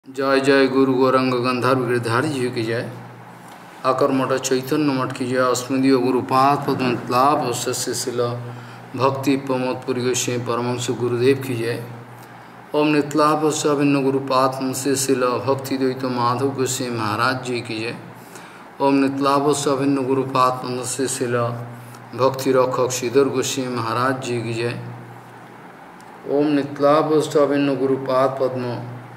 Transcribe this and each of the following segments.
जय जय गुरु गौरंग गंधर्व गिरधारी जी की जय। आकर मठ चैतन्य मठ की जय। अस्मदीय गुरुपाद पद्मलाभ शिला भक्ति प्रमोदपुरी गोस्वामी परमहंस गुरुदेव की जय। ओम नितलाभ अभिन्न गुरुपाद शिला भक्ति द्वैत माधव गोस्वामी महाराज जी की जय। ओम नितलाभ अभिन्न गुरुपाद शिला भक्ति रक्षक श्रीधर गोस्वामी महाराज जी की जय। ओम नितलाभ अभिन्न गुरुपाद पद्म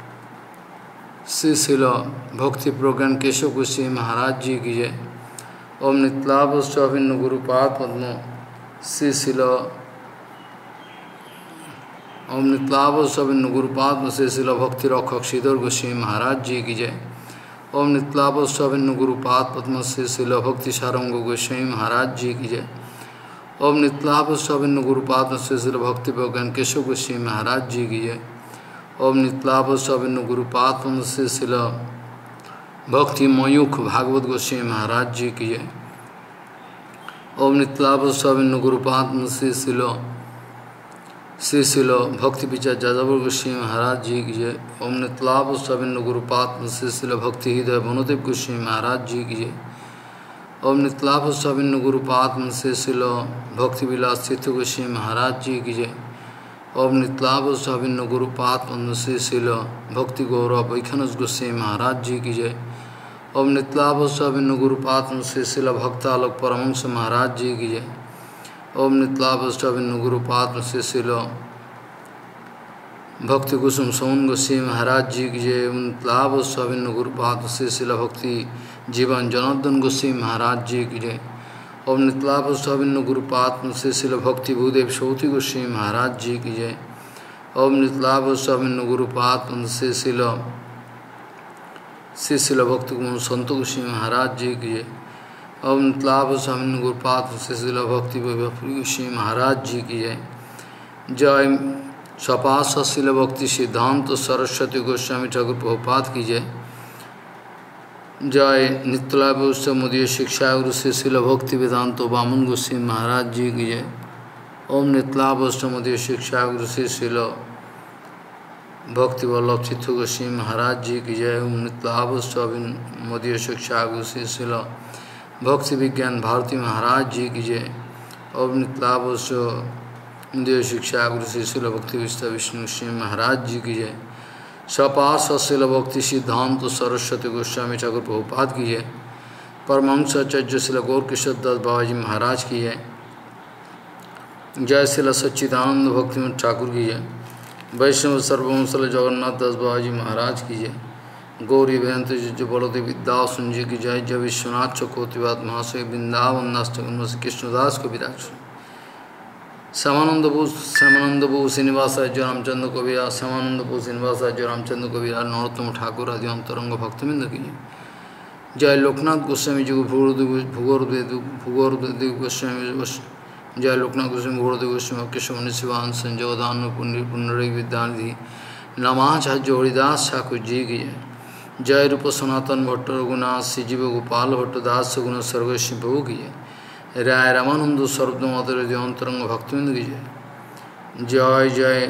शिला भक्ति प्रज्ञान केशव गोस्वामी महाराज जी की जय। ओम नितलाभ अभिन्न गुरुपाद पद्म शिला ओम नितलाभ अभिन्न गुरुपाद शिला भक्ति रक्षक श्रीधर गोस्वामी महाराज जी की जय। ओम नितलाभ अभिन्न गुरुपाद पद्म शिला भक्ति सारंग गोस्वामी महाराज जी की जय। ओम नितलाभ अभिन्न गुरुपाद शिला भक्ति प्रज्ञान केशव गोस्वामी महाराज जी की जय। ओम नितलाभ अभिन्न गुरुपाद शिला भक्ति मयूख भागवत गोस्वामी महाराज जी की जय। ओम नितलाभ अभिन्न गुरुपाद शिला भक्ति विचार जादव गोस्वामी महाराज जी की जय। ओम नितलाभ अभिन्न गुरुपाद शिला भक्ति हृदय वनुदेव गोस्वामी महाराज जी की जय। ओम नितलाभ अभिन्न गुरुपाद शिला भक्ति विलास तीर्थ गोस्वामी महाराज जी की जय। ओम नितलाभ अभिन्न गुरुपाद शिला भक्ति गौरव वैखनस गोस्वामी महाराज जी की जय। ओम नितलाभ अभिन्न गुरुपाद शिला भक्तालोक परमहंस महाराज जी की जय। ओम नितलाभ अभिन्न गुरुपाद शिला भक्ति कुसुम सोन गोस्वामी महाराज जी की जय। ओम नितलाभ अभिन्न गुरुपाद शिला भक्ति जीवन जनार्दन गोस्वामी महाराज जी की जय। ओम नितलाभ अभिन्न गुरुपाद शिला भक्ति भूदेव सौती गोस्वामी महाराज जी की जय। ओम नितलाभ अभिन्न गुरुपाद शिला भक्ति संत गोस्वामी महाराज जी की जय। ओम नितलाभ अभिन्न गुरुपाद शिला भक्ति गोस्वामी महाराज जी की जय। जय सपास शिला भक्ति सिद्धांत सरस्वती गोस्वामी ठाकुर प्रभुपाद की जय। जय नितलाभ मुदीय शिक्षा गुरु शिला भक्ति वेदांत वामन गोस्वामी महाराज जी की जय। ओम नितलाभ मुदीय शिक्षा गुरु शिला भक्ति वल्लभ चित्त गोस्वामी महाराज जी की जय। ओम नितलाभ मुदीय शिक्षा गुरु शिला भक्ति विज्ञान भारती महाराज जी की जय। ओम नितलाभ मुदीय शिक्षा गुरु शिला भक्ति विष्णु गोस्वामी महाराज जी की जय। सपास शिला भक्ति सिद्धांत सरस्वती गोस्वामी ठाकुर प्रभुपाद की जय। परमहंस आचार्य शिला गौर किशोर दास बाबा जी महाराज की जय। जय शिला सच्चिदानंद भक्ति ठाकुर की जय। वैष्णव सर्ववंशल जगन्नाथ दास बाबा जी महाराज की जय। गौरी बेहंत जो बलदेव विद्यासन जी की जय। जय विश्वनाथ चकोतिवाद महाशय वृंदावन नास्टक कृष्णदास को विराज। श्यामानंद बो श्रीनिवास रामचंद्र कविरा श्यामानंद बो श्रीनिवास रामचंद्र कविरा नरोत्तम ठाकुर आदि अंतरंग भक्तबिंद की जय। लोकनाथ गोस्वामी जी भूगोरदेव गोस्वामी जय लोकनाथ गोस्वामी भूगोरदेव गोस्वामी केशव शिवान संजोदान पुण्य विद्यानिधि नमाचार्य हरिदास ठाकुर जी की जय। जय रूप सनातन भट्ट रघुनाथ श्रीजीव गोपाल भट्ट दास गुण सर्वस्वी प्रभु की जय। राय रामानंद सर्वदमातर अंतरंग भक्तबिंद की जय। जय जय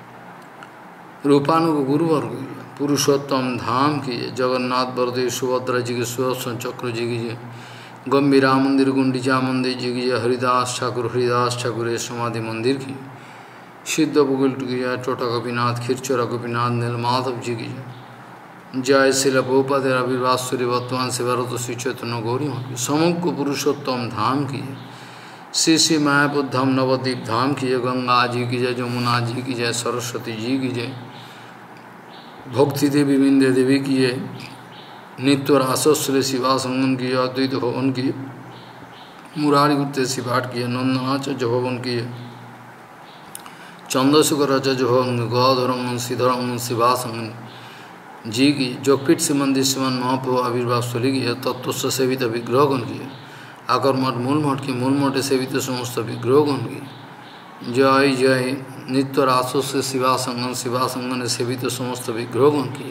रूपानुग गुरुवर्ग पुरुषोत्तम धाम की जय। जगन्नाथ बलदेव सुभद्रा जी के सुदर्शन चक्र जी की जय। गंभीरा मंदिर गुंडीचा मंदिर जी की जय। हरिदास ठाकुर समाधि मंदिर की सिद्ध बुगुल की जय। टोटा गोपीनाथ खिरचोरा गोपीनाथ नीलमाधव जी की जय। जय शिला प्रभुपाद आविर्भाव वर्तमान से भारत श्री चैतन्य गौरी समग्र पुरुषोत्तम धाम की जय। श्री श्री मायापुर धाम नवद्वीप धाम की जय। गंगा जी की जय। जमुना जी की जय। सरस्वती जी की जय। भक्ति देवी विंध्य देवी की जय। नित्य रासोश्री शिवा संगम की जय। अद्वैत भवन की मुरारी गुप्त शिवाट की जय। नंदनाचार्य भवन की जय। चंद्रशेखर आचार्य भवन गौधरम श्रीधरम शिवा संगम जी की। जोगपीठ से मंदिर श्रीमान महाप्रभु आविर्भाव स्थली की तत्व सेवित विग्रहगण की। आकर मठ मूल मठ की मूल मठे सेवित समस्त विग्रहगण की जय। जय नित्य रासो से शिवा संगन सेवित समस्त विग्रहगण की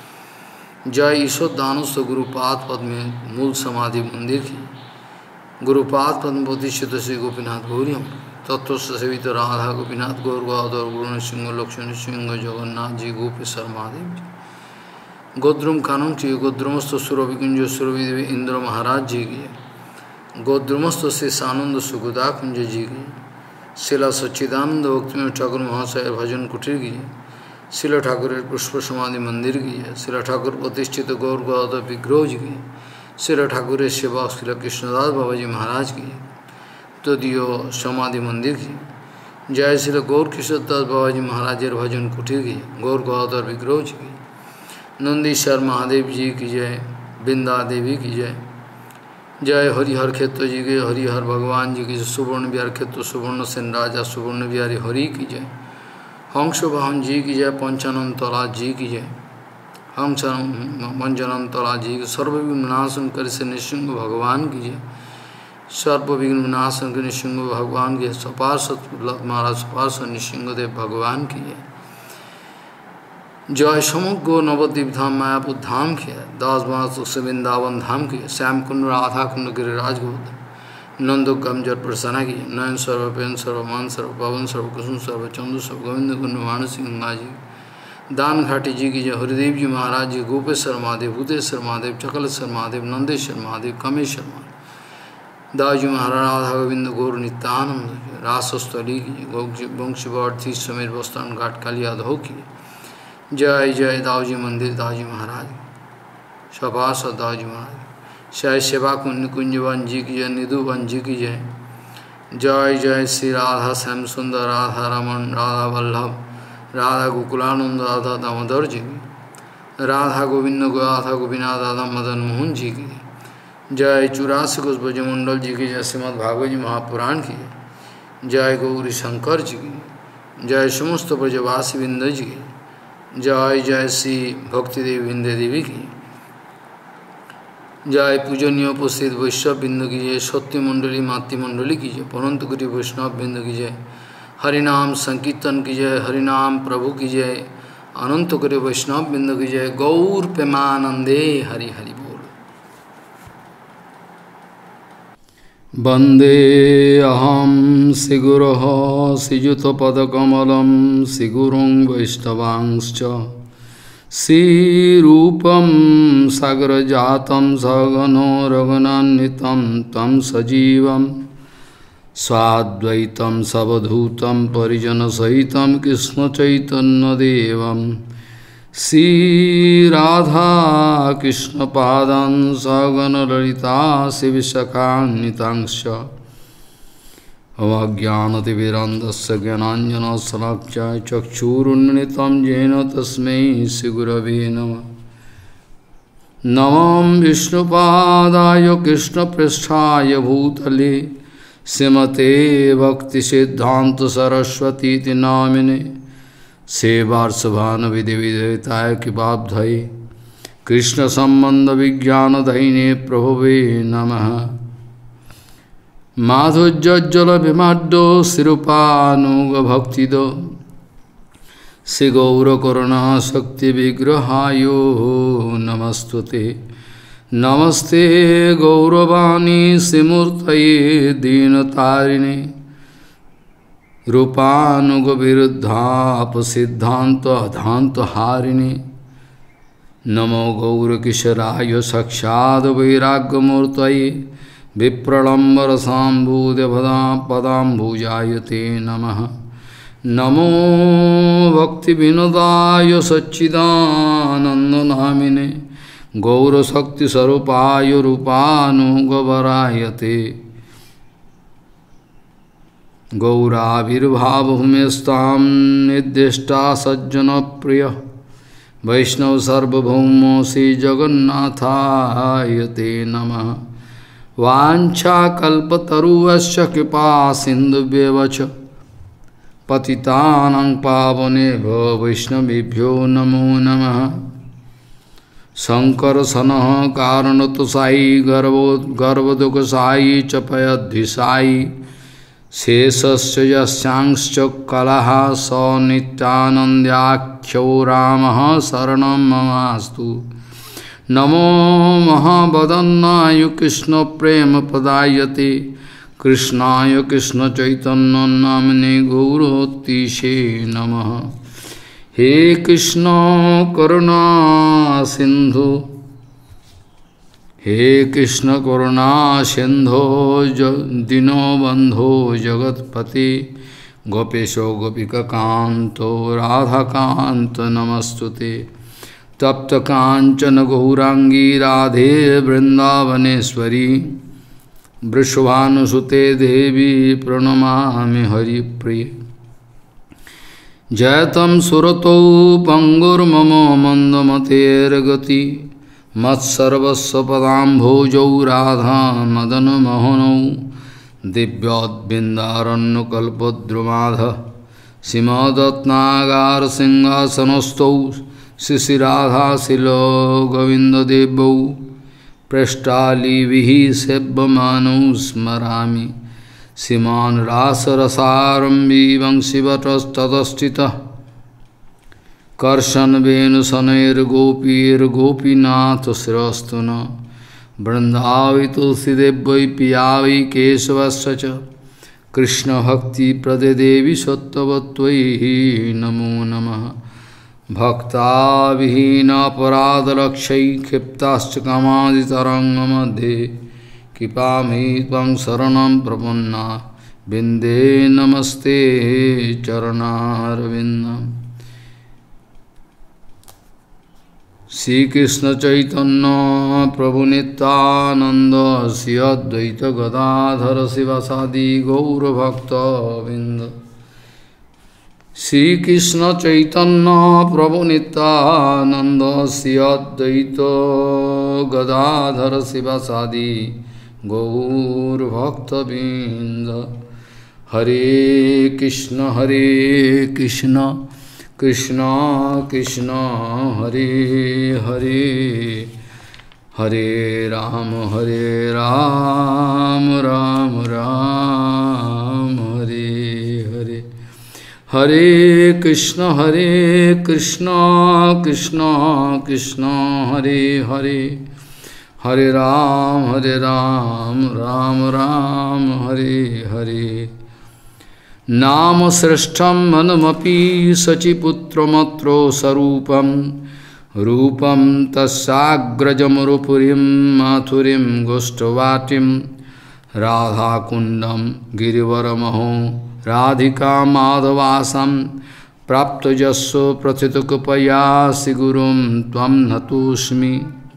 जय। ईश्वर दानस्थ गुरुपाद पद में मूल समाधि मंदिर की। गुरुपाद पद्म प्रतिष्ठित श्री गोपीनाथ गौरियम तत्व सेवित राधा गोपीनाथ गौर गौर गुरु सिंह लक्ष्मण सिंह जगन्नाथ जी गोपेश्वर महादेव जी। गोद्रुम कानून की गोद्रुमस्थ सुरभिकुंज सुरभि देवी इंद्र महाराज जी की, गोद्रुमस्थ से सानंद सुगुदा कुंज जी की, शिला सच्चिदानंद भक्ति में ठाकुर महाशय भजन कुटीर की, शिला ठाकुर पुष्प समाधि मंदिर की है, शिला ठाकुर प्रतिष्ठित गौर गौद विग्रह जी की, शिला ठाकुर सेवक शिला कृष्णदास बाबा जी महाराज की तदीय समाधि मंदिर की, जय शिला गौर किशोरदास बाबा जी महाराज भजन कुटीर की, गौर गौदर विग्रह जी की, नंदीश्वर महादेव जी की जय, बिंदा देवी की जय, जय हरिहर क्षेत्र जी के हरिहर भगवान जी की, सुवर्ण विहार क्षेत्र सुवर्ण सेन राजा सुवर्ण विहारी हरि की जय, हंस वाहन जी की जय, पंचानन तला जी की जय, हंस पंचानन तला जी की, सर्वविघ्न विनाशन कर से निशुंग भगवान की जय, सर्वविघ्न विनाशन कर निशुंग भगवान की, सपार्षद महाराज सपार्षद निशुंगदेव भगवान की जय, जय समग्र नवद्वीप धाम मायापुर धाम की है, दास मास वृंदावन धाम की है, श्याम कुंड राधा कुंड गिरिराज गोवर्धन नंदो गमजर प्रसन्न की, नयन सर्व पेन सर्व मान सर्व पवन सर्व कुसुम सर्व चंदु सर्व गोविंद कुंड मानसी गंगा जी, दान घाटी जी की जय, हरिदेव जी महाराज जी, गोपेश्वर महादेव, भूतेश्वर महादेव, चकलेश्वर महादेव, नंदेश्वर महादेव, कमेश्वर महादेव, दाऊजी महाराज राधा गोविंद गौर नित्यानंद, रासस्थली की वंशीवर्धी समेत बस्तान घाट कालियाधो की, जय जय दाऊजी मंदिर दाऊजी महाराज, सभासद दाऊजी महाराज, जय सेवा कुंज कुंजवन जी की जय, निधुवन जी की जय, जय जय श्री राधा श्याम सुंदर राधा रमन राधा वल्लभ राधा गोकुलानंद राधा दामोदर जी की, राधा गोविंद राधा गोपीनाथ राधा मदन मोहन जी की, जय 84 कोष ब्रजमंडल जी की जय, श्रीमद् भागवत जी महापुराण की जय, गौरी शंकर जी की जय, समस्त ब्रजवासी बिंद जी की जय, जय श्री भक्ति देवी बिंदे देवी की जय, पूजनीय उपस्थित वैष्णव बिंदु की जय, सत्य मंडली मातृमंडली की जय, परंतु गिरी वैष्णव बिंदु की जय, हरिनाम संकीर्तन की जय, हरिनाम प्रभु की जय, अनंत गिरी वैष्णव बिंदु की जय, गौर प्रेमानंदे हरि हरि बोल। वंदे अहम श्रीगुरोः श्रीयुतपदकमलं श्रीगुरुं वैष्णवांश्च, श्रीरूपं सागरजातं सगनो रघुनान्वितं तं सजीवं स्वाद्वैतं सवधूतं परिजनसहितं कृष्णचैतन्यदेवं, श्रीराधा कृष्णपादां सगणललिता शिवसखान्वितांश्च, अज्ञानतिमिरान्धस्य ज्ञानाञ्जनशलाकया चक्षुरुन्मिलितं येन तस्मै श्रीगुरवे नमः। नमो विष्णुपादाय कृष्णपृष्ठाय भूतले श्रीमते भक्तिसिद्धान्तसरस्वतीति नामिने, सेवार्षभानुविधिविधेयताय कृपाब्धये कृष्णसम्बन्धविज्ञानदयिने प्रभवे नमः। माधुर्यज्जलभिमाड्डो शिरूपानुगभक्तिदो श्रीगौरकरुणाशक्तिविग्रहायो नमस्तुते। नमस्ते गौरवाणी श्रीमूर्तये दीनतारिणे, रूपानुगविरुद्धापसिद्धान्तहारिणे, नमो गौरकिशोराय साक्षाद् वैराग्यमूर्तये, विप्रलम्बरसाम्बुदपदाम्बुजाय ते नमः। नमो भक्तिविनोदाय सच्चिदानन्दनामिने, गौरशक्तिस्वरूपाय रूपानुगवराय ते, गौराविर्भावभूमिस्तां निर्दिष्टा सज्जनप्रिय, वैष्णव सार्वभौमो श्रीजगन्नाथाय ते नमः। वाञ्छाकल्पतरुश्च कृपा सिन्धुभ्येव च पतितानां पावनेभ्यो वैष्णवेभ्यो नमो नमः। शङ्करसनः कारणतोषायि गर्वदुःखसायि च पयद्धिसायि, शेषस्य यस्यांश्च कलः स नित्यानन्द्याख्यो रामः शरणं ममास्तु। नमो महावदन्नाय कृष्णप्रेमप्रदायते, कृष्णाय कृष्णचैतन्यनाम्ने गौरहतीशे नमः। हे कृष्ण करुणा सिंधु हे कृष्ण करुणा सिंधो दीनबंधो जगत्पति गोपेशो गोपिकान्तो राधाकान्त नमस्तुते तप्त कांचन गौरांगी राधे वृंदावनेश्वरी वृषभानुसुते देवी प्रणमामि हरिप्रिय जयतम सुरतौ पंगुर्मम मंदमतेर्गति मत्सर्वस्व पदाम्भोजौ राधा मदन मोहनौ दिव्योद्बिन्दारण्यकल्पद्रुमाध सीमदत्नागार सिंहासनस्थौ शिशिराधाशिलो गोविन्ददेवौ पृष्ठालीभिः सेव्यमानौ स्मरामि सीमान् रासरसारम्भी वंशिवटस्ततस्थितः कर्षन्वेणुशनैर्गोपीर्गोपीनाथ शिरस्तु न वृन्दावै तुलसीदेव वै पिया वै केशवस्य च कृष्णभक्तिप्रदे देवी सत्त्ववत्त्वयि नमो नमः भक्ताविहीनापराधलक्षै क्षिप्ताश्च कामादितरङ्गमध्ये कृपामि त्वं शरणं प्रपन्ना बिन्दे नमस्ते चरणारविन्दम् श्रीकृष्ण चैतन्य प्रभु नित्यानंद श्री अद्वैत गदाधर शिवासादि गौरभक्तबिंद श्रीकृष्ण चैतन्य प्रभु नित्यानंद श्री अद्वैत गदाधर शिवासादि गौरभक्तबिंद हरे कृष्ण कृष्ण कृष्ण हरे हरे हरे राम राम राम हरे हरे हरे कृष्ण कृष्ण कृष्ण हरे हरे हरे राम राम राम हरे हरे नाम श्रेष्ठं मनमपि शचीपुत्रमत्रो स्वरूपं रूपं तस्याग्रजमरुपुरीं माथुरीं गोष्ठवाटिं राधाकुण्डं गिरिवरमहो राधिका माधवासं प्राप्तजस्व प्रथितकृपयासि गुरुं त्वं नतोऽस्मि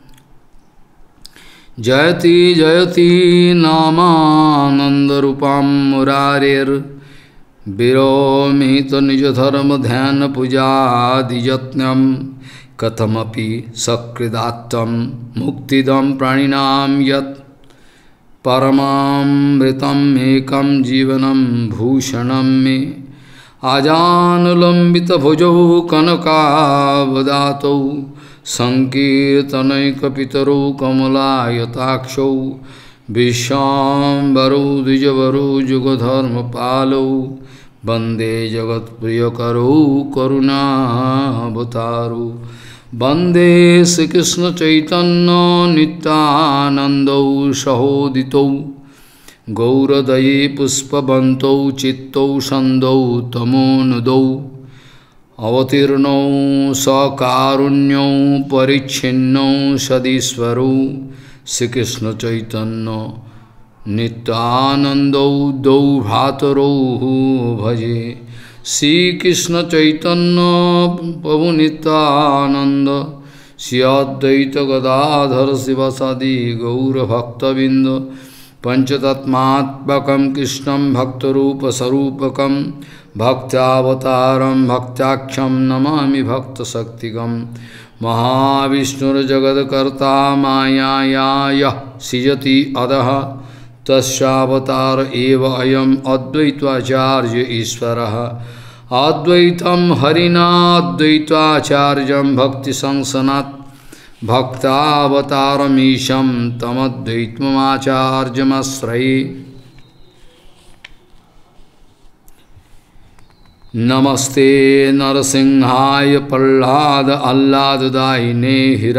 जयति जयति नामानन्दरूपं मुरारेर् विरोमित निज धर्म ध्यान पूजादिजत्नम कथमपि सकृदात्तम मुक्तिदं प्राणिनां यत् परमामृतम् एकं जीवनं भूषणं मे आजानुलंबित भुजौ कनकावदातौ संकीर्तनैकपितरौ कमलायताक्षौ विश्वाम्बरौ द्विजवरौ जुगधर्मपालौ वन्दे जगत्प्रियकरौ करुणावतारौ वन्दे श्रीकृष्णचैतन्य नित्यानन्दौ सहोदितौ गौरदये पुष्पवन्तौ चित्तौ सन्दौ तमोनुदौ अवतीर्णौ सकारुण्यौ परिच्छिन्नौ सदीश्वरौ श्रीकृष्ण चैतन्य नित्यानंदौ दौ भ्रातरौ भजे श्रीकृष्ण चैतन्य प्रभु नित्यानंद श्री अद्वैत गदाधर शिवासादि गौरभक्तबिंद पंचतत्मात्मकं कृष्णं भक्तरूपस्वरूपकं भक्त्यावतारं भक्त्याख्यं नमामि भक्तशक्तिकं महाविष्णुर्जगत्कर्ता मायाया यः सृजति अधः तस्यावतार एव अयम् अद्वैताचार्य ईश्वरः अद्वैतं हरिणाद्वैताचार्यं भक्तिसंसनात् भक्तावतारमीशं तमद्वैतमाचार्यमाश्रये नमस्ते नरसिंहाय प्रह्लाद आह्लाददायिने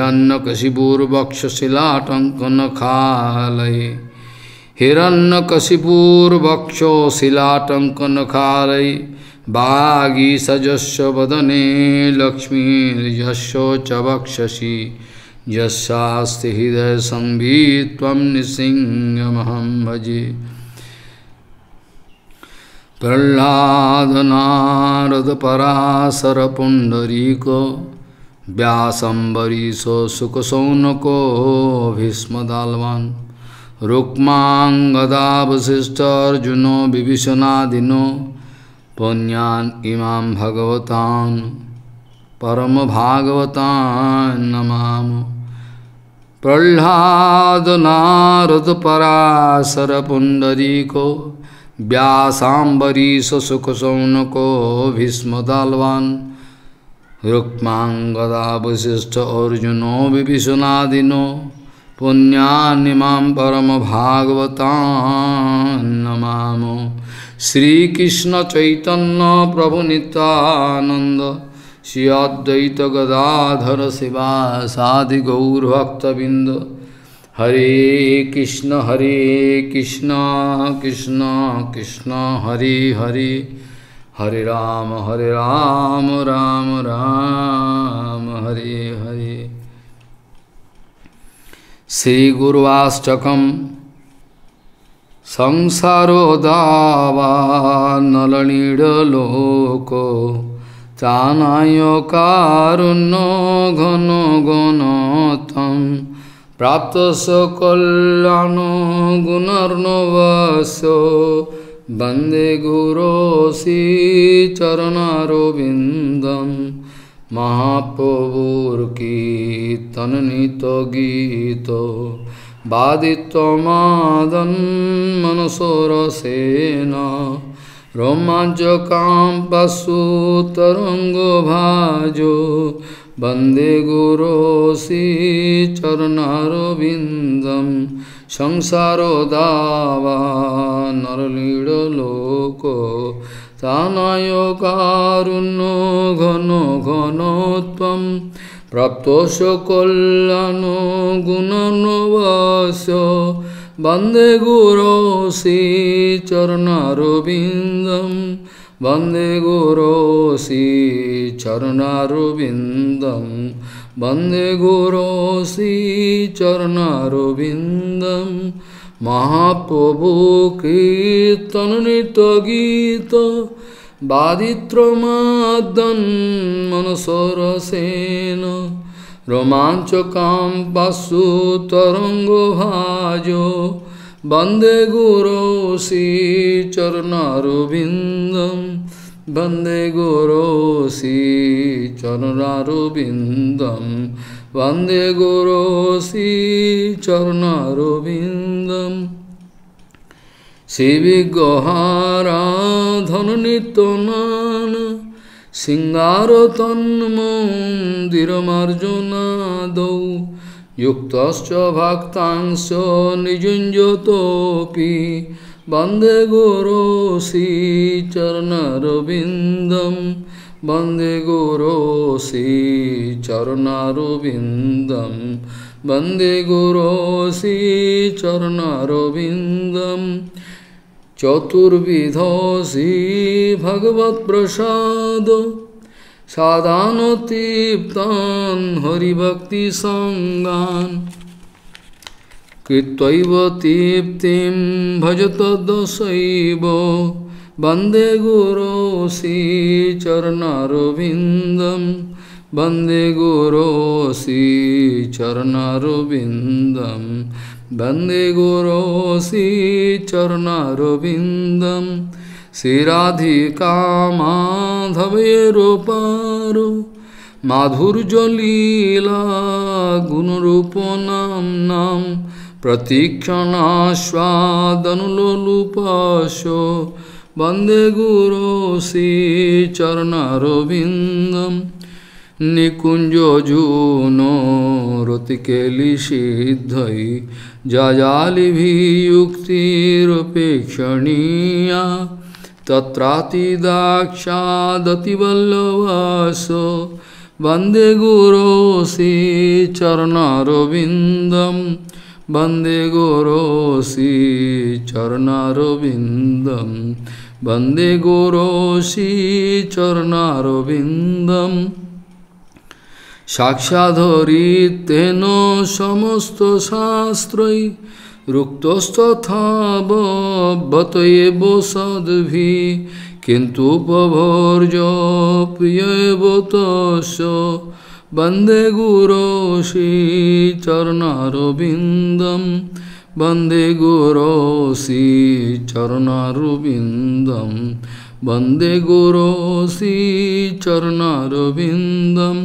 हिरण्यकशिपुर्वक्षशिलाटङ्कनखालये हिरण्यकशिपुर्वक्षशिलाटङ्कनखालये वागीसजस्य वदने लक्ष्मीर्यस्य च वक्षसि यस्यास्ति हृदय संवित् त्वं नृसिंहमहं भजे। प्रह्लाद नारद पराशर पुंडरीको व्यासंबरीशो शुकशौनको भीष्मदाल्वान् रुक्मांगदा वसिष्ठर्जुनो विभीषणादिनो पुण्यान् इमां भगवतान् परम भागवतान् नमामि। प्रह्लाद नारद पराशर पुंडरीको व्यासांबरीश शुकशौनको भीष्मदाल्वान् रुक्मांगदा वसिष्ठ अर्जुनो विभीषणादिनो पुण्यानिमां परम भागवतान् नमामि। श्री कृष्ण चैतन्य प्रभु नित्यानंद श्री अद्वैत गदाधर शिवासादि गौर भक्तबिंद हरे कृष्ण कृष्ण कृष्ण हरे हरे हरे राम राम राम हरे हरे। श्री गुरुवाष्टकम् संसारो दावानलनीडलोको तानाय कारुण्यो घनो गुणोत्तम प्राप्त कल्याणो गुणर्नवस्यो वंदे गुरो श्रीचरणारविंदं महाप्रभुर्कीर्तननितो गीतो वादित्वमादन् मनसोरसेन रोमाञ्चकां पशुतरङ्गो भाजो वन्दे गुरो श्रीचरणारविन्दं संसारो दावानलनीडलोको तानाय कारुण्यो घनो घनो त्वं प्राप्तोऽस्य कल्याणो गुणर्नवस्यो वन्दे गुरो श्रीचरणारविन्दं वन्दे गुरो श्रीचरणारविन्दं वन्दे गुरो श्रीचरणारविन्दं महाप्रभु कीर्तननित्यगीत वादित्रमादन् मनसोरसेन रोमाञ्चकां पशुतरङ्गो भाजो वन्दे गुरो श्रीचरणारविन्दं वन्दे गुरो श्रीचरणारविन्दं वन्दे गुरो श्रीचरणारविन्दं। श्रीविग्रहाराधननित्यनान सिंगारतन्मन्दिरमार्जनादौ युक्तश्च भक्तांश्च निजुञ्जतोऽपि वन्दे गुरो श्रीचरणारविन्दं वन्दे गुरो श्रीचरणारविन्दं वन्दे गुरो श्रीचरणारविन्दं। चतुर्विधो श्रीभगवत्प्रसाद साधानतीप्तान् हरिभक्तिसङ्गान् कृत्वैव तीप्तिं भजतदशैव वन्दे गुरो श्रीचरणारविन्दं वन्दे गुरो श्रीचरणारविन्दं वन्दे गुरो श्रीचरणारविन्दं। श्रीराधिका माधवेरोपारो माधुर्यलीला गुणरूपनाम्नां प्रतीक्षणास्वादनुलोलुपाशो वन्दे गुरो श्रीचरणारविन्दं। निकुञ्जजूनो रतिकेलिसिद्धै जाजालिभियुक्तिरुपेक्षणीया तत्रातिदाक्षादतिवल्लभासो वन्दे गुरो श्रीचरणारविन्दं वन्दे गुरो श्रीचरणारविन्दं वन्दे गुरोसी चरणारविन्दम् साक्षाधरितेन समस्त शास्त्रै रुक्तस्तथा बतएव सद्भि किन्तु पवर्ज्य प्रियेव तस्य वन्दे गुरोसी चरणारविन्दम् वन्दे गुरोसी चरणारविन्दम् वन्दे गुरोसी चरणारविन्दम्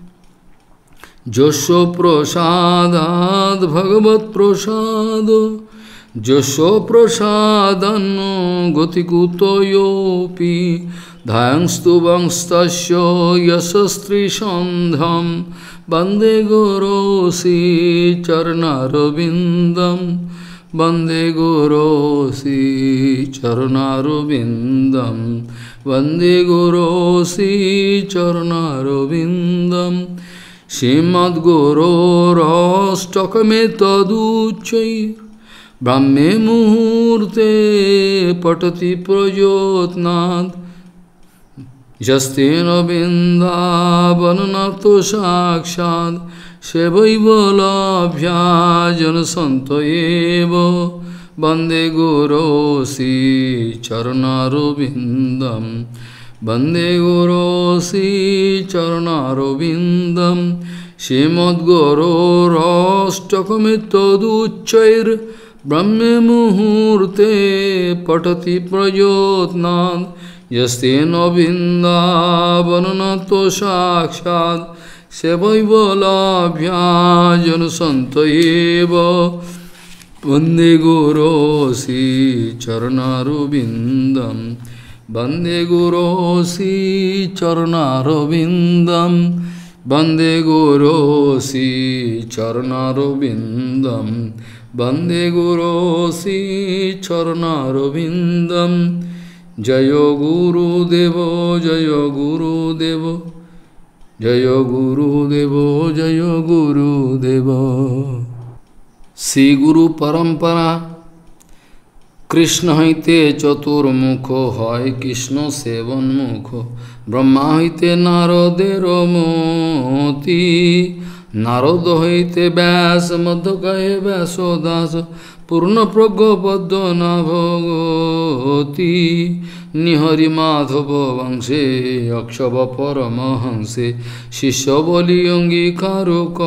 यस्य प्रसादात् भगवत्प्रसादो यस्य प्रसादन्नो गतिकुतयोऽपि ध्यानस्तुवंस्तस्य यशस्त्रिसन्ध्यं वन्दे गुरोसी चरणारविन्दम् वन्दे गुरोसी चरणारविन्दम् वन्दे गुरोसी चरणारविन्दम् श्रीमद्गुरोरष्टकमेतदुच्चैः ब्राह्मे मुहूर्ते पठति प्रयोत्नात् यस्तेन बिन्दावननाथो साक्षात् सेवैव लभ्याजनसन्त एव वन्दे गुरोसी चरणारविन्दम् वन्दे गुरोसी चरणारविन्दम् श्रीमद्गुरोरष्टकमेतदुच्चैर्ब्रह्मे मुहूर्ते पठति प्रयोत्नात् यस्तेन बिन्दावननाथो साक्षात् सेवैव लभ्याजनसन्त एव वन्दे गुरोसी चरणारविन्दम् वन्दे गुरोसी चरणारविन्दम् वन्दे गुरोसी चरणारविन्दम् वन्दे गुरोसी चरणारविन्दम् जय गुरुदेव जय गुरुदेव जय गुरुदेव जय गुरुदेव। श्री गुरु परंपरा कृष्ण हईते चतुर्मुख হয় কৃষ্ণ সেবন্মুখ ব্রহ্মা হইতে নারদের মতি নারদ হইতে ব্যাস মধ্যকয়ে ব্যাস দাস পূর্ণ প্রজ্ঞপদ্ম নাভগতি নিহরি মাধব বংশে অক্ষব পরমহংসে শিষ্য বলি অঙ্গীকার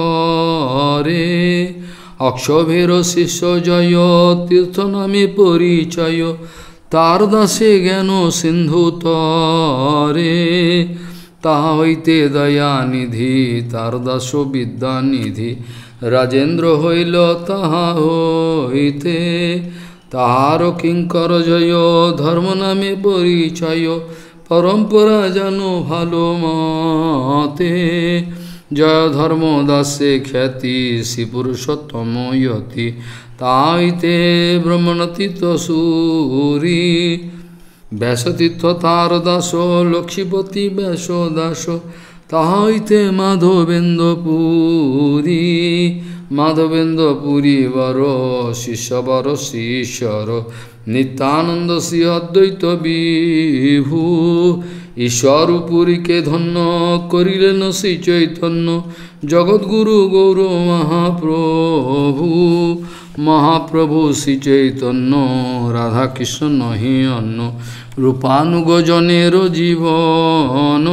করে অক্ষভের শিষ্য জয় তীর্থ নামে পরিচয় তার দাসে জ্ঞান সিন্ধু তরে তাহা হইতে দয়ানিধি তার দাস বিদ্যানিধি রাজেন্দ্র হইল তাহা হইতে তাহার কিঙ্কর জয় ধর্ম নামে পরিচয় পরম্পরা জানো ভালো মতে জয় ধর্ম দাসে খ্যাতি শ্রী পুরুষোত্তম যতি তাইতে ব্রহ্মণতীত সুরি ব্যাসতীর্থ তার দাস লক্ষ্মীপতি ব্যাস দাস তাহাইতে মাধবেন্দ্র পুরী মাধবেন্দ্র পুরী বর শিষ্য বর শিষ্যর নিত্যানন্দ শ্রী অদ্বৈত বিভু ঈশ্বর পুরীকে ধন্য করিলেন শ্রী চৈতন্য জগৎগুরু গৌর মহাপ্রভু মহাপ্রভু শ্রী চৈতন্য রাধাকৃষ্ণ নহি অন্য রূপানুগ জনের জীবন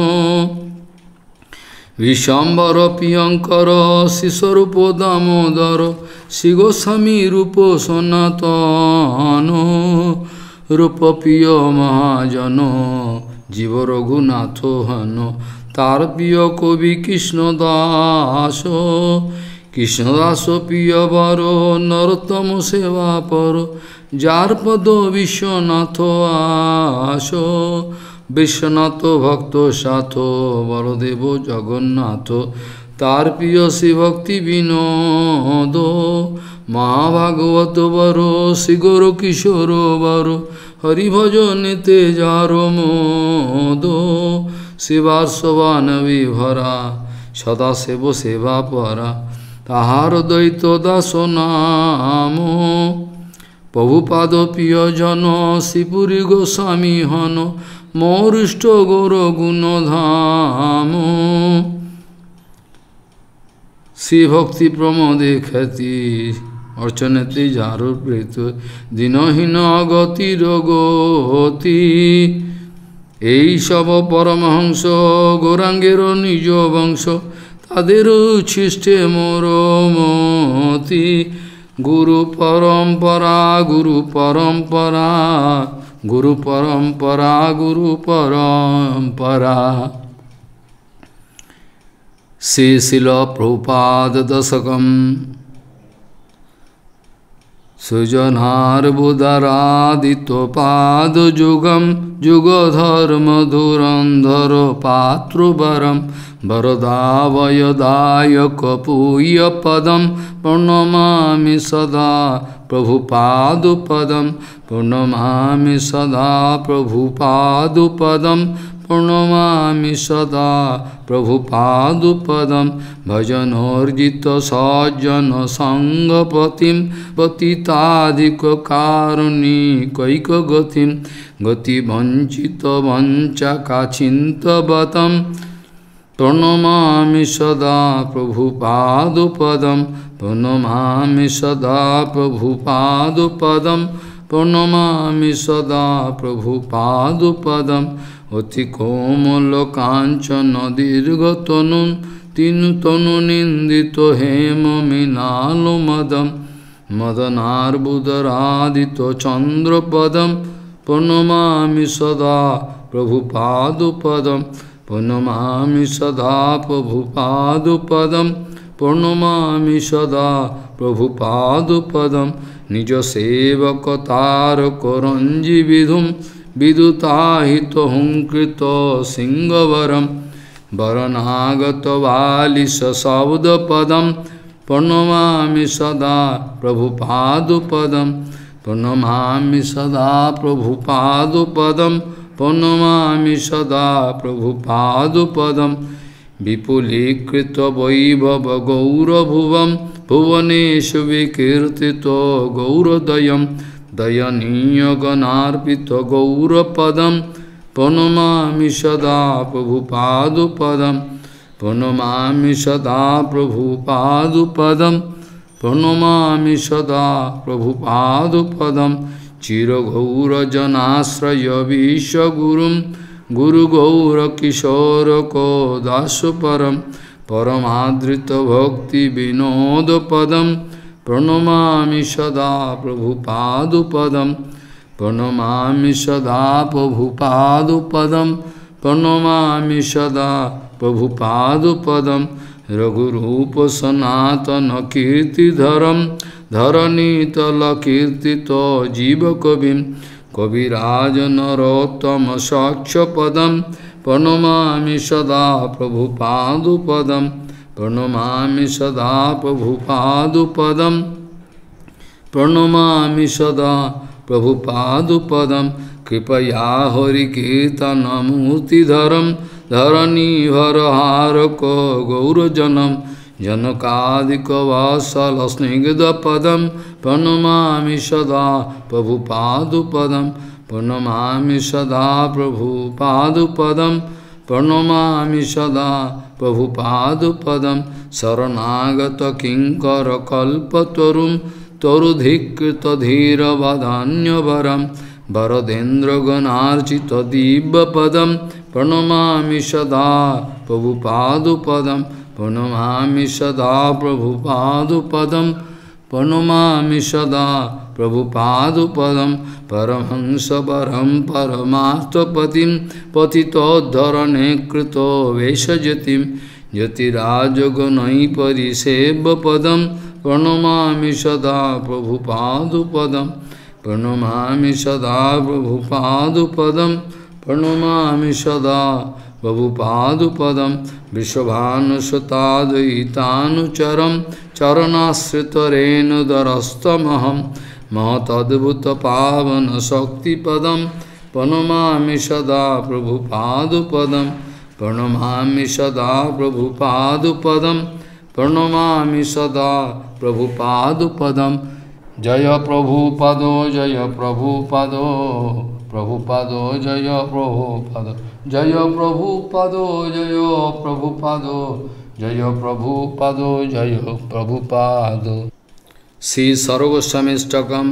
विशंबर प्रियंकर शिशरूप दामोदर श्री गोस्वामी रूप सनातन रूप प्रिय महाजन जीव रघुनाथ हन तार प्रिय कवि कृष्णदास कृष्णदास प्रिय वर नरोत्तम सेवा पर जार पद विश्वनाथ आस विश्वनाथ भक्त साथ बलदेव जगन्नाथ तार प्रिय श्री भक्ति विनोद महाभागवत वर श्री गौर किशोर वर हरिभजन ते जार मोद शिवार्षवानवि भरा सदाशिव सेवा परा ताहार द्वैत दास नाम প্রভুপাদ প্রিয়জন শ্রীপুরী গোস্বামী হন মৌরিষ্ঠ গৌর গুণধাম শ্রীভক্তি প্রমোদে খ্যাতি অর্চনেতে যার প্রীত দীনহীন গতির গতি এই সব পরমহংস গৌরাঙ্গের নিজ বংশ তাদের উচ্ছিষ্টে মোর মতি গুরু পরম্পরা গুরু পরম্পরা গুরু পরম্পরা গুরু পরম্পরা শ্রী শিল প্রভুপাদ দশকম সুজনার্বুদারাদিত্য যুগম যুগধর্ম ধুরন্ধর পাত্রবরম বরদাবয়দায়ক পূয় পদম প্রণমামি সদা প্রভুপাদুপদম প্রণমামি সদা প্রভুপাদুপদম প্রণমামি সদা প্রভুপাদুপদম ভজনোর্জিত সজ্জন সঙ্গপতিম পতিতাধিক কারুণিকৈক গতিম গতিবঞ্চিত বঞ্চকাচিন্তবতম প্রণমামি সদা প্রভুপাদুপদম প্রণমামি সদা প্রভুপাদুপদম প্রণমামি সদা প্রভুপাদুপদম অতি কোমল কাঞ্চন দীর্ঘতনু তিনু তনু নিন্দিত হেম মৃণালো মদম মদনার্বুদরাদিত চন্দ্রপদম প্রণমামি সদা প্রভুপাদুপদম প্রণমামি সদা প্রভুপাদুপদম প্রণমামি সদা প্রভুপাদুপদম নিজ সেবক তারক রঞ্জি বিধুম বিদুতাহিত হুঙ্কৃত সিংহবরম বরনাগত বালিশ শব্দপদম প্রণমামি সদা প্রভুপাদুপদম প্রণমামি সদা প্রভুপাদুপদম প্রণমামি সদা প্রভুপাদুপদম বিপুলীকৃত বৈভব গৌরভুবম ভুবনেষু বিকীর্তিত গৌরদয়ম দয়নীয়গণার্পিত গৌরপদম প্রণমামি সদা প্রভুপাদুপদম প্রণমামি সদা প্রভুপাদুপদম প্রণমামি সদা প্রভুপাদুপদম চিরগৌরজনাশ্রয় বিশ্বগুরুম গুরুগৌরকিশোরকদাসপরম পরমাদৃত ভক্তি বিনোদপদম প্রণমামি সদা প্রভুপাদুপদম প্রণমামি সদা প্রভুপাদুপদম প্রণমামি সদা প্রভুপাদুপদম রঘুরূপ সনাতন কীর্তিধরম ধরণীতলকীর্তিত জীবকবিম কবিরাজ নরোত্তম সাক্ষপদম প্রণমামি সদা প্রভুপাদুপদম প্রণমামি সদা প্রভুপাদুপদম প্রণমামি সদা প্রভুপাদুপদম কৃপয়া হরিকীর্তনমূর্তিধরম ধরণীভরহারক গৌরজনম जनकादिकवासल स्निग्धपदम प्रणमामि सदा प्रभुपादुपदम प्रणमामि सदा प्रभुपादुपदम प्रणमामि सदा प्रभुपादुपदम शरणागत किंकर कल्पतरुं तरुधिकृत धीरवदान्यवरम वरदेन्द्रगणार्चित दिव्यपदम प्रणमामि सदा प्रभुपादुपदम प्रणमामि सदा प्रभुपादुपदम प्रणमामि सदा प्रभुपादुपदम परमहंसवरं परमार्थपतिं पतितोद्धरणे कृतो वेशजतिं यतिराजगुणैः परिसेव्यपदं प्रणमामि सदा प्रभुपादुपदम प्रणमामि सदा प्रभुपादुपदम प्रणमामि सदा प्रभुपादुपदम विश्वभानुसुताद्वैतानुचरं चरणाश्रितरेणुदरस्तमहं महतद्भुतपावनशक्तिपदं प्रणमामि सदा प्रभुपादुपदं प्रणमामि सदा प्रभुपादुपदं प्रणमामि सदा प्रभुपादुपदं जय प्रभुपादो जय प्रभुपादो प्रभुपादो जय प्रभुपादो जय प्रभुपादो जय प्रभुपादो जय प्रभुपादो जय प्रभुपादो। श्री सर्वगोस्वामीष्टकम्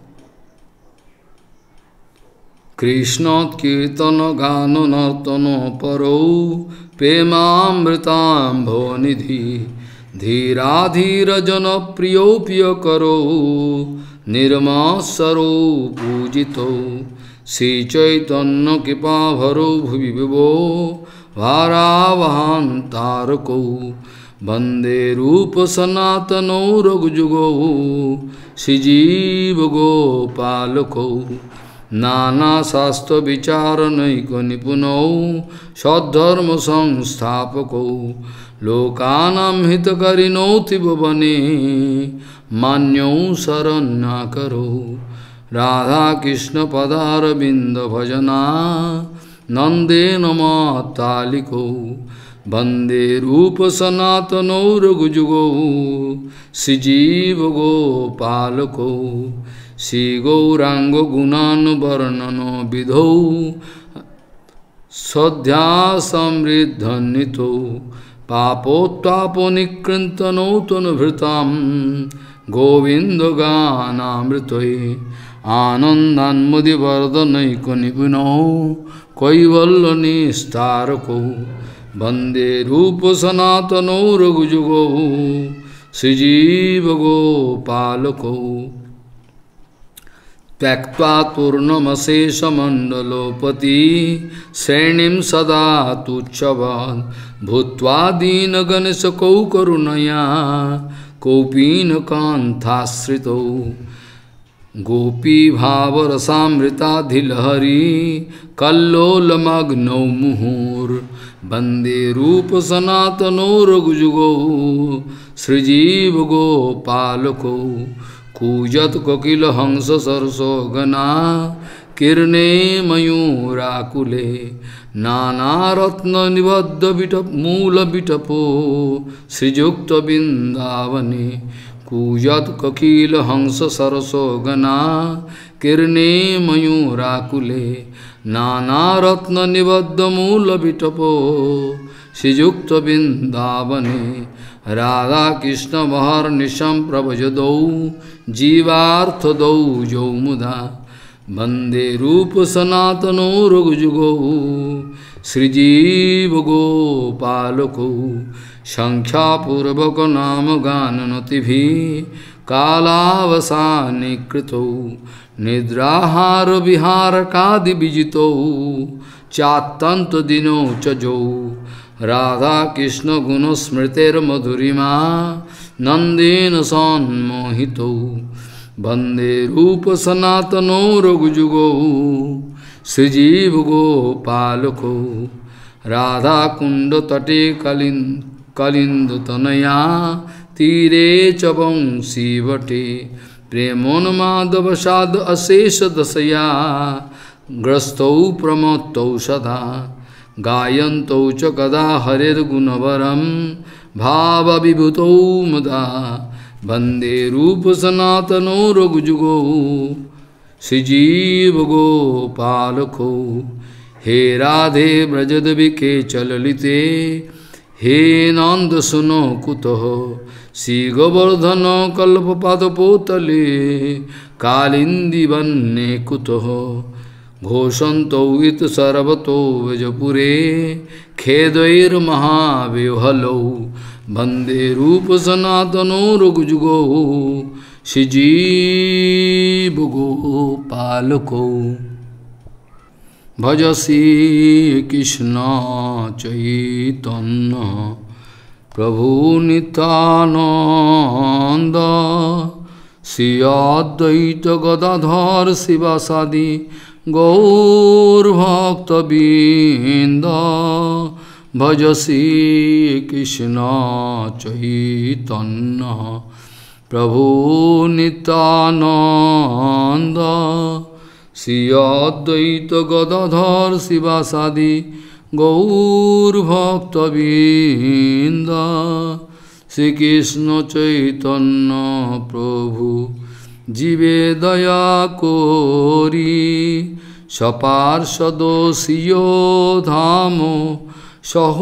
कृष्णोत्कीर्तन गान नर्तन परो प्रेमामृतांभो निधि धीराधीर जनप्रियो प्रिय करो निर्मासरो पूजितो श्री चैतन्य कृपा भरो भुवि विभो भारावहान तारको वंदे रूप सनातनो रघुजुगो श्रीजीव गोपालको नाना शास्त्र विचार नैक निपुणौ सद्धर्म संस्थापकौ लोकानां हितकारिणौ त्रिभुवने मान्यौ शरण्याकरौ राधा कृष्ण पदारविंद भजना नंदेन मातालिकौ वंदे रूप सनातनौ रघुजुगौ श्रीजीव गोपालकौ श्री गौरांग गुणानुवर्णनो विधौ सद्या समृद्धनितो पापोत्तापो निकृन्तनो तनुभृतां गोविंद गानामृतये आनन्दान्मुदिवर्धनैको निपुणो कैवल्य निस्तारको वंदे रूप सनातनो रघुजुगौ श्रीजीव गोपालको त्यक्त्वा तूर्णमशेषमण्डलोपति श्रेणीं सदा तुच्छवान् भूत्वा दीनगणेशकौ करुणया कौपीनकान्थाश्रितौ गोपीभावरसामृताधिलहरी कल्लोलमग्नौ मुहुर्वन्दे रूपसनातनो रघुजुगौ श्रीजीवगोपालकौ कूजत कोकिल हंस सरसो गना किरणे मयूराकुले नानारत्न निबद्ध मूल बिटपो श्रीजुक्त बिंदावने कूजत कोकिल हंस सरसो गना किरणे मयूराकुले नानारत्न निबद्ध मूल बिटपो श्रीजुक्त बिंदावने राधा कृष्ण महर्निशं प्रभजदौ जीवार्थदौ जौ मुदा वंदे रूप सनातनो रघुजुगौ श्रीजीव गोपालकौ संख्यापूर्वक नाम गाननतिभि कालावसाने कृतौ निद्राहार विहारकादि विजितौ चात्तंत दिनौ च जौ राधा कृष्ण गुण स्मृतिर्मधुरिमा नंदेन सन्मोहितौ वंदे रूप सनातनो रघुजुगौ श्रीजीव गोपालकौ राधा कुंड तटे कलिंद तनया तीरे च वंशी वटे प्रेमोन्मादवशाद अशेष दशया ग्रस्तौ प्रमत्तौ सदा गायन्तौ च कदा हरिर्गुणवरं भावविभूतौ मुदा वन्दे रूपसनातनो रघुजुगौ श्रीजीवगोपालकौ हे राधे व्रजदविके चललिते हे नंद सुनो कुतः श्रीगोवर्धन कल्पपादपोतले कालिंदी वन्ने कुतः घोषन्तौ इत सर्वतो व्रजपुरे खेदैर्महाव्यूहलौ वन्दे रूपसनातनो रघुजुगौ श्रीजीवगोपालकौ भज श्री कृष्ण चैतन्य प्रभु नित्यानंद श्री अद्वैत गदाधर शिवासादि गौरभक्तबिंद भज श्री कृष्ण चैतन्य प्रभु नित्यानंद श्री अद्वैत गदाधर शिवासादि गौरभक्तबिंद श्री कृष्ण चैतन्य प्रभु জীবে দয়া করি সপার্ষদোষীয় ধাম সহ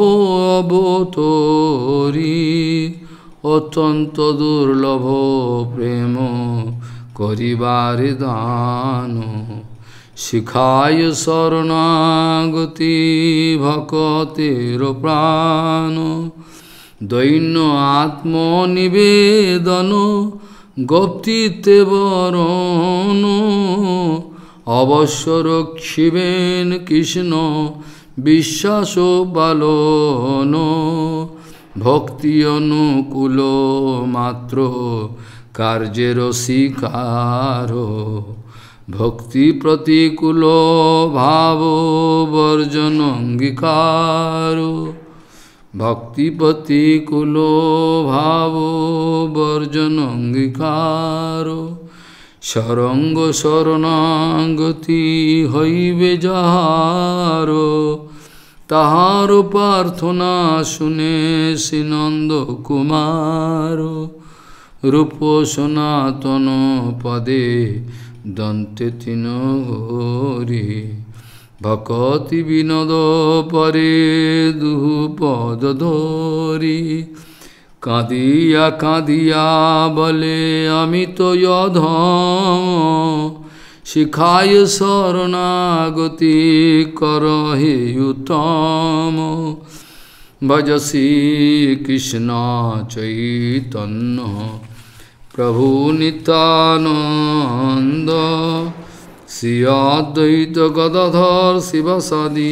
অবতরি অত্যন্ত দুর্লভ প্রেম করিবারে দান শিখায় শরণাগতি ভকতের প্রাণ দৈন্য আত্মনিবেদন গোপ্তিতে বরণ অবশ্য রক্ষিবেন কৃষ্ণ বিশ্বাস পালন ভক্তি অনুকূল মাত্র কার্যের শিকার ভক্তি প্রতিকূল ভাব বর্জন অঙ্গীকার ভক্তি প্রতিকূল ভাব বর্জন অঙ্গীকার সরঙ্গ শরণাগতি হইবে যাহার তাহার প্রার্থনা শুনে শ্রীনন্দ কুমার রূপ সনাতন পদে দন্তে তিন গৌরী ভকতি বিনোদ পরে দুহু পদ ধরি কাঁদিয়া কাঁদিয়া বলে আমি তো অধম শিখায় শরণাগতি করহে উত্তম ভজ শ্রী কৃষ্ণ চৈতন্য প্রভু নিত্যানন্দ শ্রী অদ্বৈত গদাধর শিবসাদি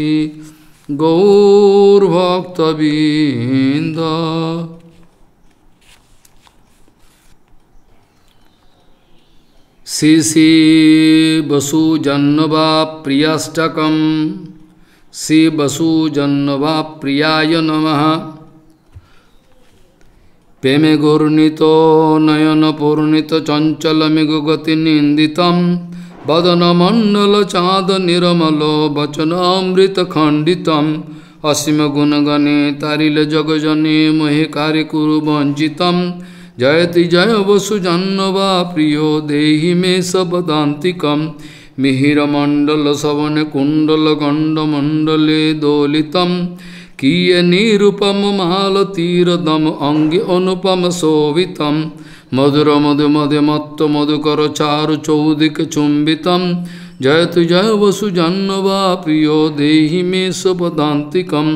গৌরভক্তবৃন্দ শ্রী শ্রী বসুজন্নবা প্রিয়াষ্টকম শ্রী বসুজন্নবা প্রিয়ায় নমঃ প্রেমে গর্ণিত নয়ন পূর্ণিত চঞ্চল মেঘগতি নিন্দিতম বদন মণ্ডল চাঁদ নিরমল বচন অমৃত খণ্ডিতম অসীম গুণগণে তারিলে জগজনে মোহে কারে কুরু বঞ্চিতম জয়তি জয় বসুজন্নবা প্রিয় দেহি মে সপদান্তিকম মিহির মণ্ডল শবন কুণ্ডল গণ্ড মণ্ডলে দোলিতম কিয়ে নিরূপম মালতীরদম অঙ্গে অনুপম শোভিতম মধুর মধু মধে মত্ত মধুকর চারু চৌদিক চুম্বিতম জয়তু জয় বসুজন্নবা প্রিয় দেহি মে সপদান্তিকম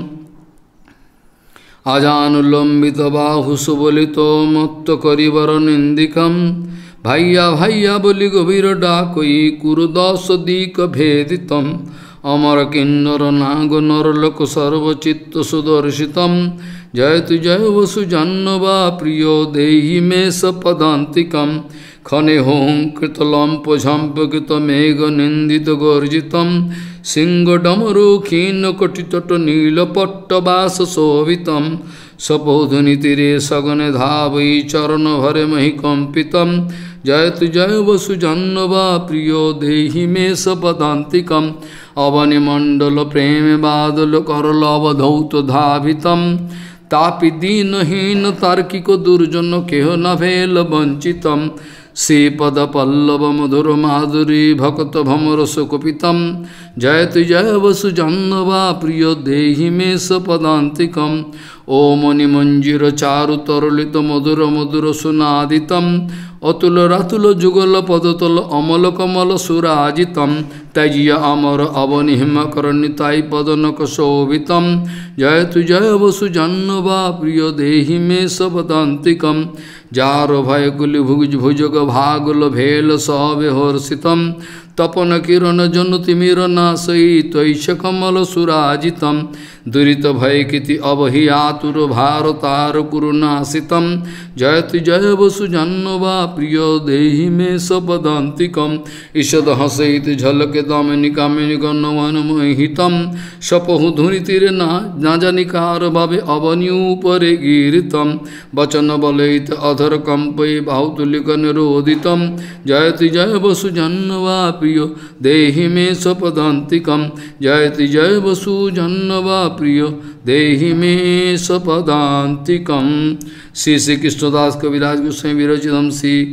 আজানুলম্বিত বাহু সুবলিত মত্ত করিবর নিন্দিকম ভাইয়া ভাইয়া বলি গভীর ডাকই কুরু দশ দিক ভেদিতম অমর কিন্নর নাগ নরলোক সর্বচিত্ত সুদর্শিতম জয়তু জয় বসুজন্নবা প্রিয় দেহি মে সপদান্তিকম খনে হোঙ্কৃত লম্প ঝম্পকৃত মেঘ নিন্দিত গর্জিতম সিংহ ডমরু ক্ষীণ কটিতট নীলপট্ট বাস শোভিতম সপৌধুনি তীরে সগনে ধাবৈ চরণ ভরে মহি কম্পিতম জয়তু জয় বসুজন্নবা প্রিয় দেহি মে সপদান্তিকম অবনি মণ্ডল প্রেমে বাদল করল অবধৌত ধাবিতম তাপি দীনহীন তার্কিক দুর্জন কেহ ন ভেল বঞ্চিতম শ্রীপদ পল্লব মধুর মাধুরী ভক্ত ভমর সুকপিতম জয়তু জয় বসুজন্নবা প্রিয় দেহি মে সপদান্তিকম ও মণিমঞ্জির চারু তরলিত মধুর মধুর সুনাদিতম অতুল রাতুল যুগল পদতল অমল কমল সুরাজিতম ত্যাজিয়া অমর অবনিহিমকর নিতাই পদনক শোভিতম জয়তু জয় বসুজন্নবা প্রিয় দেহি মে সপদান্তিকম যার ভয়কুলি ভুজগ ভাগুল ভেল সবে হর্ষিতম তপন কিরণ জনু তিমির নাশই তৈষ কমল সুরাজিতম দুরিত ভয়কৃতি অবহি আতুর ভারতার কুরুনাশিতম জয়তু জয় বসুজন্নবা প্রিয় দেহি মে সপদান্তিকম ঈষদ হসইত ঝলকে দমিনী কামিনী গণ্যমান মোহিতম সপহু ধুনি তীরে না জানি কার ভাবে অবনি উপরে গীরিতম বচন বলয়িত অধর কম্পই বাহুতুলিক নিরোদিতম জয়তি জয় বসুজন্নবা প্রিয় দেহি মে সপদান্তিকম জয়তি জয় বসুজন্নবা প্রিয় देहि मे स्वपदान्तिकं। श्री श्री कृष्णदास कविराज गोस्वामी विरचितम श्री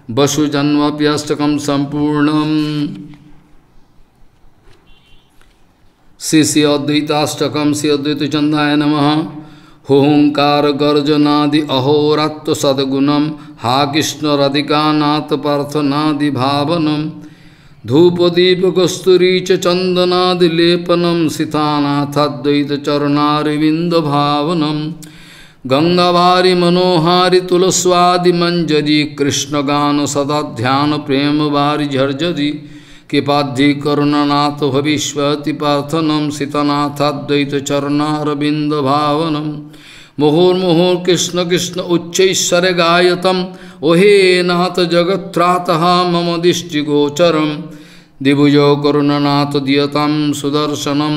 वसुजन्मप्यष्टकं सम्पूर्णम् श्री श्री अद्वैताष्टकं श्री अद्वैत चंदाय नमः। होंकार गर्जनादि अहोरात्र सद्गुणम हा कृष्ण राधिकानाथ पार्थनादि भावनम धूपदीप कस्तूरी च चंदनादि लेपनम सीतानाथाद्वैत चरणारविंद भावनम गंगावारी मनोहारी तुलस्वादि मंजरी कृष्ण गान सदा ध्यान प्रेम वारी झर्झरी कृपाद्धि करुणानाथ भविष्यति प्रार्थनम सीतानाथाद्वैत चरणारविंद भावनम मुहुर्मुहुर् कृष्ण कृष्ण उच्चैश्वर गायतम ओहे नाथ जगत्रातः मम दृष्टिगोचरम दिभुजो करुणानाथ दियतां सुदर्शनम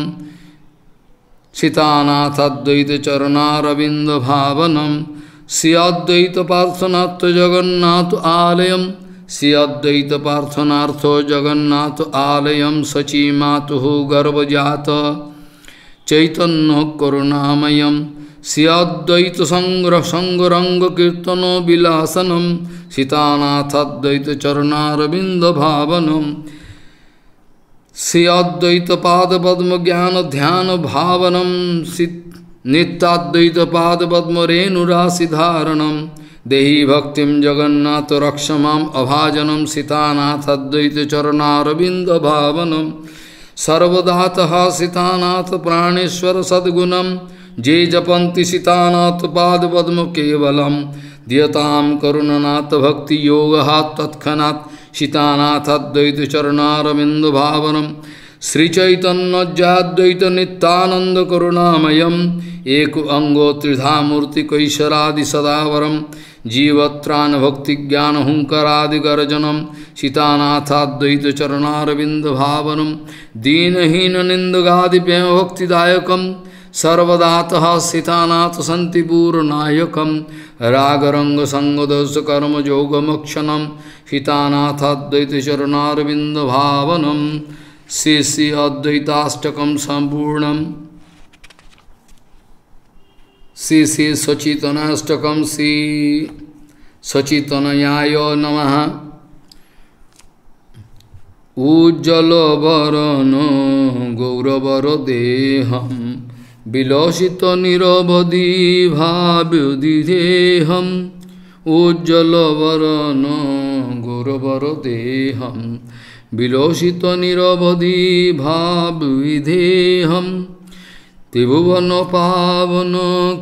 सीतानाथाद्वैत चरणारविंद भावनम श्री अद्वैत पार्थनाथ जगन्नाथ आलयम श्री अद्वैत पार्थनाथ जगन्नाथ आलयम सची मातुः गर्भजात चैतन्य करुणामयम श्री अद्वैत संगरंग कीर्तन विलासनम सीतानाथाद्वैत चरणारविंद भावनम श्री अद्वैत पाद पद्म ज्ञान ध्यान भावनम नित्याद्वैत पाद पद्म रेणुराशि धारणम देहि भक्तिम जगन्नाथ रक्षमाम अभाजनम सीतानाथाद्वैत चरणारविंद भावनम सर्वदातः सीतानाथ प्राणेश्वर सद्गुणम जे जपन्ति सीतानाथ पाद पद्म केवलम दियतां करुणानाथ भक्ति योगः तत्क्षणात् सीतानाथाद्वैत चरणारविंद भावनम श्री चैतन्यद्वैत नित्यानंद करुणामयम एक अंगो त्रिधा मूर्ति कैशरादि सदावरम जीवत्रान भक्ति ज्ञान हुंकारादि गर्जनम सीतानाथाद्वैत चरणारविंद भावनम दीनहीन निंदगादि प्रेम भक्तिदायकम सर्वदातः सीतानाथ सन्तिपूर्णनायकम रागरंग संगदोष कर्म योगमक्षणम सीतानाथाद्वैत चरणारविंद भावनम श्री श्री अद्वैताष्टकम संपूर्णम श्री श्री सचितनाष्टकम श्री सचितनयाय नमः। उज्ज्वलवरण गौरवर देहम विलसित निरवधि भाव्युदिदेहम उज्ज्वलवरण गौरवर देहम विलोसित निरवधि भावविधेहम त्रिभुवन पावन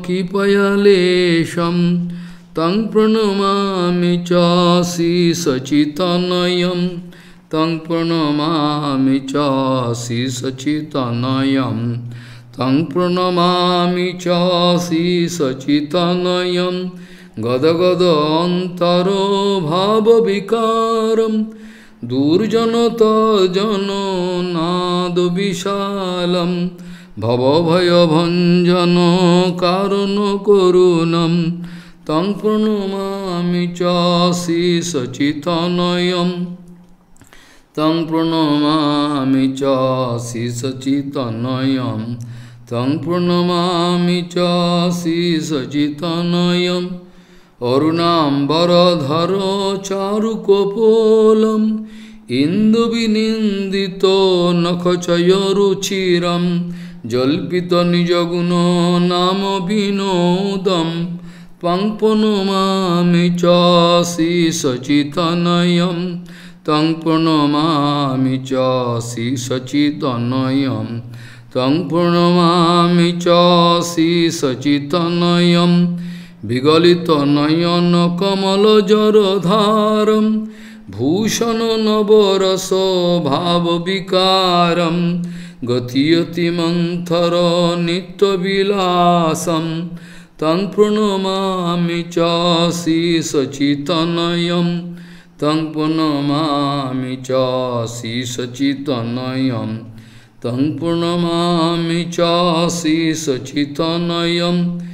कृपयालेशम तं प्रणमामि च श्री सचितनयम तं प्रणमामि च श्री सचितनयम तं प्रणमामि च श्री सचितनयम गदगद अंतरो भावविकारम दूर्जनत जनो नाद विशालम भवभयभञ्जन कारण करुणम तं प्रणमामि च श्री सचितनयम तं प्रणमामि च श्री सचितनयम तं प्रणमामि च श्री सचितनयम अरुणाम्बरधर चारुकपोलम इंदुविनिंदितो नखचयरुचिरम जल्पित निजगुण नाम विनोदम त्वं प्रणमामि च श्री सचितनयम तं प्रणमामि च श्री सचितनयम तं प्रणमामि च श्री सचितनयम विगलित नयन कमल जरधारम भूषण नवरस भाव विकारम गतियति मंथर नित्य विलासम तं प्रणमामि च श्री सचितनयम तं प्रणमामि च श्री सचितनयम तं प्रणमामि च श्री सचितनयम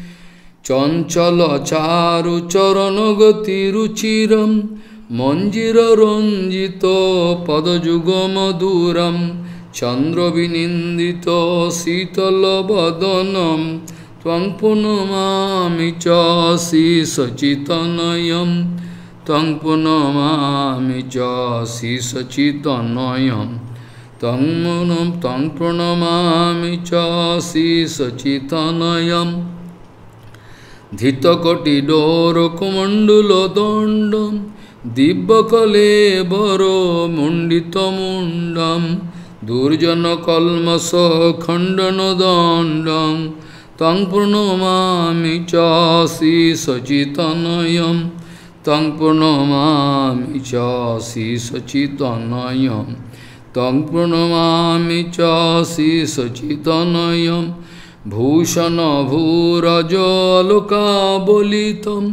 चंचल चारु चरण गति रुचिरम मंजीर रंजित पदजुग मधुरम चंद्र विनिंदित शीतल वदनम त्वं प्रणमामि च श्री सचितनयम तं प्रणमामि च श्रीसच्चिदानन्दं तं प्रणमामि च श्रीसच्चिदानन्दं धृतकटिडोरकमण्डलदण्डं दिव्यकलेवरमण्डितमुण्डं दुर्जनकल्मषखण्डनदण्डं तं प्रणमामि च श्रीसच्चिदानन्दं तं प्रणमामि च श्रीसच्चिदानन्दं तं प्रणमामि च श्रीसच्चिदानन्दं भूषणभूरजलोकाबलितं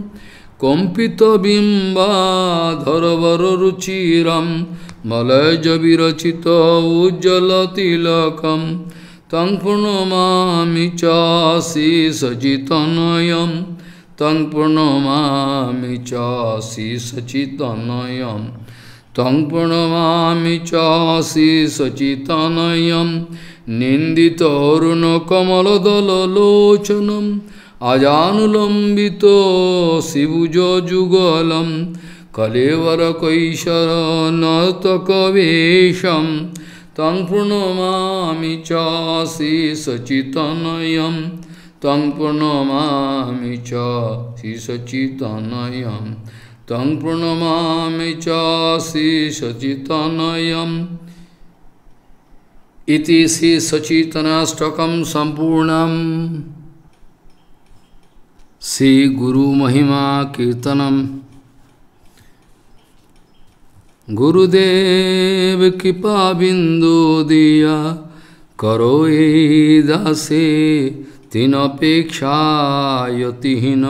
कम्पितबिम्बाधरवररुचिरं मलयजविरचित उज्ज्वलतिलकं तं प्रणमामि च श्रीसच्चिदानन्दं तं प्रणमामि च श्रीसच्चिदानन्दं तं प्रणमामि च श्रीसच्चिदानन्दं निन्दितोरुणकमलदललोचनम् अजानुलम्बितो शिवुजजुगलं कलेवरकैशरनर्तकवेशं तं प्रणमामि च श्रीसच्चिदानन्दं तं प्रणमामि च श्रीसच्चिदानन्दं तं प्रणमामि च श्रीसच्चिदानन्दम् इति श्रीसच्चिदानष्टकं सम्पूर्णम् श्री गुरु महिमा कीर्तनम गुरुदेव कृपा बिंदु दिया करो ये दासे तीन अपेक्षा यतिहीन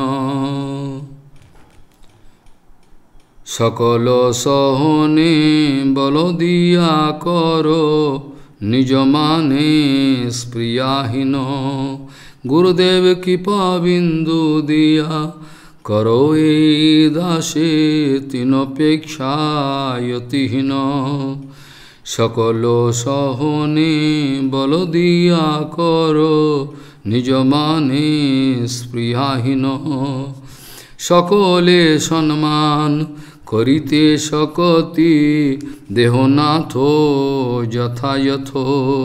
सकल सहने बल दिया करो निज माने स्प्रियाहीन गुरुदेव कृपा बिंदु दिया करो ये दासे तीन अपेक्षा यतिहीन सकल सहने बल दिया करो निज माने स्पृहाहीन सकले सम्मान करिते सकति देहनाथो यथा यथो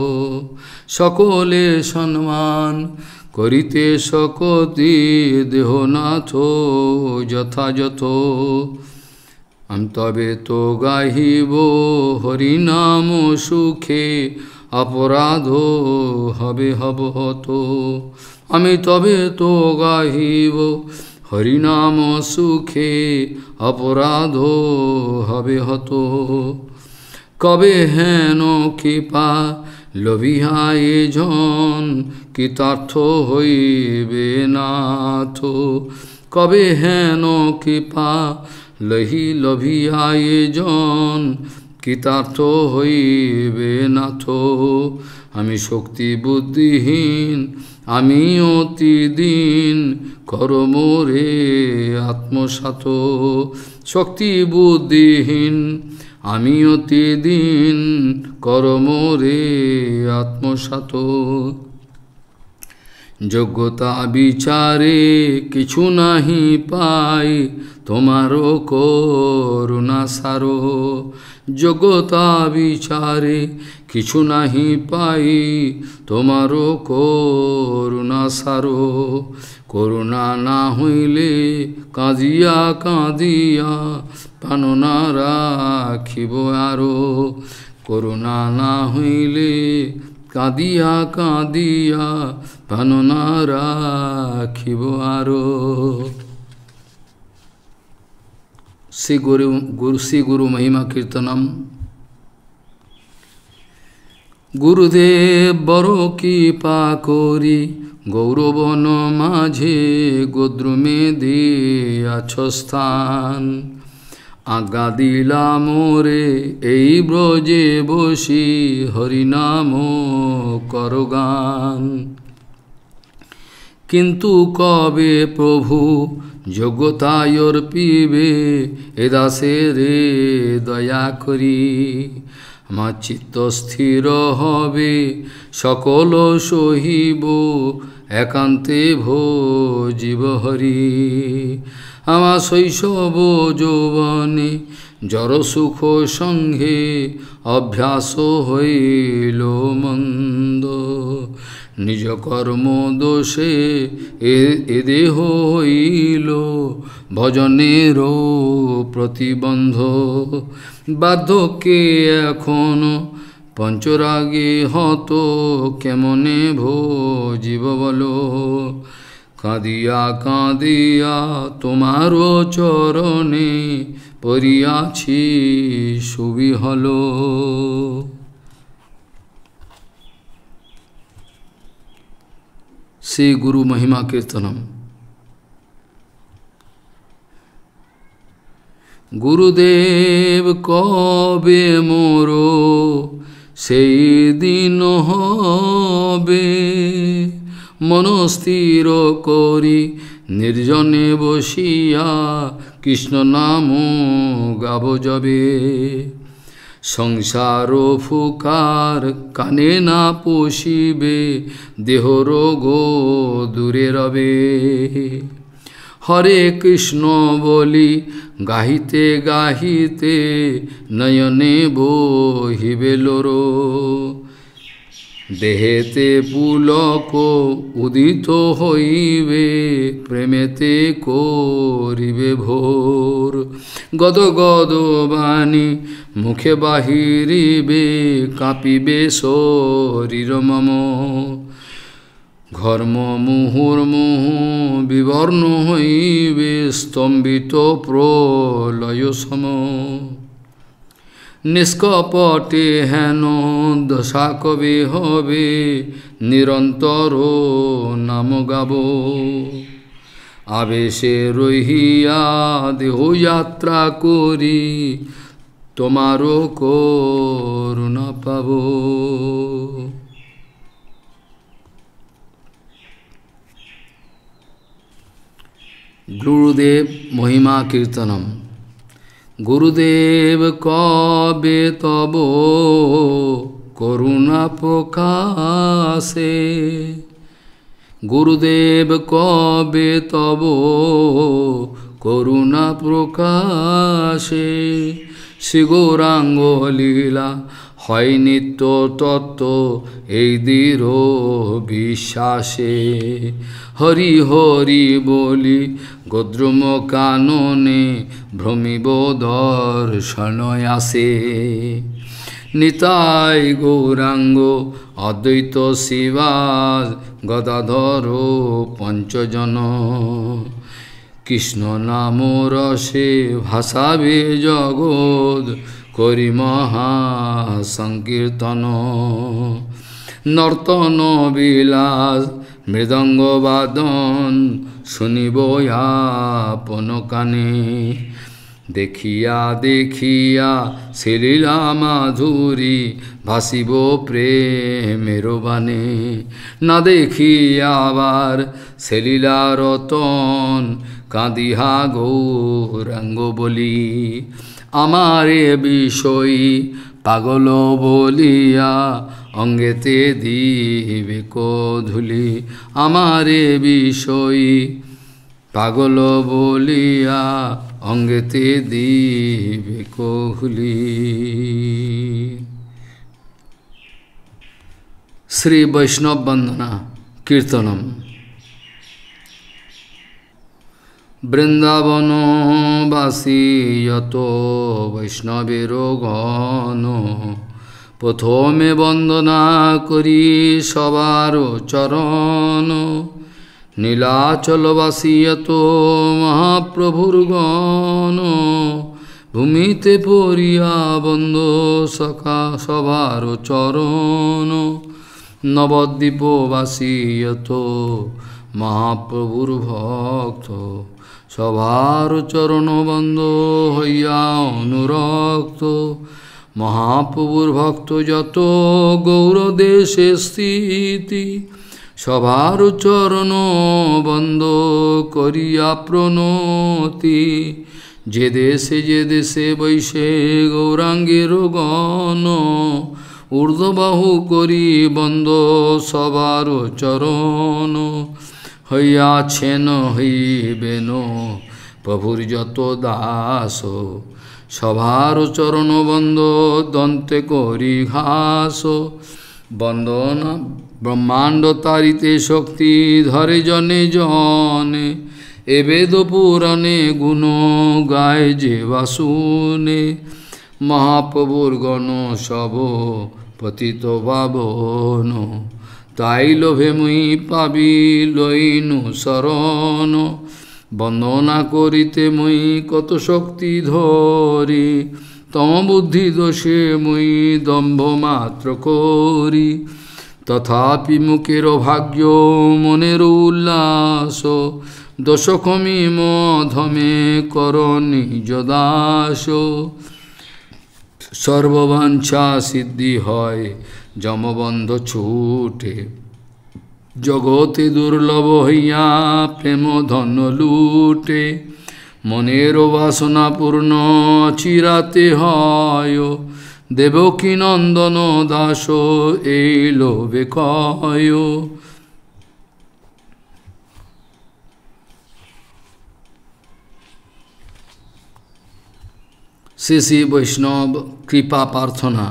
सकले सम्मान करिते सकति देहनाथो यथा यथो हम तबे तो गाहिबो हरिनाम सुखे अपराधो हबे हबतो आमी तबे तो गाहिबो हरिनाम सुखे अपराधो हबे हतो कबे हेन कृपा लभियाए जन कृतार्थ हইবে नाथो कबे हेन कृपा लही लभियाए जन कृतार्थ हইবে नाथो आमी शक्ति बुद्धिहीन आमी अति दीन करो मोरे आत्मसातो शक्ति बुद्धिहीन आमी अति दीन करो मोरे आत्मसातो योग्यता विचारे किछु नाही पाई तुम्हारो करुणा सारो योग्यता विचारे किछु नाही पाई तुम्हारो करुणा सारो करुणा ना हইলে काँदिया काँदिया पानना राखिब आरो करुणा ना हইলে काँदिया काँदिया पानना राखिब आरो श्री गुरु महिमा कीर्तनम गुरुदेव बड़ो कृपा करी गौरवन माझे गोद्रुमे दियाछ स्थान आज्ञा दिला मोरे এই ব্রজে বসি হরিনাম করো গান किंतु कबे प्रभु যোগ্যতায়র পিবে এ দাসে রে দয়া করি আমার চিত্ত স্থির হবে সকল সহিব একান্তে ভজিব হরি আমার শৈশব যৌবনে জড়সুখ সঙ্গে অভ্যাস হইল মন্দ, নিজ কর্ম দোষে এ দেহ হইল ভজনের প্রতিবন্ধ। বার্ধক্যে এখন পঞ্চরাগে হত কেমনে ভজিব বলো, কাঁদিয়া কাঁদিয়া তোমার চরণে পড়িয়াছি সুবিহল। শ্রী গুরু মহিমা কীর্তনম। গুরুদেব কবে মোরো সেই দিন হবে, মনস্থির করি নির্জনে বসিয়া কৃষ্ণ নাম গাব যবে। সংসার ফুকার কানে না পশিবে, দেহ রোগ দূরে রবে। হরে কৃষ্ণ বলি গাহিতে গাহিতে নয়নে বহিবে লোরো, দেহেতে পুলক উদিত হইবে, প্রেমেতে করিবে ভোর। গদ গদ বাণী মুখে বাহিরিবে, কাঁপিবে শরীর মম। ঘর্ম মুহুর্মুহ বিবর্ণ হইবে, স্তম্ভিত প্রলয় সম। নিষ্কপটে হেন দশা কবে হবে, নিরন্তর নাম গাব। আবেশে রহিয়া দেহ যাত্রা করি, তোমারও করুণা পাব। গুরুদেব মহিমা কীর্তনম। গুরুদেব কবে তব করুণা প্রকাশে, গুরুদেব কবে তব করুণা প্রকাশে। শ্রী গৌরাঙ্গ লীলা হয় নিত্য তত্ত্ব এই দৃঢ় বিশ্বাসে। হরি হরি বলি গদ্রুম কাননে, ভ্রমিব দর্শন আসে। নিতাই গৌরাঙ্গ অদ্বৈত শিবাস, গদাধর পঞ্চজন। কৃষ্ণ নাম রসে ভাসাবে জগৎ, করি মহা সংকীর্তন। নর্তন বিলাস মৃদঙ্গ বাদন, শুনিব আপন কানে। দেখিয়া দেখিয়া শ্রীলীলা মাধুরী, ভাসিব প্রেমের বানে। না দেখিয়া আবার শ্রীলীলা রতন, কাঁদিহা গৌরাঙ্গ বলি। আমারে বিষয়ী পাগল বলিয়া, অঙ্গেতে দিবে ধুলি। আমারে বিষয়ী পাগল বলিয়া, অঙ্গেতে দিবে কহুলি। শ্রী বৈষ্ণব বন্দনা কীর্তনম। বৃন্দাবন বাসী যত বৈষ্ণবের গণ, প্রথমে বন্দনা করি সবার চরণ। নীলাচলবাসী যত মহাপ্রভুর গণ, ভূমিতে পড়িয়া বন্দ সখা সবার চরণ। নবদ্বীপবাসী যত মহাপ্রভুর ভক্ত, সবার চরণ বন্দ হইয়া অনুরক্ত। মহাপ্রভুর ভক্ত যত গৌর দেশে স্থিতি, সবার চরণ বন্দ করিয়া প্রণতি। যে দেশে বৈশে গৌরাঙ্গের গণ, ঊর্ধ্ববাহু করি বন্দ সবার চরণ। হইয়াছেন হইবেন প্রভুর যত দাস সভার চরণ বন্দ দন্তে করি ঘাস বন্দনা ব্রহ্মাণ্ড তারিতে শক্তি ধরে জনে জনে এ বেদ পুরাণে গুণ গায় যে বাসুনে মহাপ্রভুর গণ সব পতিত পাবন তাই লোভে মুই পাবি লইনু শরণ বন্দনা করিতে মুই কত শক্তি ধরি তম বুদ্ধি দোষে মুই দম্ভ মাত্র করি তথাপি মুখের ভাগ্য মনের উল্লাস দোষ কমি মধমে কর নিজ দাস সর্ববাঞ্ছা সিদ্ধি হয় যমবন্ধ ছুটে জগতে দুর্লভ হইয়া প্রেম ধন লুটে মনের বাসনা পূর্ণ চিরাতে হয় দেবকী নন্দন দাস এই লোভে কয় শ্রী শ্রী বৈষ্ণব কৃপা প্রার্থনা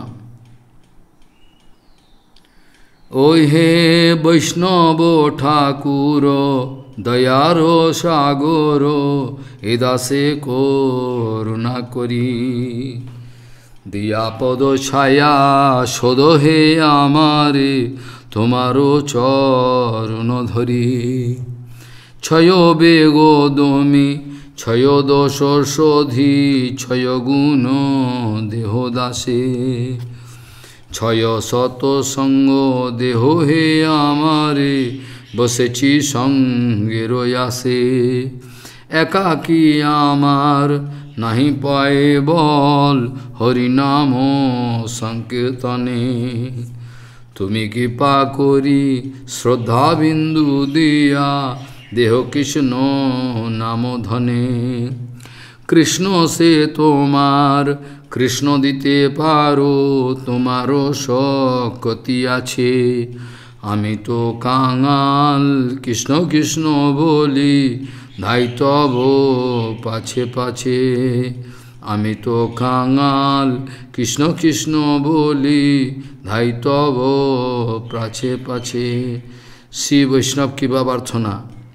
ওই হে বৈষ্ণব ঠাকুর দয়ার সাগর এ দাসে করুণা করি দিয়া পদ ছায়া সদ হে আমারে তোমারো চরণ ধরি ছয় বেগ দমি ছয় দোষ শোধি ছয় গুণ দেহ দাসে ছয় শত সঙ্গ দেহ হে আমারে বসেছি সঙ্গে রয়াসে একাকী আমার নাহি পায়ে বল হরিনাম সংকীর্তনে তুমি কৃপা করি শ্রদ্ধা বিন্দু দিয়া দেহ কৃষ্ণ নাম ধনে কৃষ্ণ সে তোমার কৃষ্ণ দিতে পারো তোমারও শক্তি আছে আমি তো কাঙাল কৃষ্ণ কৃষ্ণ বলি ধাইতব পাছে পাছে আমি তো কাঙাল কৃষ্ণ কৃষ্ণ বলি ধাইতব পাছে পাছে শ্রী বৈষ্ণব কৃপা প্রার্থনা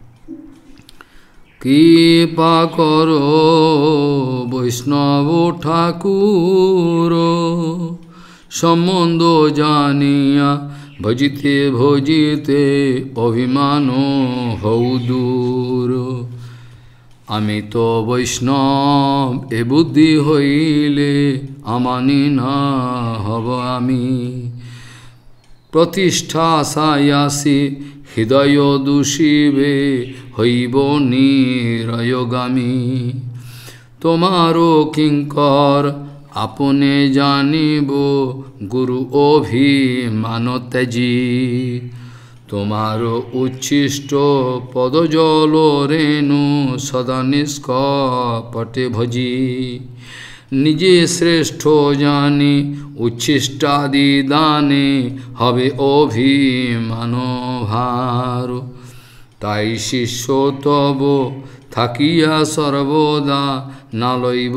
কৃপা করো বৈষ্ণব ঠাকুর সম্বন্ধ জানিয়া ভজিতে ভজিতে অভিমান হউ দূর আমি তো বৈষ্ণব এ বুদ্ধি হইলে আমানি না হব আমি প্রতিষ্ঠা সায়াসি হৃদয় দূষিবে হইব নিরয়গামী তোমারও কিঙ্কর আপনে জানিব গুরু অভিমান ত্যাজি তোমারও উচ্ছিষ্ট পদজল রেণু সদা নিষ্কপটে ভজি নিজে শ্রেষ্ঠ জানি উচ্ছিষ্টাদি দানে হবে অভিমান ভার তাই শিষ্য তব থাকিয়া সর্বদা না লইব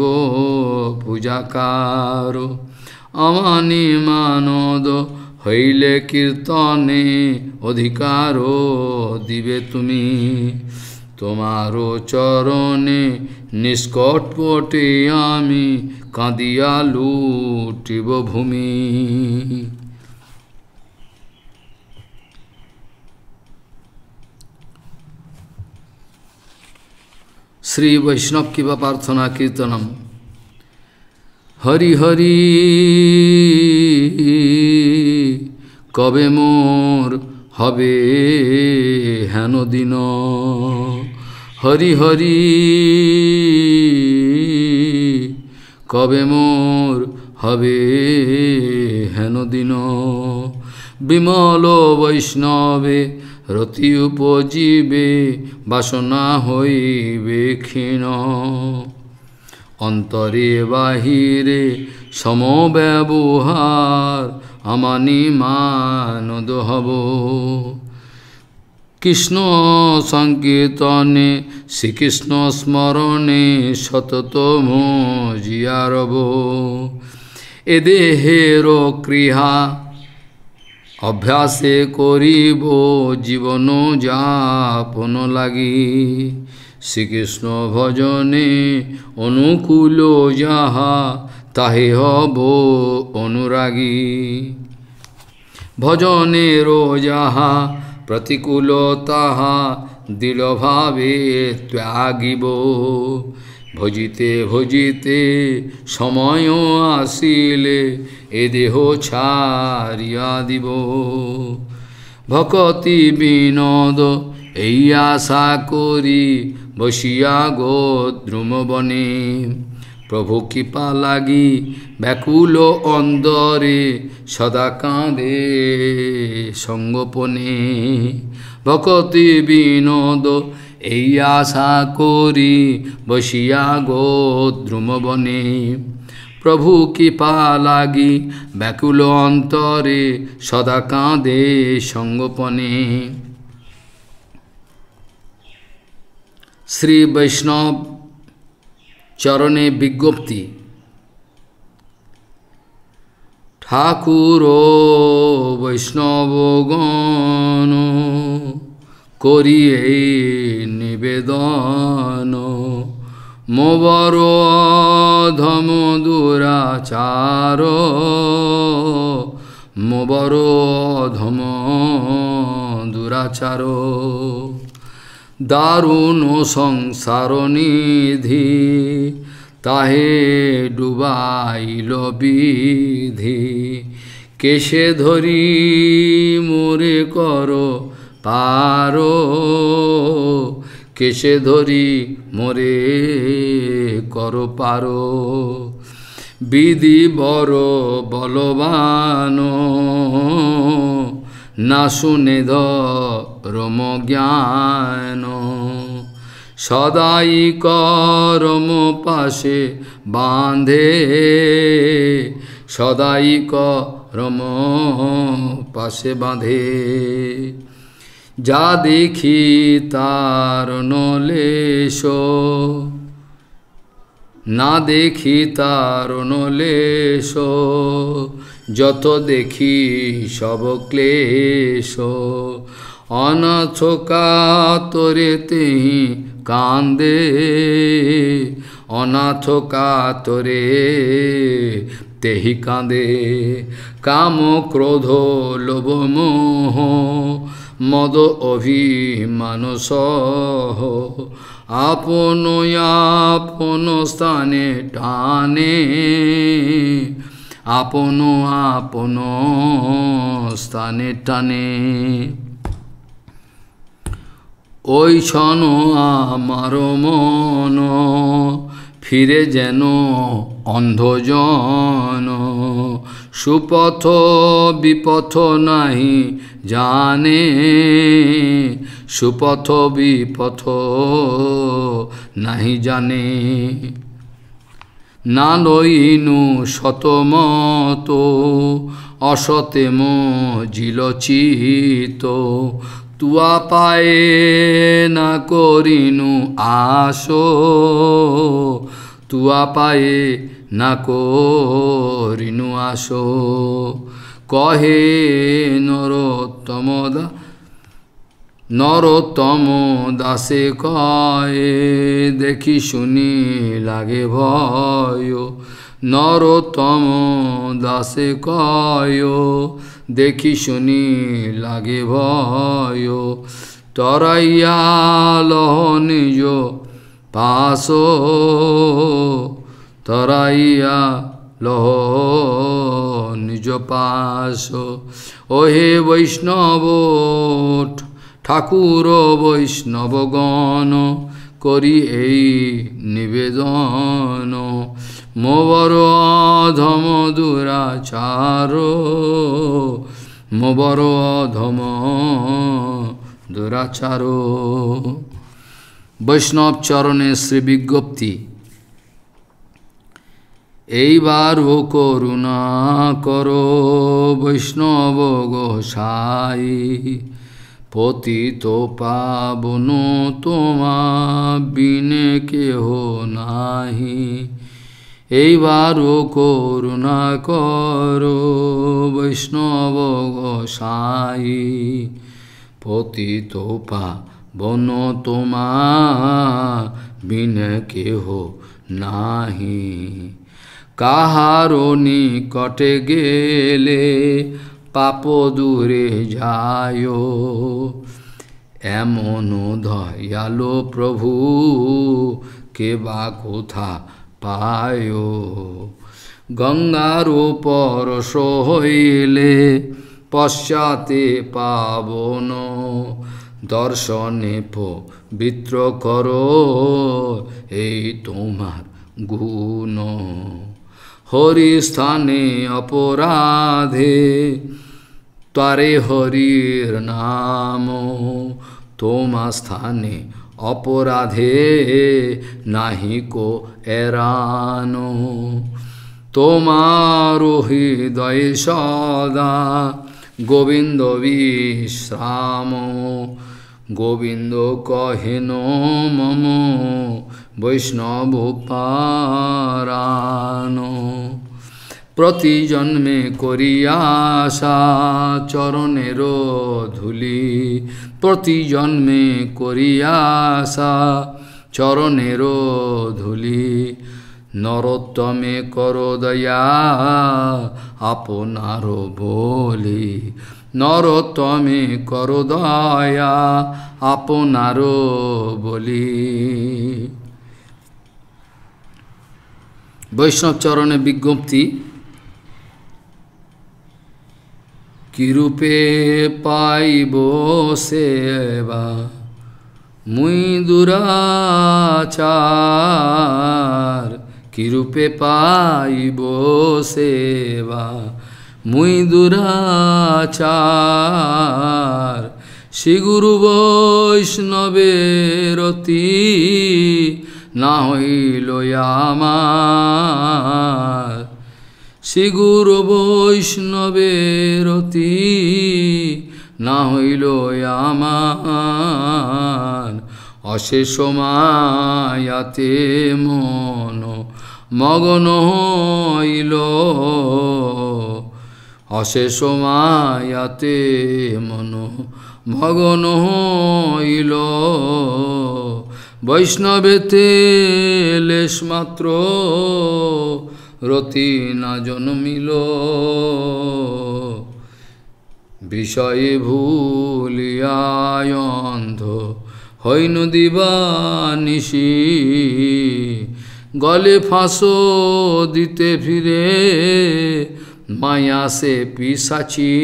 পূজাকার আমানি মানদ হইলে কীর্তনে অধিকার দিবে তুমি তোমারো চরণে নিষ্কটপটে আমি কাঁদিয়া লুটিব ভূমি শ্রী বৈষ্ণব কৃপা প্রার্থনা কীর্তনম হরি হরি কবে মোর হবে হেন দিন হরি হরি কবে মোর হবে হেন দিন বিমল বৈষ্ণবে রতি উপজীবে বাসনা হইবে ক্ষীণ অন্তরে বাহিরে সমব্যবহার আমানি মানদ হব কৃষ্ণ সংকীর্তনে শ্রীকৃষ্ণ স্মরণে সততম জিয়ারব এ দেহের ক্রিয়া অভ্যাসে করিব জীবন যাপন লাগি শ্রীকৃষ্ণ ভজনে অনুকূল যাহা তাহে হব অনুরাগী ভজনের যাহা प्रतिकूल ताहा दृढ़भावे त्यागिब भजिते भजिते समय आसिले ए देह छाड़िया दिब भक्ति विनोद এই आशा करी बसिया गो द्रुम बने प्रभु कृपा লাগি ব্যাকুল অন্দরে সদা কাঁদে সঙ্গোপনে ভক্তি বিনোদ এই আশা করি বসিয়া গো দ্রুম বনে প্রভু কৃপা লাগি ব্যাকুল অন্তরে সদা কাঁদে সঙ্গোপনে শ্রী বৈষ্ণব চরণে বিজ্ঞপ্তি ঠাকুর বৈষ্ণবগণ করিয়ে নিবেদন মোবর ধম দুরাচার মোবর ধম দুরাচার দারুণ সংসার নিধি তাহে ডুবাইল বিধি কেশে ধরি মোরে কর পার কেশে ধরি মোরে কর পার বিধি বড় বলবান না শুনে ধর্ম জ্ঞান সদাই করম পাশে বাঁধে সদাই করম পাশে বাঁধে যা দেখি তার নলেশ না দেখি তার নলেশ যত দেখি সব ক্লেশ অনাথ কাতরে তেহি কান্দে অনাথ কাতরে তেহি কাঁদে কাম ক্রোধ লোভ মোহ মদ অভিমান সহ আপন আপন স্থানে টানে আপন আপন স্থানে টানে ওই ছন আমার মন ফিরে যেন অন্ধজন সুপথ বিপথ নাহি জানে সুপথ বিপথ নাহি জানে না লইনু শতমত অসতে মজিলচিত তুয়া পায়ে না করিনু আশো তুয়া পায়ে না করিনু আশো কহে নরোত্তম দাসে কয়ে দেখি শুনি লাগে ভয় নরোত্তম দাসে কয় দেখি শুনি লাগে ভয় তরাইয়া লহ নিজ পাশ তরাইয়া লহ নিজ পাশ ওহে বৈষ্ণব ঠাকুর বৈষ্ণবগণ করি এই নিবেদন মোবর অধম দুরাচার মোবর অধম দুরাচার বৈষ্ণব চরণে শ্রী বিজ্ঞপ্তি এইবার ও করুণা করো বৈষ্ণব গোসাই পতিত পাবন তোমা বিনে কেহ নাহি, এইবারও করুণা করো বৈষ্ণব গোসাই। পতিত পাবন তোমা বিনে কেহ নাহি, কাহারো নিকটে গেলে পাপ দূরে যায়, এমন দয়ালো প্রভু কে বা কোথা পায়। গঙ্গার পরশ হইলে পশ্চাতে পাবন, দর্শনে পবিত্র করো এই তোমার গুণ। হরি স্থানে অপরাধে তারে হরির নাম, তোমা স্থানে অপরাধে নাহি কো এরানো। তোমার হৃদয় সদা গোবিন্দ বিশ্রাম, গোবিন্দ কহেন মম বৈষ্ণব পারান। প্রতি জন্মে করিয়া আশা চরণের ধূলি, প্রতি জন্মে করিয়া আশা চরণের ধূলি। নরোত্তমে করো দয়া আপনার বলি, নরোত্তমে করো দয়া আপনার বলি। বৈষ্ণব চরণে বিজ্ঞপ্তি। কিরূপে পাইব সেবা মুই দুরাচার, কিরূপে পাইব সেবা মুই দুরাচার। শ্রী গুরু বৈষ্ণবের অতি না হইল আমার, শ্রী গুরু বৈষ্ণবের অতি না হইল আমার। অশেষ মায়াতে মন মগন হইল, অশেষ মায়াতে মন মগন হইল। বৈষ্ণবেতে লেশ মাত্র রতি না জন্মিল, বিষয়ে ভুলিয়ায় অন্ধ হইন দিবানিশি। গলে ফাঁসো দিতে ফিরে মায়া সে পিসাচি,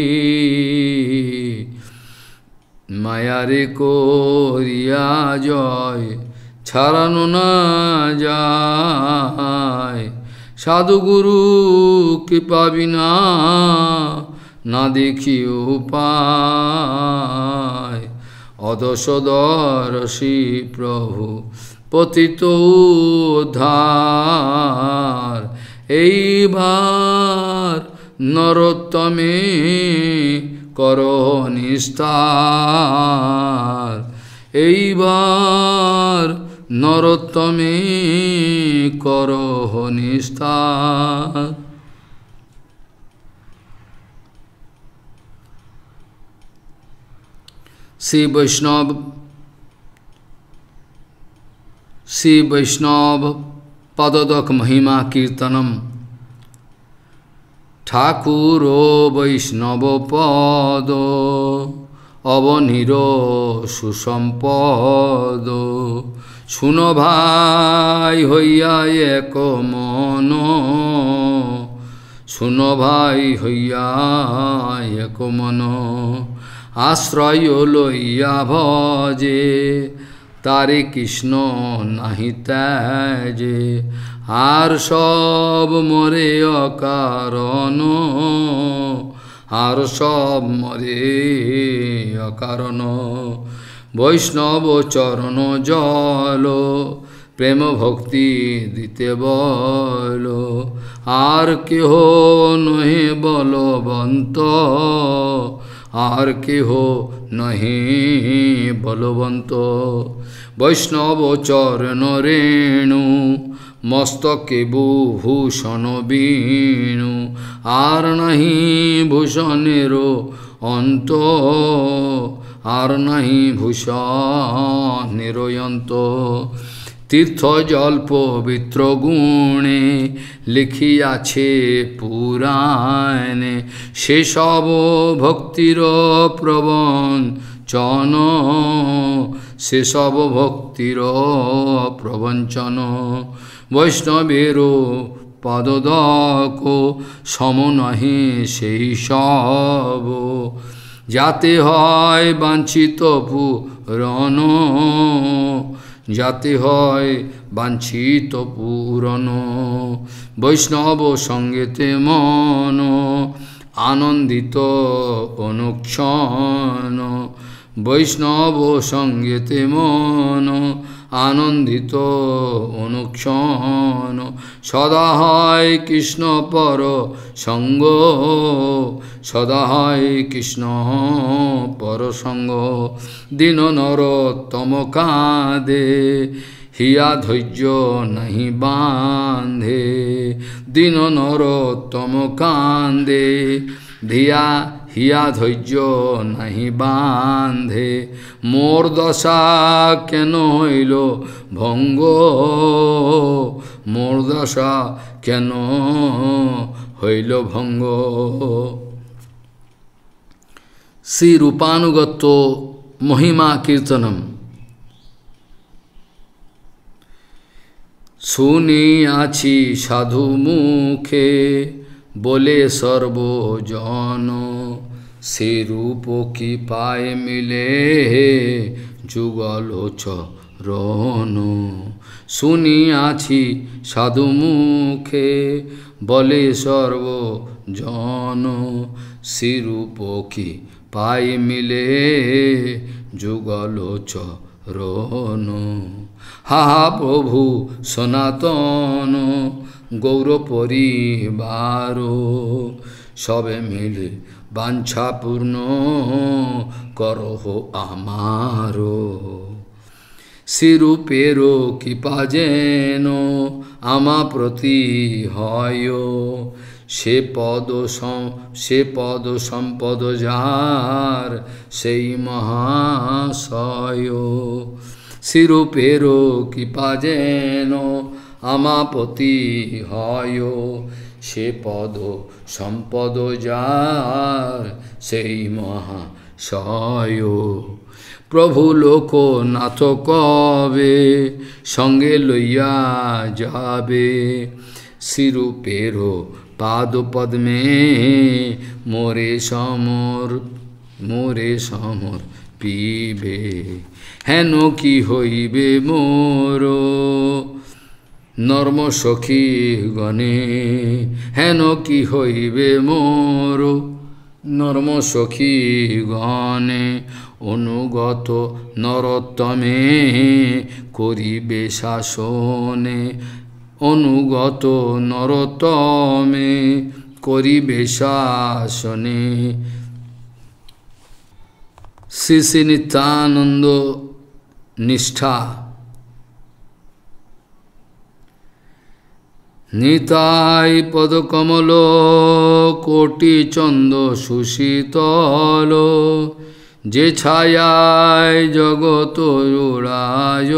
মায়ারে করিয়া জয় ছাড়ানো না যায়। সাধুগুরু কৃপা বিনা না দেখি উপায়, অদশদর্শী প্রভু পতিত উদ্ধার। এইবার নরোত্তমে করো নিস্তার, এইবার নরোত্তমে করো নিস্তার। শ্রী বৈষ্ণব পদদক মহিমা কীর্তনম। ঠাকুর বৈষ্ণব পদ অবনীর সুসম্পদ, শুনো ভাই হইয়া এক মন, শুনো ভাই হইয়া এক মন। আশ্রয় লইয়া ভজে তারে কৃষ্ণ নাহি ত্যাজে, আর সব মরে অকারণ, আর সব মরে অকারণ। বৈষ্ণব চরণ জল প্রেম ভক্তি দিতে বল, আর কেহ নহে বলবন্ত আর কেহ নহি বলবন্ত। বৈষ্ণব চরণ রেণু মস্তকে ভূষণ বীণু, আর নাহি ভূষণের অন্ত, আর নাহি ভূষণের অন্ত। তীর্থ জল পবিত্র গুণে লিখিয়াছে পুরাণে, সেসব ভক্তির প্রবঞ্চন, সেসব ভক্তির প্রবঞ্চন। বৈষ্ণবের পদদক সম নহে সেই সব, যাতে হয় বাঞ্ছিত পূরণ, যাতে হয় বাঞ্ছিত পূরণ। বৈষ্ণব সঙ্গেতে মন আনন্দিত অনুক্ষণ, বৈষ্ণব সঙ্গেতে মন আনন্দিত অনুক্ষণ। সদা হয় কৃষ্ণ পর সঙ্গ, সদা হয় কৃষ্ণ পর সঙ্গ। দীন নরোত্তম কাঁদে, হিয়া ধৈর্য নাহি বাঁধে, দীন নরোত্তম কাঁদে, ধিয়া হিয়া ধৈর্য নাহি বাঁধে। মোর দশা কেন হইল ভঙ্গ, মোর দশা কেন হইল ভঙ্গ। শ্রী রূপানুগত মহিমা কীর্তনম। শুনিয়াছি সাধু মুখে বলে সর্বজন, সে রূপ কি পায় মিলে যুগল চরণ। শুনিয়াছি সাধু মুখে বলে সর্বজন, সে রূপ কি পায় মিলে যুগল চরণ। হা হা প্রভু সনাতন গৌর পরিবার, সবে মিলে বাঞ্ছা পূর্ণ করহ আমার। শ্রীরূপের কৃপা যেন আমা প্রতি হয়, সে পদ সম্পদ যার সেই মহাশয়। শ্রীরূপের কৃপা যেন আমা প্রতি হয়, সে পদ সম্পদ যার সেই মহাশয়। প্রভু লোকনাথ কবে সঙ্গে লইয়া যাবে, শ্রীরূপের পাদ পদ্মে মোরে সমর পিবে। হেন কি হইবে মোর নর্ম সখী গণে, হেন কি হইবে মোর নর্ম সখী গণে। অনুগত নরোত্তমে করিবে শাসনে, অনুগত নরোত্তমে করিবে শাসনে। শ্রী শ্রী নিত্যানন্দ নিষ্ঠা। নিতাই পদকমল কোটি চন্দ সুশীতল, যে ছায়ায় জগত জোড়ায়,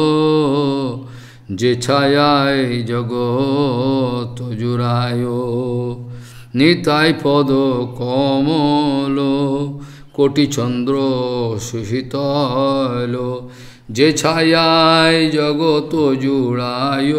যে ছায়ায় জগত জোড়ায়। নিতাই পদ কমল কোটি চন্দ্র সুশীতল, যে ছায়ায় জগত জুড়ায়,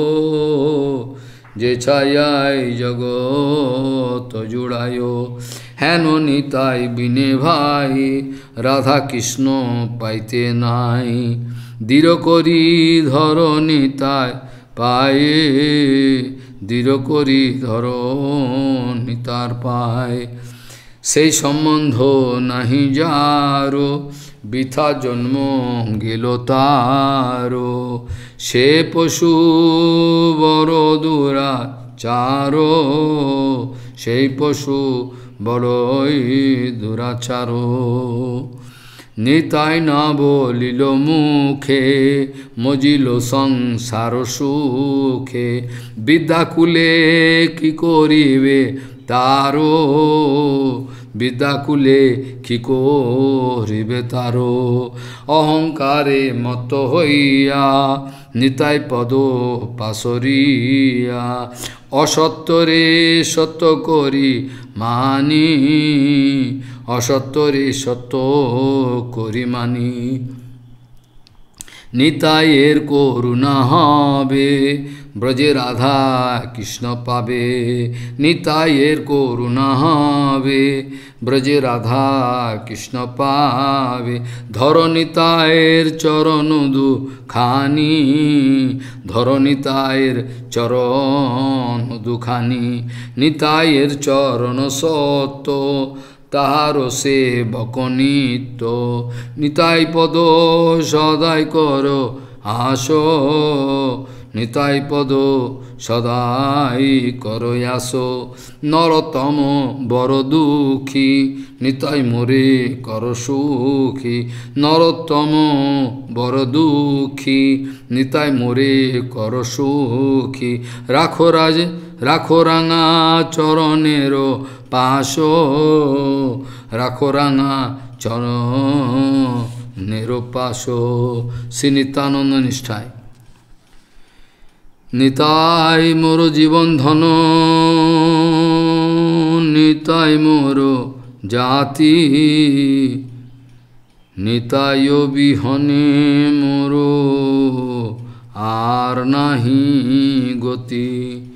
যে ছায়ায় জগত জুড়ায়। হেন নিতাই বিনে ভাই রাধা কৃষ্ণ পাইতে নাই, দৃঢ় করি ধর নিতাই পায়ে, দৃঢ় করি ধর নিতার পায়। সেই সম্বন্ধ নাহি যারো, বৃথা জন্ম গেল তারো। সে পশু বড় দুরাচার, সেই পশু বড়ই দুরাচার নিতাই না বলিল মুখে মজিল সংসার সুখে বিদ্যাকুলে কি করিবে তারো বিদ্যাকুলে কি করিবে তারো অহংকারে মত হইয়া নিতাই পদ পাশরিয়া অসত্যরে সত্য করি মানি অসত্যরে সত্য করি মানি নিতাইয়ের করুণা হবে ব্রজে রাধা কৃষ্ণ পাবে নিতাইয়ের করুণা হবে ব্রজে রাধা কৃষ্ণ পাবে ধর নিতাইয়ের চরণ দুখানি ধর নিতাইয়ের চরণ দুখানি নিতাইয়ের চরণ সত্য তাহার সেবক নিত্য নিতাই পদ সদাই কর আস নিতাই পদ সদাই কর আস নরতম বড় দুঃখী নিতাই মোরে কর সুখী নরতম বড় দুঃখী নিতাই মোরে কর সুখী রাখো রাজ রাখো রাঙা চরণের পাশ রাখো রাঙা চরণের পাশ শ্রী নিত্যানন্দ নিষ্ঠায় নিতাই মোর জীবন ধন নিতাই মোর জাতি নিতাই বিহনে মোর আর নাহি গতি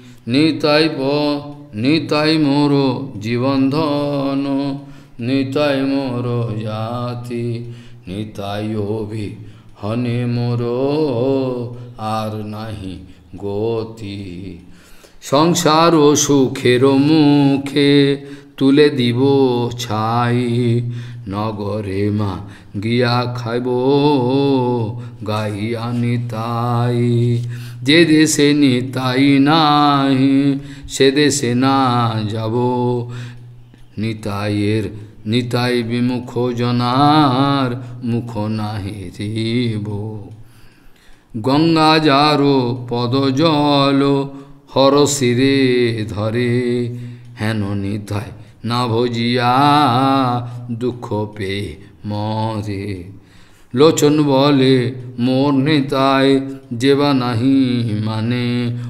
নিতাই মোর জীবন ধন নিতাই মোর জাতি নিতাই বিহনে মোর আর নাহি গতি সংসার ও সুখের মুখে তুলে দিব ছাই নগরে মা গিয়া খাইব গাইয়া নিতাই যে দেশে নিতাই নাই সে দেশে না যাব নিতাইয়ের নিতাই বিমুখ জনার মুখ নাহি রিব গঙ্গা যারো পদ জল হর শিরে ধরে হেন নিতাই না ভজিয়া দুঃখ পেয়ে মরে লোচন বলে মোর নিতাই যেবা নাহি মানে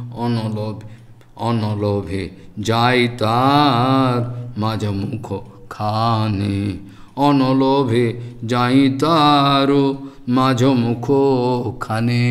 অনলোভে যাই তার মাঝ মুখ খানে অনলোভে যাই তার মাঝ মুখ খানে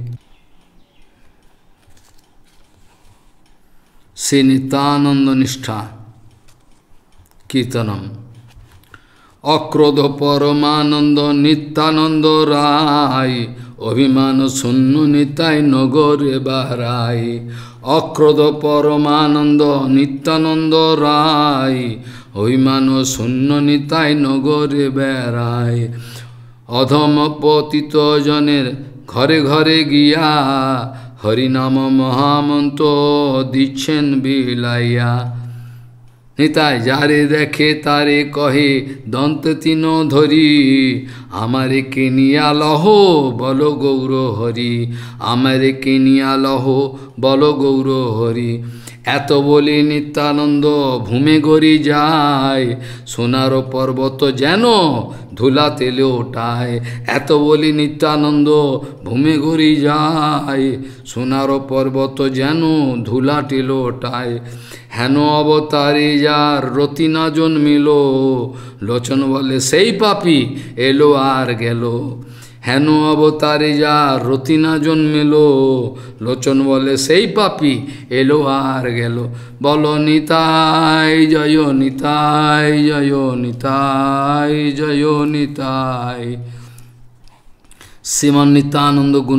শ্রী নিত্যানন্দ নিষ্ঠা কীর্তনম অক্রোধ পরমানন্দ নিত্যানন্দ রায় অভিমান শূন্য নিতাই নগরে বারায় অক্রোধ পরমানন্দ নিত্যানন্দ রায় অভিমান শূন্য নিতাই নগরে বেড়ায় অধম পতিত জনের ঘরে ঘরে গিয়া হরিনাম মহামন্ত্র দিচ্ছেন বিলাইয়া নিতাই যারে দেখে তারে কহে দন্ত তিন ধরি আমারে কিনিয়া লহ বল গৌর হরি আমারে কিনিয়া লহ বল গৌর হরি এত বলি নিত্যানন্দ ভূমে গড়ি যায় সোনার পর্বত যেন ধুলা তেলে ওঠায় এত বলি নিত্যানন্দ ভূমে গড়ি যায় সোনার পর্বত যেন ধুলা টেলে ওঠায় হেন অবতারে যার রতি না জন্মিল লোচন বলে সেই পাপী এলো আর গেল হেন অবতারে যার রতি না জন্মিল লোচন বলে সেই পাপী এলো আর গেল বল নিতাই জয় নিতাই জয় নিতাই জয় নিতাই শ্রীমান নিত্যানন্দ গুণ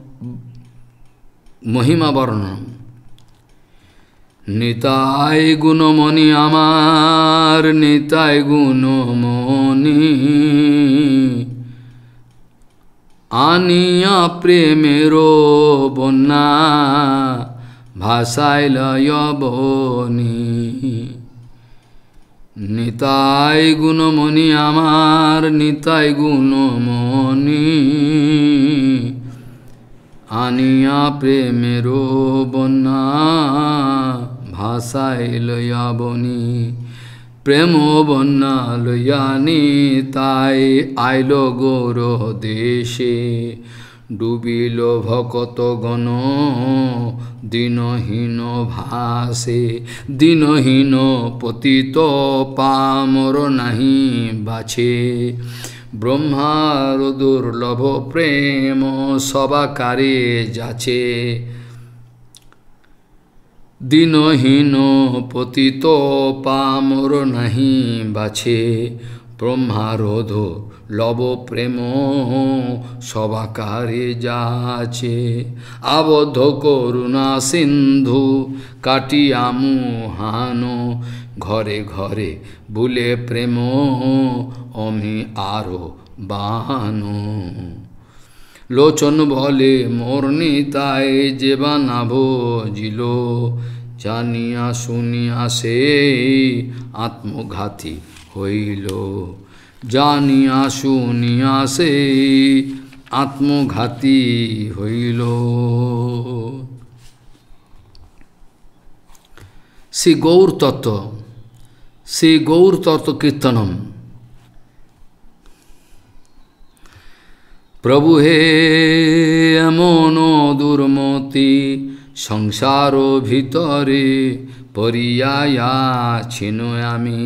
মহিমা বর্ণন নিতাই গুণমণি আমার নিতাই গুণমণি আনিয়া প্রেমেরো বন্যা ভাষাইল বনি নিতাই গুণমণি আমার নিতাই গুণমণি আনিয়া প্রেমের বন্যা ভাষায় লয়া বনি প্রেম বন্যা লয়ানি তাই আইল গৌর দেশে ডুবিল ভকত গণ দীনহীন ভাসে দীনহীন পতিত পামর নাহি বাছে ব্রহ্মার দুর্লভ প্রেম সবাকারে যাছে দীনহীন পতিত পামর নাহি বাছে ব্রহ্মারোধ লব প্রেম সবাকারে যাছে আবদ্ধ করুণা সিন্ধু কাটিয়ামু হানো ঘরে ঘরে বুলে প্রেম অমি আরো বানো লোচন বলে মোর নিতাই যে বানা ভজিল জানিয়া শুনিয়া সে আত্মঘাতী হইল জানিয়া শুনিয়া সে আত্মঘাতী হইল শ্রী গৌর তত্ত্ব কীর্তনম প্রভু হে এমন দুর্মতি সংসার ভিতরে পরিয়ায়াছিন আমি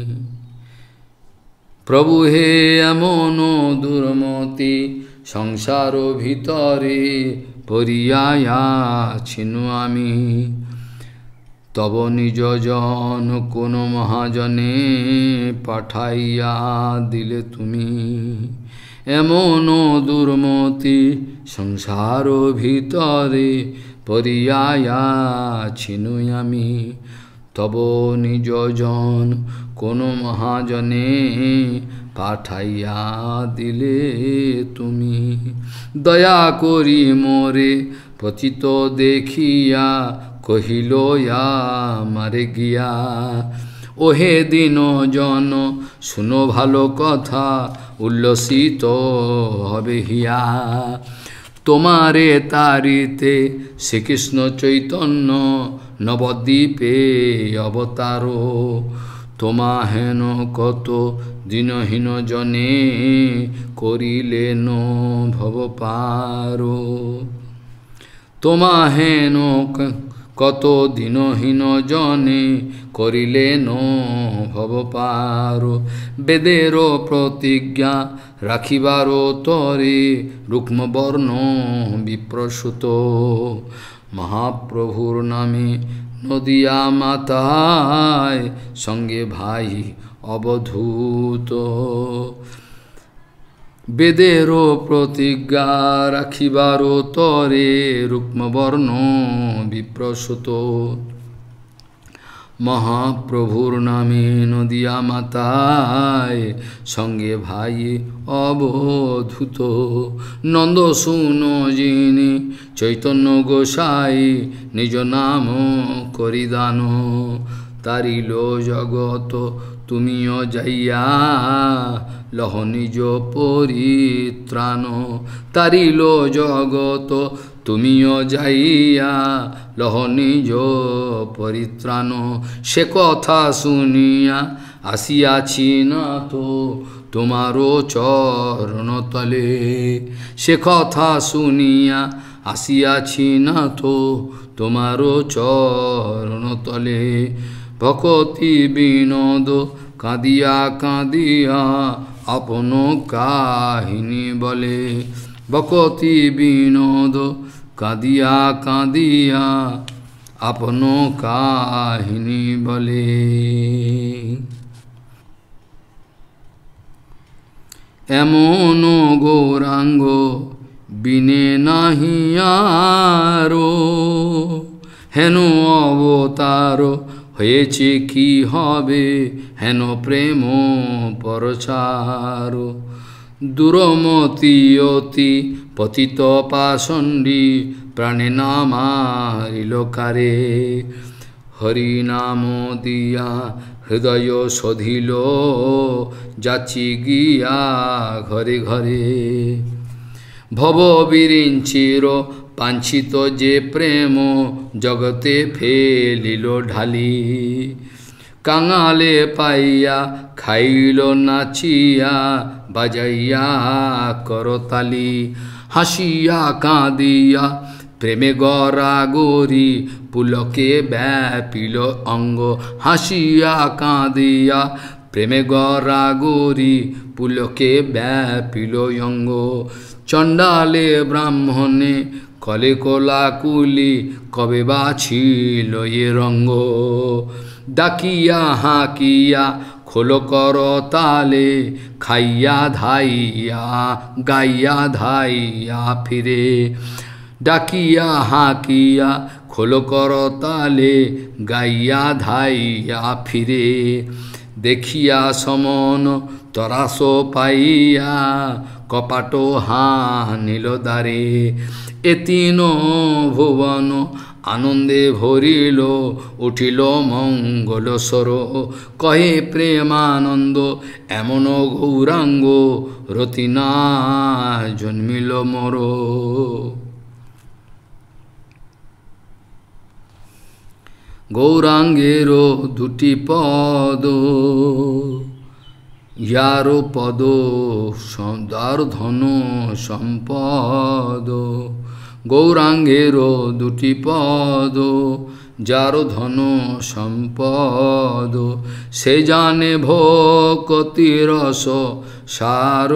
প্রভু হে এমন দুর্মতি সংসার ভিতরে পরিয়ায়াছিন আমি তব নিজ জন কোন মহাজনে পাঠাইয়া দিলে তুমি এমন দুর্মতি সংসার ভিতরে পরিয়ায়াছিন আমি তব নিজ জন কোন মহাজনে পাঠাইয়া দিলে তুমি দয়া করি মোরে পতিত দেখিয়া কহিল মারে গিয়া ওহে দিন জন শুনো ভালো কথা উল্লসিত হবে হিয়া তোমারে তারিতে শ্রীকৃষ্ণ চৈতন্য নবদ্বীপে অবতার তোমা হেন কত দিনহীন জনে করিলেন ভবপার তোমা হেন কত দিনহীন জনে করিলেন ভবপার বেদের প্রতিজ্ঞা রাখিবার তরে রুক্মবর্ণ বিপ্রসূত মহাপ্রভুর নামে নদিয়া মাতায় সঙ্গে ভাই অবধূত বেদের প্রতিজ্ঞা রাখিবার তরে রুক্মবর্ণ বিপ্রসূত মহাপ্রভুর নামে নদিয়া মাতায় সঙ্গে ভাই অবধূত নন্দ শুনো যিনি চৈতন্য গোসাই নিজ নাম করিদান তারিল জগত তুমিও যাইয়া লহ নিজ পরিত্রাণ তারিল জগত তুমিও যাইয়া লহ নিজ পরিত্রাণ সে কথা শুনিয়া আসিয়াছি না তো তোমারো চরণ তলে সে কথা শুনিয়া আসিয়াছি না তো তোমারো চরণ তলে ভকতি বিনোদ কাঁদিয়া কাঁদিয়া আপন কাহিনী বলে ভকতি বিনোদ কাঁদিয়া কাঁদিয়া আপন কাহিনী বলে এমন গৌরাঙ্গ বিনে নাহি আরো হেন অবতার হয়েছে কি হবে হেন প্রেম পরচার দুরমতি অতি পতিত পাষণ্ডী প্রাণে নামারিল কারে হরি নাম দিয়া হৃদয় সধিল যাচি গিয়া ঘরে ঘরে ভব বিরিঞ্চির পাঞ্ছিত যে প্রেম জগতে ফেলিল ঢালি কাঙালে পাইয়া খাইল নাচিয়া বাজাইয়া করতালি হাসিয়া কাঁদিয়া প্রেমে গরা গরি পুলকে ব্যাপিল অঙ্গ হাসিয়া কাঁদিয়া প্রেমে গরা গরি পুলকে ব্যাপিল অঙ্গ চণ্ডালে ব্রাহ্মণে কলে কোলাকুলি কবে বা ছিল এ রঙ্গ ডাকিয়া হাঁকিয়া খোলো কর তালে খাইয়া ধাইয়া গাইয়া ধাইয়া ফিরে ডাকিয়া হাঁকিয়া খোলো কর তালে গাইয়া ধাইয়া ফিরে দেখিয়া সমন তরাস পাইয়া কপাট হানিল দ্বারে এ তিন ভুবন আনন্দে ভরিল উঠিল মঙ্গল স্বর কহে প্রেমানন্দ এমন গৌরাঙ্গ রতিনা জন্মিল মর গৌরাঙ্গের দুটি পদ ইয়ারো পদ দার ধন সম্পদ গৌরাঙ্গের দুটি পদ যার ধন সম্পদ সে জানে ভকতি রস সার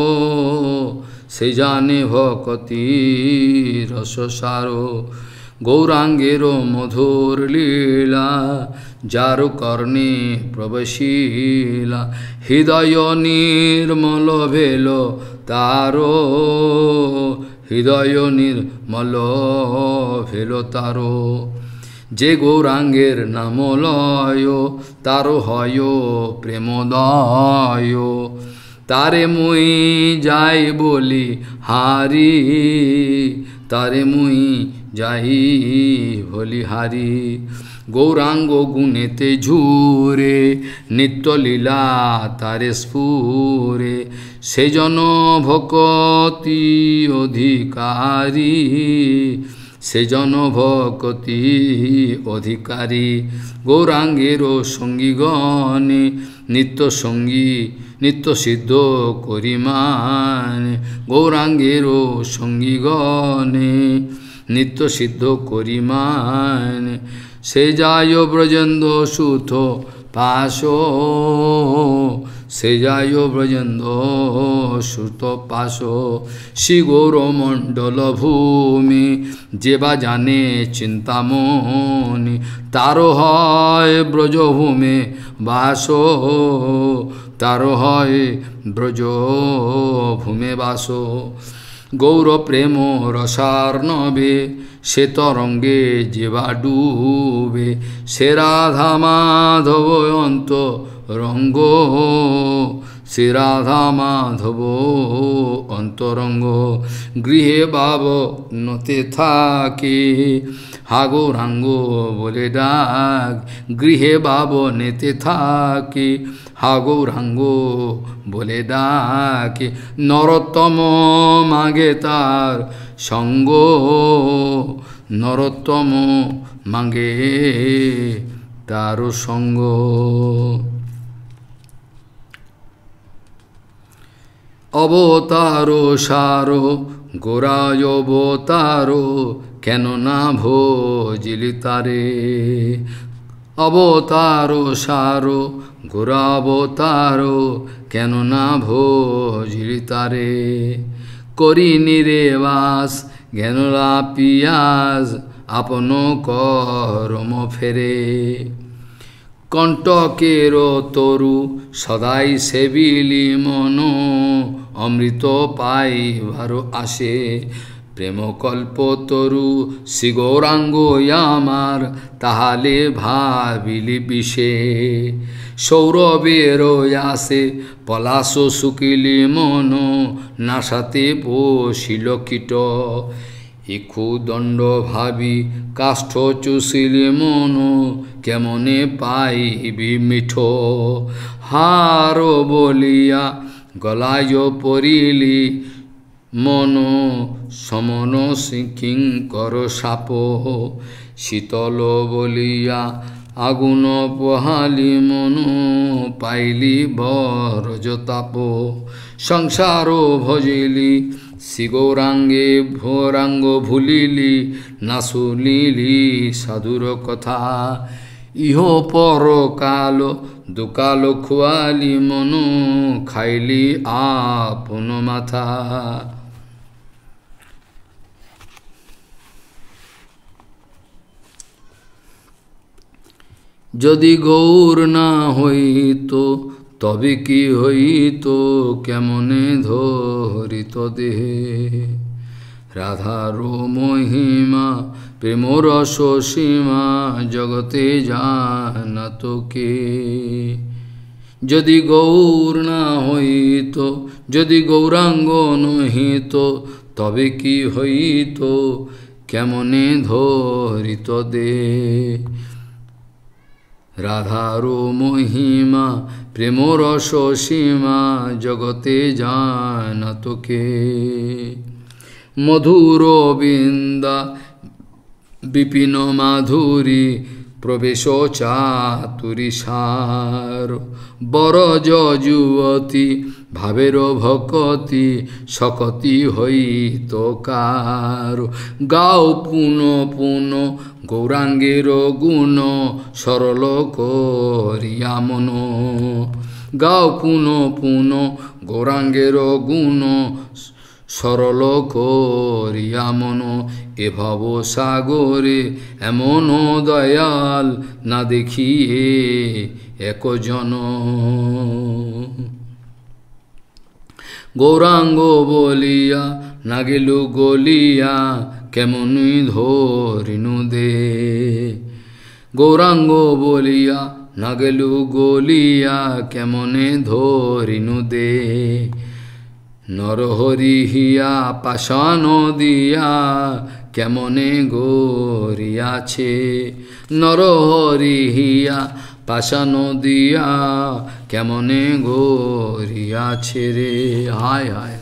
সে জানে ভকতি রস সার গৌরাঙ্গের মধুর লীলা যার কর্ণে প্রবেশিলা হৃদয় নির্মল ভেল তার হৃদয় নির্মল ভেল তার যে গৌরাঙ্গের নাম লয় তার হয় প্রেমদয় তারে মুই যাই বলি হারি তারে মুই যাই বলি হারি গৌরাঙ্গ গুণেতে ঝুরে নিত্যলীলা তারে স্ফুরে সেজন ভকতি অধিকারী সেজন ভকতি অধিকারী গৌরাঙ্গের সঙ্গীগণে নিত্য সঙ্গী নিত্য সিদ্ধ করিমান গৌরাঙ্গের সঙ্গীগণে নিত্য সিদ্ধ করিমান সে যায় ব্রজেন্দ্র সুত পাশ সে যায় ব্রজেন্দ্র সুত পাশ শ্রী গৌরমণ্ডল ভূমি যে বা জানে চিন্তামণি তার হয় ব্রজভূমে বাস তার হয় ব্রজভূমে বাস গৌর প্রেম রসার্ণবে সে তরঙ্গে যেবা ডুবে সে রাধা মাধব অন্ত রঙ্গ সে রাধা মাধব অন্তরঙ্গ গৃহে বাব নতে থাকে হা গৌরাঙ্গ বলে ডাক গৃহে বাব নেতে থাকে হা গৌরাঙ্গ বলে ডাকে নরোত্তম মাগে তার সঙ্গ নরোত্তম মাগে তার সঙ্গ অবতার সারো গোরায় অবতার কেন না ভজিলি তারে অবতার সারো গোরাবতার কেন না ভজিলি তারে করি নিরেবাস জ্ঞানলা পিয়াস আপন করম ফেরে কণ্টকের তরু সদাই সেবিলি মন অমৃত পাইবার আসে প্রেমকল্প তরু শ্রী গৌরাঙ্গ আমার তাহালে ভাবিলি বিষে সৌরভের আসে পলাশ শুকিলি মন নাসাতে বসিল কীট ইক্ষু দণ্ড ভাবি কাষ্ঠ চুষিলি মন কেমনে পাইবি মিঠো হার বলিয়া গলায় পরিলি মন সমন কিঙ্কর সাপ শীতল বলিয়া আগুন পোহালি মন পাইলি বরজতাপ সংসার ভজিলি শিগৌরাঙ্গে ভোরাঙ্গ ভুলিলি না শুনিলি সাধুর কথা ইহ পর কাল দুকাল খুয়ালি মন খাইলি আপন মাথা যদি গৌর না হইত তবে কি হইত কেমনে ধরিত দেহে রাধার মহিমা প্রেম রস সীমা জগতে জানত কে যদি গৌর না হইত যদি গৌরাঙ্গ নহিত তবে কি হইত কেমনে ধরিত দেহে রাধার মহিমা প্রেম রস সীমা জগতে জানত কে মধুর বৃন্দা বিপিন মাধুরী প্রবেশ চাতুরী সার বরজ যুবতী ভাবের ভকতি সকতি হইত কার গাও পুন পুন গৌরাঙ্গের গুণ সরল করিয়া মন গাও পুন পুন গৌরাঙ্গের গুণ সরল করিয়া মন এ ভব সাগরে এমন দয়াল না দেখিয়ে একজন গৌরাঙ্গ বলিয়া না গেলু গলিয়া কেমনই ধরিনু দে গৌরাঙ্গ বলিয়া না গেলু গলিয়া কেমনে ধরিনু দে নরহরি হিয়া পাশান দিয়া কেমনে গরিয়াছে নরহরি হিয়া পাশান দিয়া কেমনে গরিয়াছে রে হায় হায়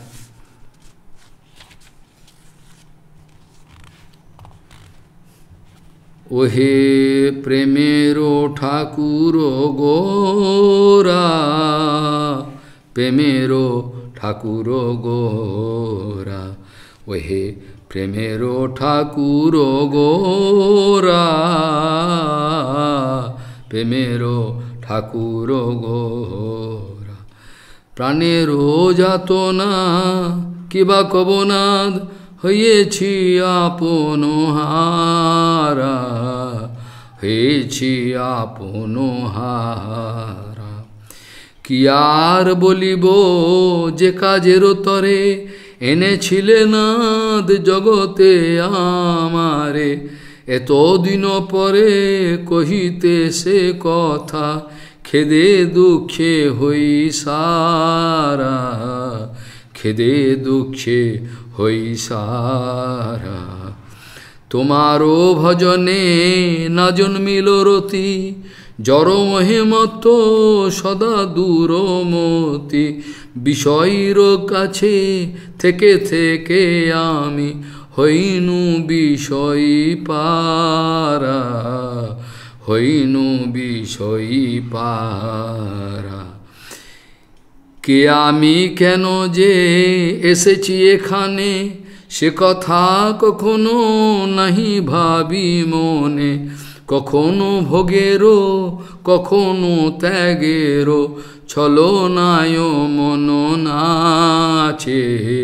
ওহে প্রেমের ঠাকুর গোরা প্রেমের ঠাকুর গোরা ওহে প্রেমের ঠাকুর গোরা প্রেমের ঠাকুর গোরা প্রাণের যাতনা কিবা কবনাদ হয়েছি আপন হারা হয়েছি আপন হারা কি আর বলিব যে কাজের তরে এনেছিলে নাদ জগতে আমারে এতদিন পরে কহিতে সে কথা খেদে দুঃখে হই সারা খেদে দুঃখে হই সারা তোমারও ভজনে না জন্মিল রতি জড় মহিমত সদা দূরমতি বিষয়ের কাছে থেকে থেকে আমি হইনু বিষয়ী পারা হইনু বিষয়ী পারা কে আমি কেন যে এসেছি এখানে সে কথা কখনো নাহি ভাবি মনে কখনো ভোগেরও কখনো ত্যাগেরও ছলনায় মন নাচে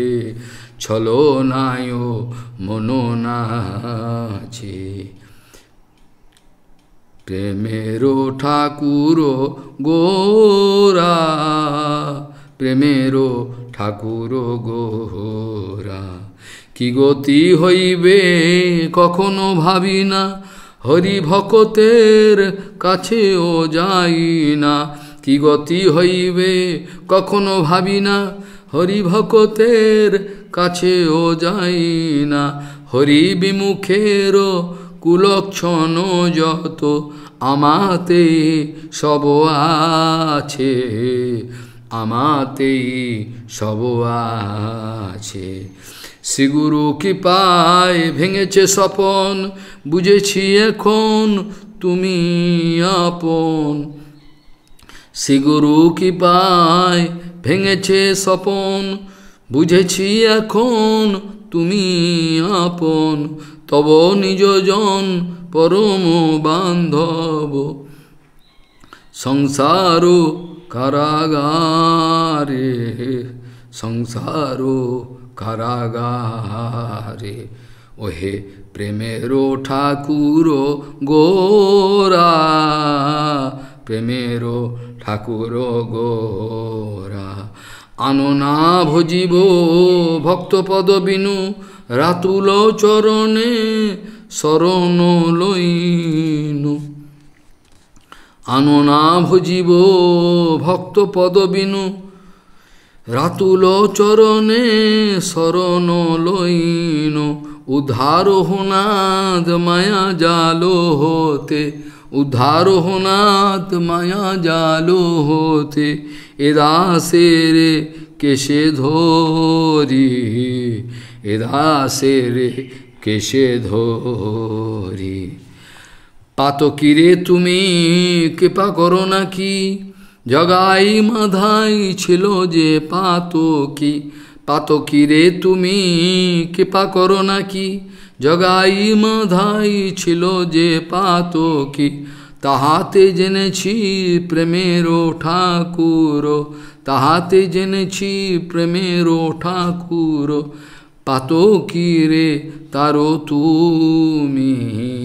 ছলনায় মন নাচে প্রেমেরো ঠাকুর গোরা প্রেমেরো ঠাকুর গোরা কি গতি হইবে কখনো ভাবি না হরি ভকতের কাছেও যাই না কি গতি হইবে কখনো ভাবি না হরি ভকতের কাছেও যাই না হরি বিমুখের কুলক্ষণ যত আমাতেই সব আছে, আমাতেই সব আছে। শ্রীগুরু কৃপায় ভেঙেছে স্বপন, বুঝেছি এখন তুমি আপন। শ্রীগুরু কৃপায় ভেঙেছে স্বপন, বুঝেছি এখন তুমি আপন। তব নিজজন পরম বান্ধব, সংসার কারাগারে, সংসার কারাগারে। ওহে প্রেমের ঠাকুর গোরা, প্রেমের ঠাকুর গোরা। আননা ভজিব ভক্তপদ বিনু, রাতুল চরণে শরণ লইনু। আননা ভজিব ভক্তপদ বিনু, রাতুল চরণে শরণ লইনু। উদ্ধার হোনাদ মায়া জাল হতে, উদ্ধার হোনাদ মায়া জাল হতে। এদাসের কেশে ধরি, এদাসের কেশে ধরি। পাতকিরে তুমি কৃপা করো নাকি, জগাই মাধাই ছিল যে পাতকি। পাতকিরে তুমি কৃপা করো নাকি, জগাই মাধাই ছিল যে পাতকি। তাহাতে জেনেছি প্রেমের ঠাকুর, তাহাতে জেনেছি প্রেমের ঠাকুর। পাতকিরে তারো তুমি,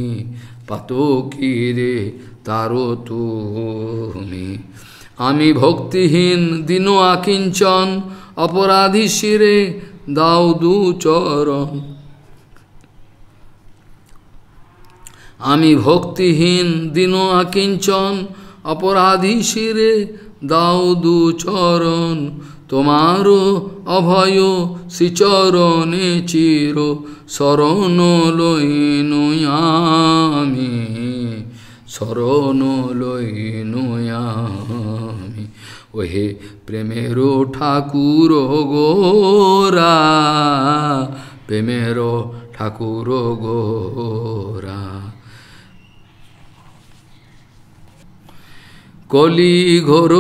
পাতকিরে তারো তুমি। আমি ভক্তিহীন দীন আকিঞ্চন, অপরাধী শিরে দাও দু চরণ। আমি ভক্তিহীন দীন আকিঞ্চন, অপরাধী শিরে দাও দু চরণ। তোমার অভয় শ্রীচরণে চির শরণ লইনু আমি, শরণ লইনু আমি। ওহে প্রেমের ঠাকুর গোরা, প্রেমের ঠাকুর গোরা। কলি ঘোর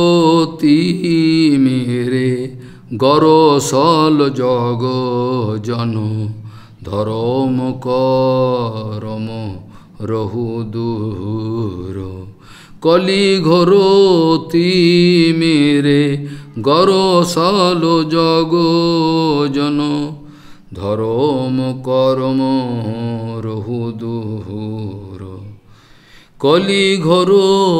মেরে গরসল জগ জন, ধরম করম রহু দূর। কলি ঘোর মেরে গরসল জগ জন, ধরম করম রহু দূর। কলি ঘোর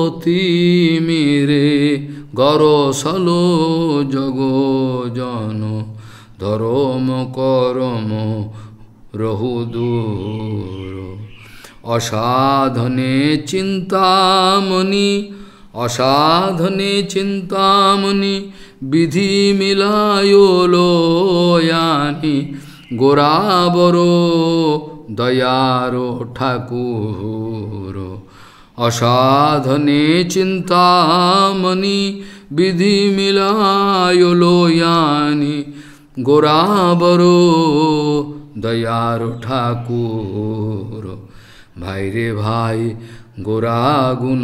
মেরে গরসল জগ জন, ধরম করম রহু দূর। অসাধনে চিন্তামণি, অসাধনে চিন্তামণি, বিধি মিলায় লয়ানি। গোরাবর দয়ার ঠাকুর, অসাধনে চিন্তামণি, বিধি মিলায় লয়ানি। গোরাবর দয়ার ঠাকুর। ভাইরে ভাই গোরা গুণ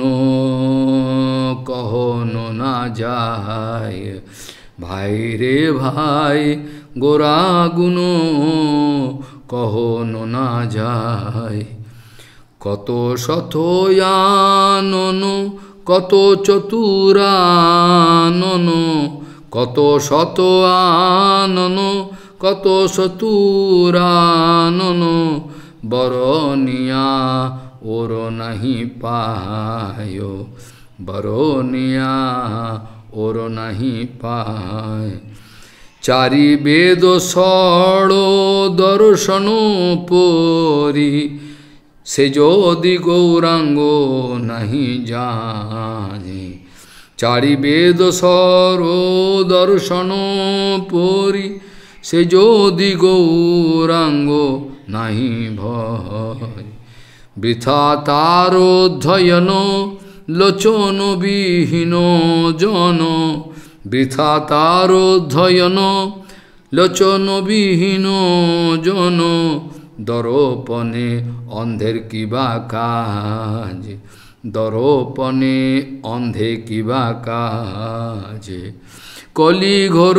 কহনো না যায়, ভাইরে ভাই গোরা গুণ কহনো না যায়। কত শতয়ানন কত চতুরানন, কত শত আনন কত শতুরানন। বরনিয়া ওর নাহি পায়, বরনিয়া ওর নাহি পায়। চারি বেদ ষড় দর্শন পরি, সে যদি গৌরাঙ্গ নাহি জানে। চারি বেদ ষড় দর্শন পরি, সে যদি গৌরাঙ্গ নাহি ভয়। বৃথা তারোধ্যয়ন লোচন বিহীন জন, বৃথা তারোধ্যয়ন লোচন বিহীন জন, দর্পণে অন্ধের কিবা কাজ, দর্পণে অন্ধে কিবা কাজে। কলি ঘোর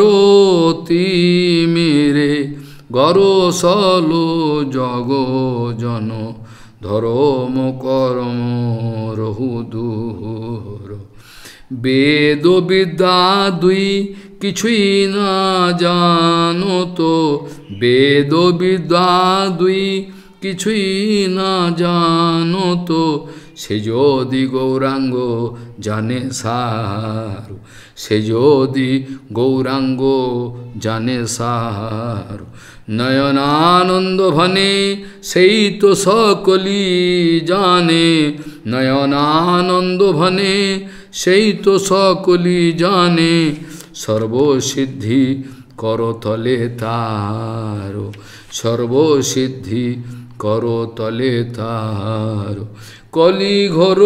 তিমিরে গরসল জগ জন, ধর্ম কর্ম রহু দূর। বেদ বিদ্যা দুই কিছুই না জানো তো, বেদ বিদ্যা দুই কিছুই না জানো তো, সে যদি গৌরাঙ্গ জানে সার, সে যদি গৌরাঙ্গ জানে সার। নয়নানন্দ भने সেই তো সকলি জানে, নয়নানন্দ भने সেই তো সকলি জানে, সর্বসিদ্ধি করতলে তার, সর্বসিদ্ধি করতলে তার। কলি ঘোর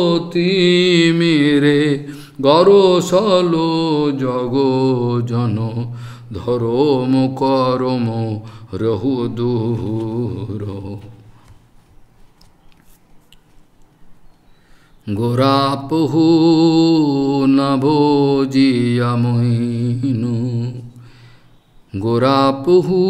তিমিরে গরসল জগ জন, ধর্ম কর্ম রহু দূর। গোরাপহু নভোজিয়া মহিনু, গোরাপহু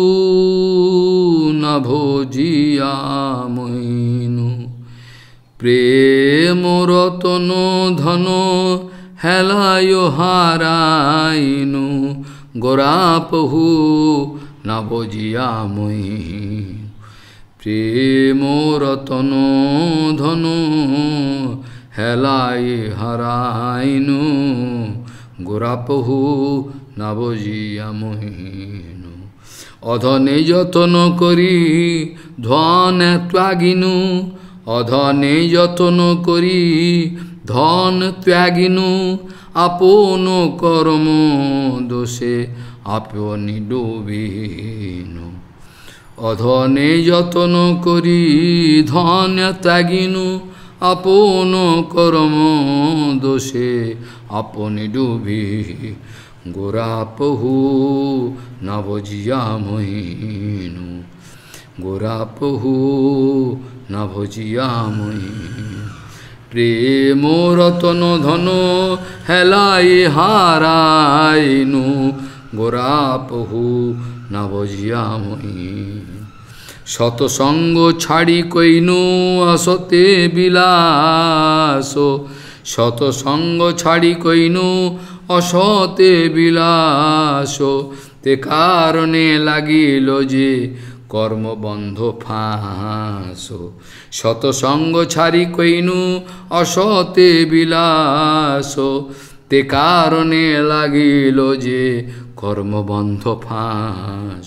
নভোজিয়া মহিনু। প্রেম রতন ধন হেলায় হারাইনু, গোরাপহু নভোজিয়া মহিনু। প্রেম রতন ধন হেলায় হারাইনু, গোরাপহু নভোজিয়া মহিনু। অধনে যতন করি ধন ত্যাগিনু, অধনে যতন করি ধন ত্যাগিনু, আপন কর্ম দোষে আপনি ডুবিনু। অধনে যতন করি ধন ত্যাগিনু, আপন কর্ম দোষে আপনি ডুবি। গোরাপহু নভোজিয়া মহিনু, গোরাপহু নভোজিয়া মহিনু। প্রেম রতন ধন হেলাই হারাইনু, গোরাপহু নভোজিয়া মহিনু। শতসঙ্গ ছাড়ি কইনু আসতে বিলাস, শতসঙ্গ ছাড়ি কইনু অসতে বিলাস। তে কারণে লাগিল যে কর্মবন্ধ ফাঁস, শতসঙ্গ ছাড়ি কইনু অসতে বিলাস। তে কারণে লাগিল যে কর্মবন্ধ ফাঁস।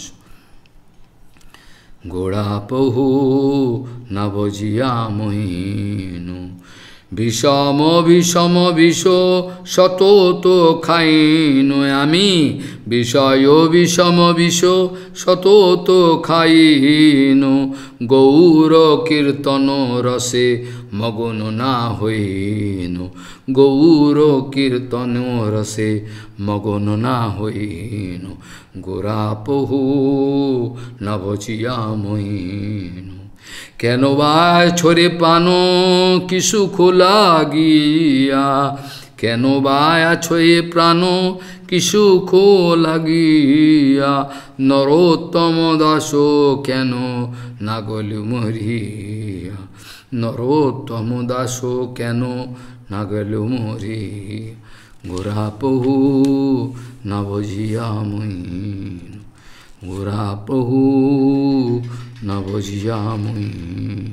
গোরাপহু নভোজিয়া মহিনু। বিষম বিষম বিষ শতত খাইনু আমি, বিষয় বিষম বিষ শতত খাইনু। গৌর কীর্তন রসে মগন না হইনু, গৌর কীর্তন রসে মগন না হইনু। গোরাপহু নভোজিয়া মহিনু। কেন বা ছড়ে প্রাণ কি সুখ লাগিয়া, কেন বা ছয়ে প্রাণ কি সুখ লাগিয়া। নরোত্তম দাস কেন না গলু মরিয়া, নরোত্তম দাস কেন না গলু মরিয়া। গোরাপহু নভোজিয়া মহিনু, গোরাপহু নভোজিয়া মহিনু।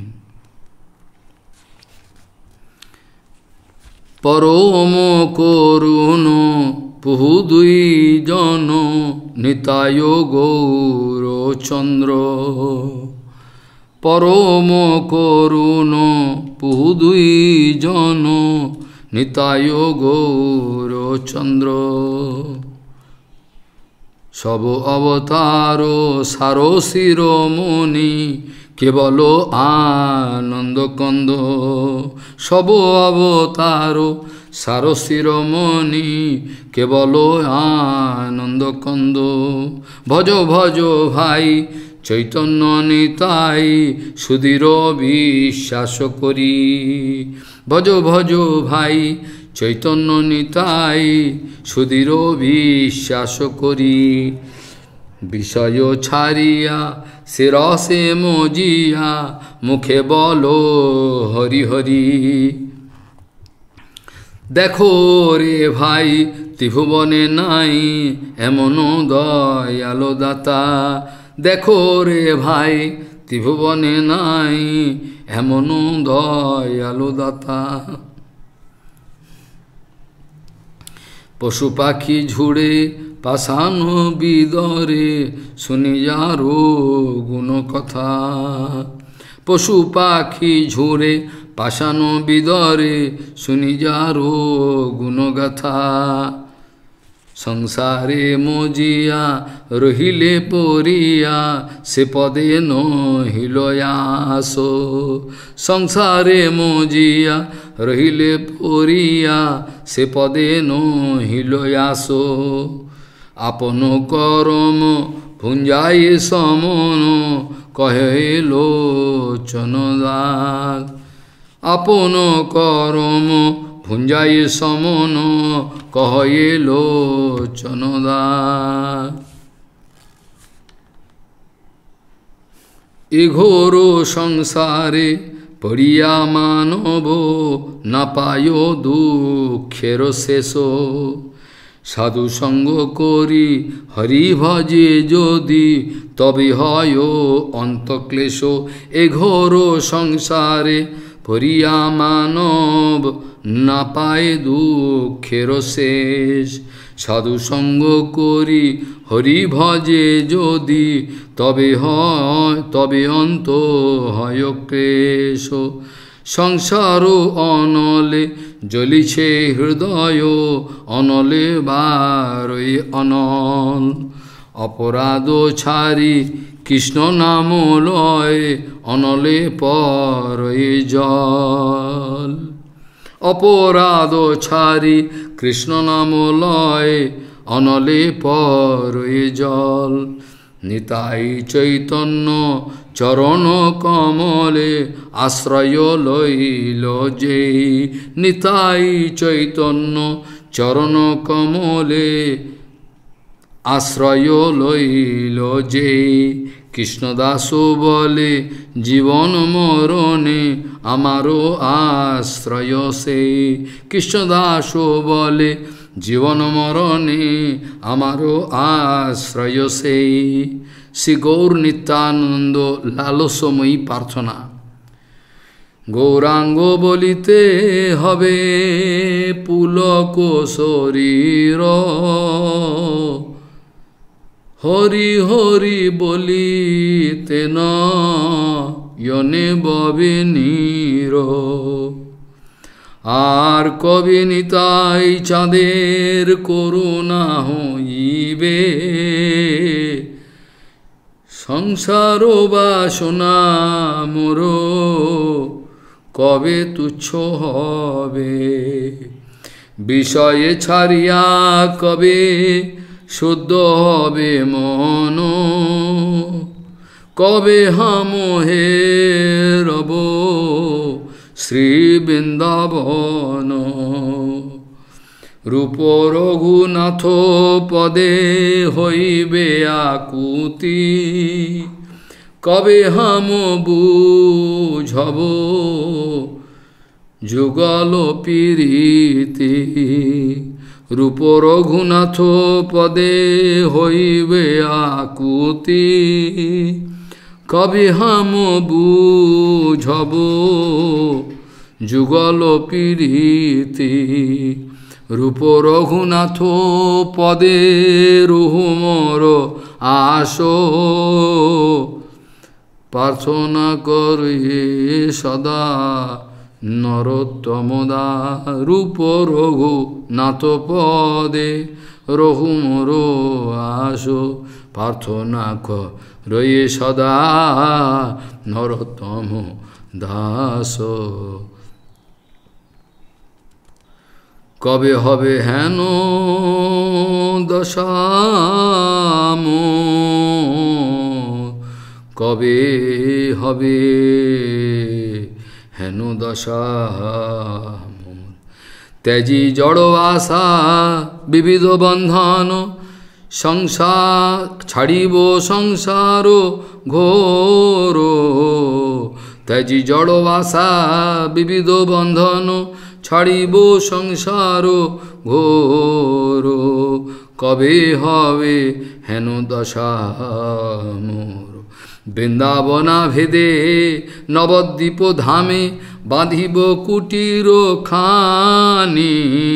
পরম করুণ পুহু দুই জন নিতায় গৌরচন্দ্র, পরম করুণ পুহু দুই জন নিতায় গৌরচন্দ্র। সব অবতার সার শিরোমণি কেবল আনন্দ কন্দ, সব অবতার সার শিরোমণি, কেবল আনন্দ কন্দ। ভজ ভজ ভাই চৈতন্য নিতাই, সুধীর বিশ্বাস করি। ভজ ভজ ভাই চৈতন্য নিতাই, সুধীর বিশ্বাস করি। বিষয় ছাড়িয়া সে রসে মজিয়া, মুখে বলো হরি হরি। দেখো রে ভাই ত্রিভুবনে নাই, এমন দয়ালো দাতা। দেখো রে ভাই ত্রিভুবনে নাই, এমন দয়ালো দাতা। পশু পাখি ঝুড়ে পাষাণ বিদরে, শুনি যারো গুণ কথা। পশু পাখি ঝুড়ে পাষাণ বিদরে, শুনি যারো গুণগাথা। সংসারে মজিয়া রহিলে পরিয়া, সে পদে নহিল আস। সংসারে মজিয়া রহিলে পরিয়া, সে পদে নহিল আস। আপন করম ভুঞ্জাই সমন, কহে লোচন দাস। আপন করম ভুঞ্জাই সমন, কহে লোচন দাস। এ ঘোর সংসারে পড়িয়া মানব, না পায় দুঃখের শেষ। সাধু সঙ্গ করি হরি ভজে যদি, তবে হয় অন্তক্লেশ। এ ঘোর সংসারে পড়িয়া মানব, না পায় দুঃখের শেষ। সাধু সঙ্গ করি হরি ভজে যদি, তবে অন্ত হয় ক্লেশ। সংসার অনলে জ্বলিছে হৃদয়, অনলে বারই অনল। অপরাধ ছাড়ি কৃষ্ণ নাম লয়, অনলে পরই জল। অপরাধ ছাড়ি কৃষ্ণ নাম লয়, অনলে পরই জল। নিতাই চৈতন্য চরণ কমলে, আশ্রয় লইল যে। নিতাই চৈতন্য চরণ কমলে, আশ্রয় লইল যে। কৃষ্ণদাস বলে জীবন মরণে, আমারও আশ্রয় সে। কৃষ্ণদাস বলে জীবন মরণে, আমারও আশ্রয় সেই। শ্রী গৌর নিত্যানন্দ লালসময়ী প্রার্থনা। গৌরাঙ্গ বলিতে হবে পুলক শরীর, হরি হরি বলিতে নয়নে ববে নীর। আর কবে নিতাই চাঁদের করুণা হইবে, সংসার বাসনা মোর কবে তুচ্ছ হবে। বিষয়ে ছাড়িয়া কবে শুদ্ধ হবে মন, কবে হামোহে রব শ্রী বৃন্দাবন। রূপ রঘুনাথ পদে হইবে আকুতি, কবে হাম বুঝব যুগল পীরিতি। রূপ রঘুনাথ পদে হইবে আকুতি, কবে হাম বুঝব যুগল পীরিতি। রূপ রঘুনাথ পদে রুহু মোর আশো, প্রার্থনা করি সদা নরোত্তম দাস। রূপ রঘুনাথ পদে রঘু মোর আশো, প্রার্থনা রয়ে সদা নরোত্তম দাস। কবে হবে হেন দশা মোর, কবে হবে হেন দশা মোর। ত্যাজি জড় আশা বিবিধ বন্ধন, সংসার ছাড়িব সংসার ঘোর। ত্যাজি জড় আশা বিবিধ বন্ধন, ছাড়িব সংসার ঘোর। কবে হবে হেন দশা মোর। বৃন্দাবনা ভেদে নবদ্বীপ ধামে, বাঁধিব কুটির খানি।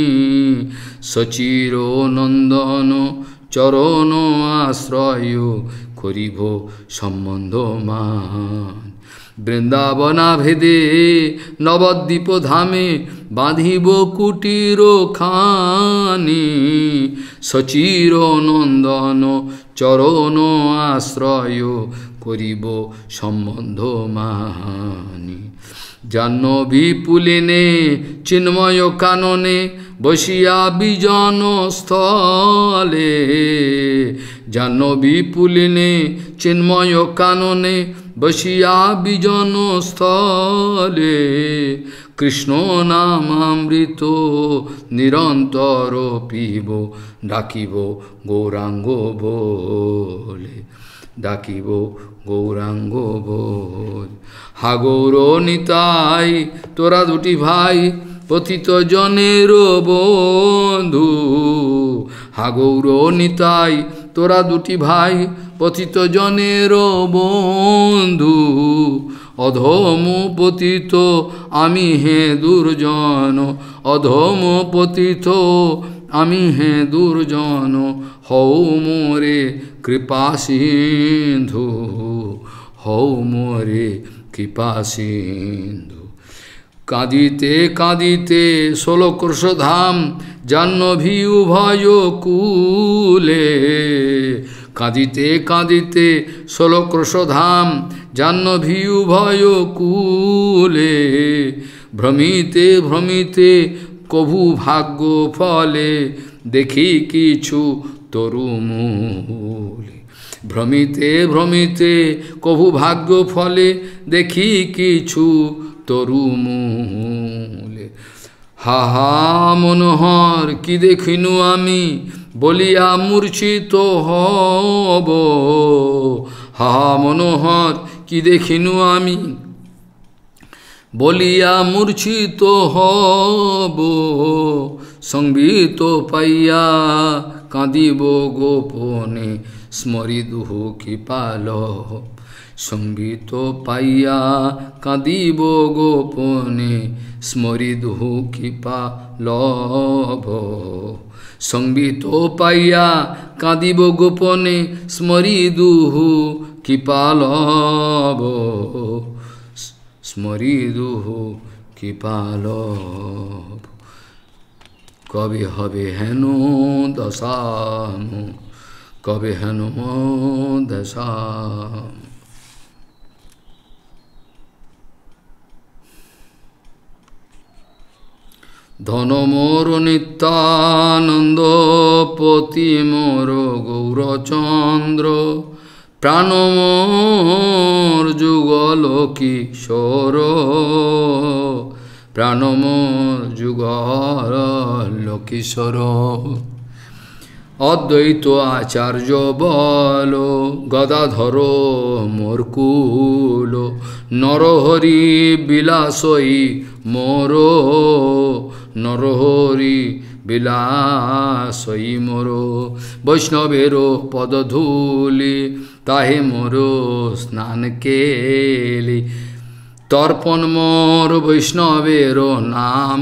সচির নন্দন চরণ আশ্রয়, করিব সম্বন্ধ মান। বৃন্দাবনা ভেদে নবদ্বীপ ধামে, বাঁধিব কুটির খানি। সচির নন্দন চরণ আশ্রয়, করিব সম্বন্ধ মানি। জাহ্নবী পুলিনে চিন্ময় কাননে, বসিয়া বিজন স্থলে। জাহ্নবী পুলিনে চিন্ময় কাননে, বসিয়া বিজন স্থলে। কৃষ্ণ নামামৃত নিরন্তর পিব, ডাকিব গৌরাঙ্গ বলে, ডাকিব গৌরাঙ্গ বলে। হা গৌর নিতাই তোরা দুটি ভাই, পতিত জনের বন্ধু। হা গৌর নিতাই তোরা দুটি ভাই, পতিত জনের বন্ধু। অধম পতিত আমি হে দুর্জন, অধম পতিত আমি হে দুর্জন। হও মোরে কৃপা সিন্ধু, হও মোরে কৃপা সিন্ধু। কাঁদিতে কাঁদিতে 16 ক্রোশ ধাম, জাহ্নবী উভয় কূলে। কাঁদিতে কাঁদিতে 16 ক্রোশ ধাম, জাহ্নবী উভয় কূলে। ভ্রমিতে ভ্রমিতে কভু ভাগ্য ফলে, দেখি কিছু তরুমূলে। ভ্রমিতে ভ্রমিতে কভু ভাগ্য ফলে, দেখি কিছু তরুমূলে। হা হা মনোহর কি দেখিনু আমি, বলিয়া মূর্ছিত হব। হা মনোহর কি দেখিনু আমি, বলিয়া মূর্ছিত হব। সংবিত পাইয়া কাঁদিব গোপনে, স্মরিদুহু কৃপাল। সংবিত পাইয়া কাঁদিব গোপনে, স্মরিদুহু কৃপালভ। সংবিত পাইয়া কাঁদিব গোপনে, স্মরিদুহু কৃপালভ। স্মরিদুহু কৃপালভ। কবে হবে হেন দশা মোর, কবে হেন দশা। ধন মোর নিত্যানন্দ, পতি মোর গৌরচন্দ্র। প্রাণ মোর যুগল কিশোর, প্রাণ মোর যুগল কিশোর। অদ্বৈত আচার্য বল, গদাধর মোর কুল। নরহরি বিলাসই মোর, নরহরি বিলাসই মোর। বৈষ্ণবের পদধূলি, তাহে মোর স্নান কেলি। তর্পণ মোর বৈষ্ণবের নাম,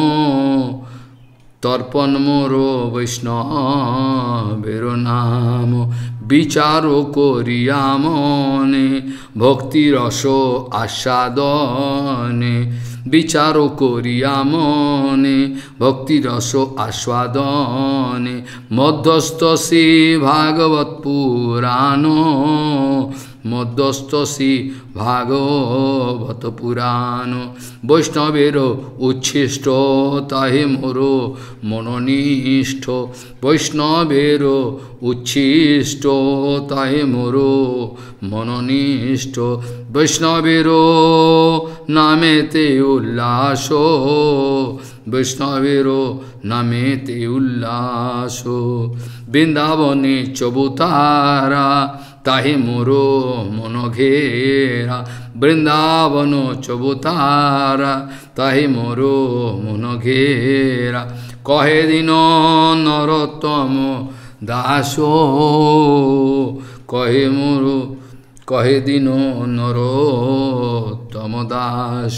তর্পণ মোর বৈষ্ণবের নাম। বিচার করিয়া মনে, ভক্তিরস আস্বাদনে। বিচারো করিয়া মনে ভক্তি রস আস্বাদনে মধ্যস্থ শ্রী ভাগবত পুরাণ মধ্যস্থ শ্রী ভাগবত পুরাণ বৈষ্ণবের উচ্ছিষ্ট তাহে মোর মনোনিষ্ঠ বৈষ্ণবের উচ্ছিষ্ট তাহে মোর মনোনিষ্ঠ বৈষ্ণবের নামেতে উল্লাস বৈষ্ণবের নামেতে উল্লাস বৃন্দাবনে চবুতারা তাহে মোর মন ঘেরা বৃন্দাবন চবুতারা তাহে মোর মন ঘেরা কহে দিন নরোত্তম দাস কহে দিন নরোত্তম দাস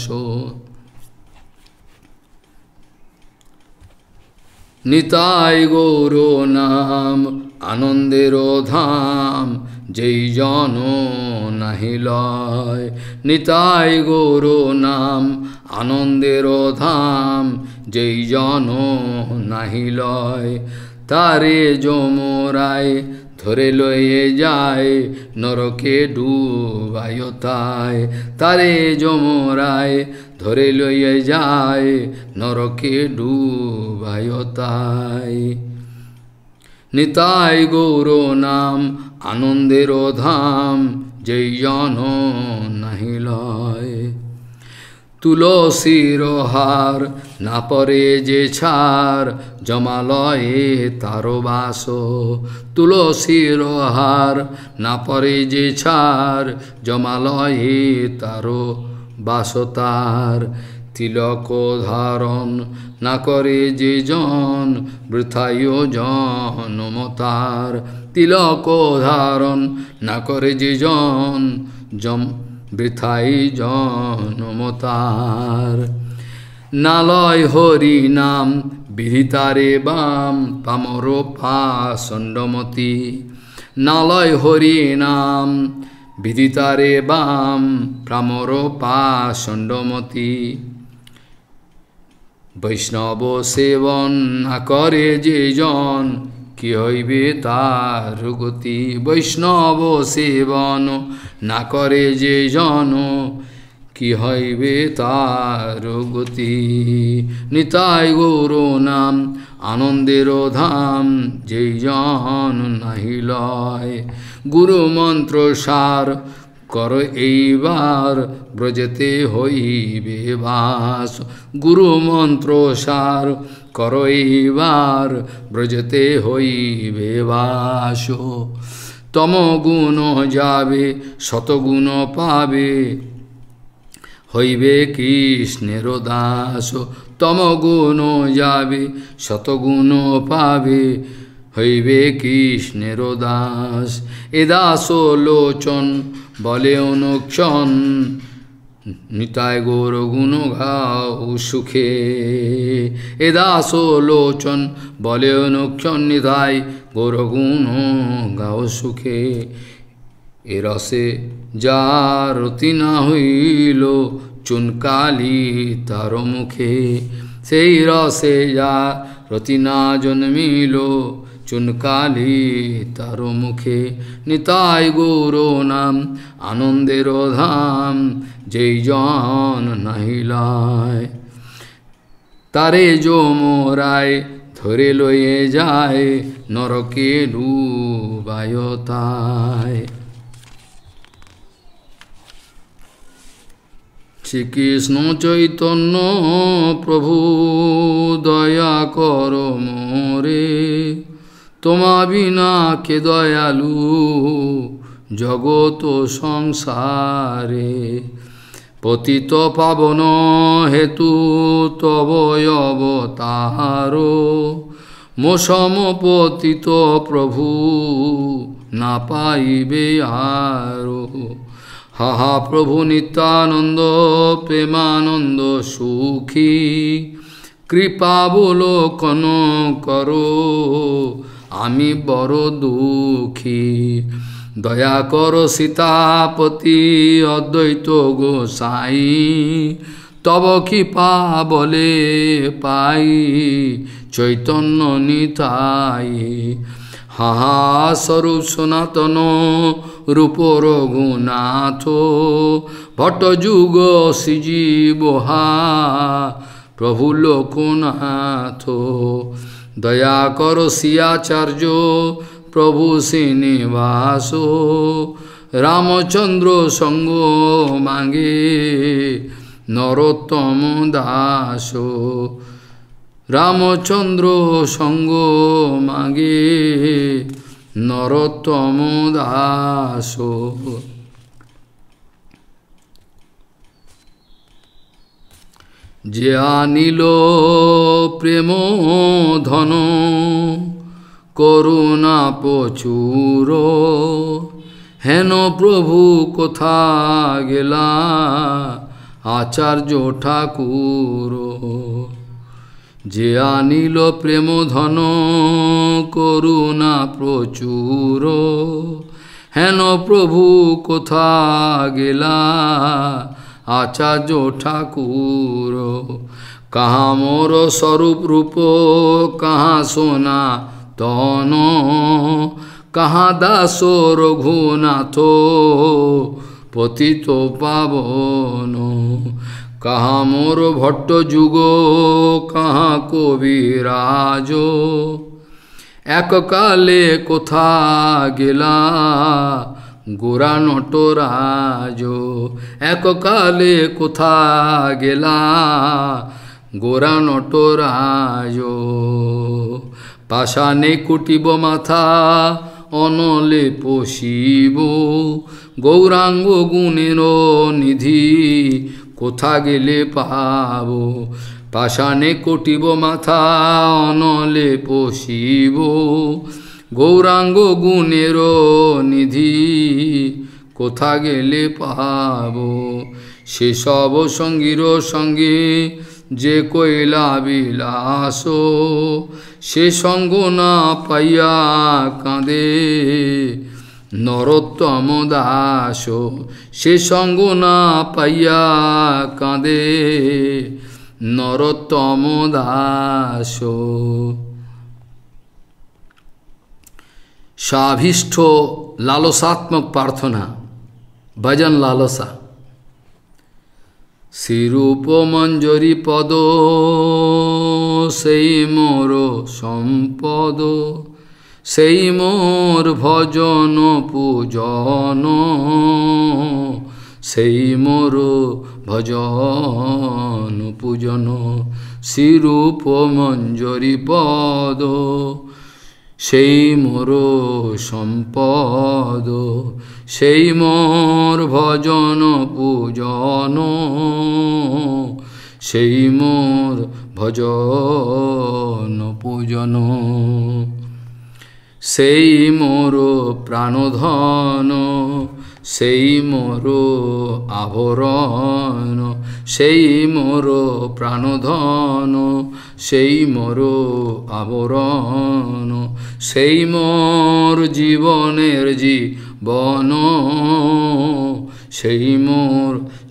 নিতাই গৌর নাম আনন্দের ধাম যেই জন নাহি লয় নিতাই গৌর নাম আনন্দের ধাম যেই জন নাহি লয় তারে যমরায় ধরে লয়ে যায় নরকে ডুবায় তাই তারে যমরায় ধরে লয়ে যায় নরকে ডুবায় তাই নিতাই গৌর নাম আনন্দের ধাম যেই জন নাহি লয় তুলসীর হার না পরে যে ছার জমালয়ে তার বাস তুলসীর হার না পরে যে ছার জমালয়ে তার বাস তার তিলক ধারণ না করে যে জন বৃথায় জনম তার তিলক ধারণ না করে যে জন বৃথাই জনম তার নালয় হরি নাম বিধিতারে বাম পামর পাষণ্ডমতি নালয় হরি নাম বিদিতারে বাম প্রামর পাষণ্ডমতি বৈষ্ণব সেবন না করে যে জন কি হইবে তার গতি বৈষ্ণব সেবন না করে যে জন কি হইবে তার গতি নিতাই গৌর নাম আনন্দের ধাম যেই জন নাহি লয় গুরু মন্ত্র সার কর এইবার ব্রজেতে হইবে বাস গুরু মন্ত্র সার কর এইবার ব্রজেতে হইবে বাস তম গুণ যাবে শতগুণ পাবে হইবে কৃষ্ণের দাস তম গুণ যাবে শতগুণ পাবে হইবে কৃষ্ণের দাস এ দাস লোচন বলে অনুক্ষণ নিতাই গৌর গুণ গাও সুখে এ দাস লোচন বলে অনুক্ষণ নিতাই গৌর গুণ গাও সুখে এ রসে যার রতি না হইল চুনকালি তার মুখে সেই রসে যার রতি না জন্মিল চুনকালি তার মুখে নিতাই গৌর নাম আনন্দের ধাম যেই জন নাহি লয় তারে যমরায় ধরে লয়ে যায় নরকে ডুবায় তাই শ্রীকৃষ্ণ চৈতন্য প্রভু দয়া কর মোরে তোমা বিনা কে দয়ালু জগত সংসারে পতিত পাবন হেতু তব অবতার মোসম পতিত প্রভু না পাইবে আরো হাহা প্রভু নিত্যানন্দ প্রেমানন্দ সুখী কৃপাবলোকন করো আমি বড় দুঃখী দয়া করো সীতাপতি অদ্বৈত গোসাই তব কৃপা বলে পাই চৈতন্য নিতাই। হাহা স্বরূপ সনাতন রূপ রঘুনাথ ভট্ট যুগ শ্রীজীবহা প্রভু লোকনাথ। দয়া কর সিয়াচার্য প্রভু শ্রীনিবাস রামচন্দ্র সঙ্গ মাগে নরোত্তম দাস। রামচন্দ্র সঙ্গ মাগে নরোত্তম দাস। যে আনিল প্রেম ধন করুণা প্রচুর হেন প্রভু কোথা গেলা আচার্য ঠাকুর। যে আনিল প্রেম ধন করুণা প্রচুর হেন প্রভু কোথা গেলা আচার্য ঠাকুর। কাহা মোর স্বরূপ রূপ কাহা সোনা তন কাহা দাস রঘুনাথ পতিত পাবন। কাহা মোর ভট্ট যুগ কাহা কবিরাজ এককালে কোথা গেলা গোরা নটরাজ। এককালে কোথা গেলা গোরা নটরাজ। পাশানে কুটিব মাথা অনলে পশিব গৌরাঙ্গ গুণের নিধি কোথা গেলে পাব। পাশানে কুটিব মাথা অনলে পশিব গৌরাঙ্গ গুণের নিধি কোথা গেলে পাব। সেসব সঙ্গীর সঙ্গে যে কইলা বিলাস সে সঙ্গ না পাইয়া কাঁদে নরোত্তম দাস। সে সঙ্গ না পাইয়া কাঁদে নরোত্তম দাস। स्वाभिष्ट लालसात्मक प्रार्थना भजन लालसा। श्रीरूप मंजरी पद सेई मोर सम्पद सेई मोर भजन पूजन सेई मोर भजन पूजन। श्रीरूप मंजरी पद সেই মোর সম্পদ সেই মোর ভজন পূজন সেই মোর ভজন পূজন। সেই মোর প্রাণধন সেই মোর আভরণ সেই মোর প্রাণধন সেই মোর আভরণ সেই মোর জীবনের জীবন সেই মোর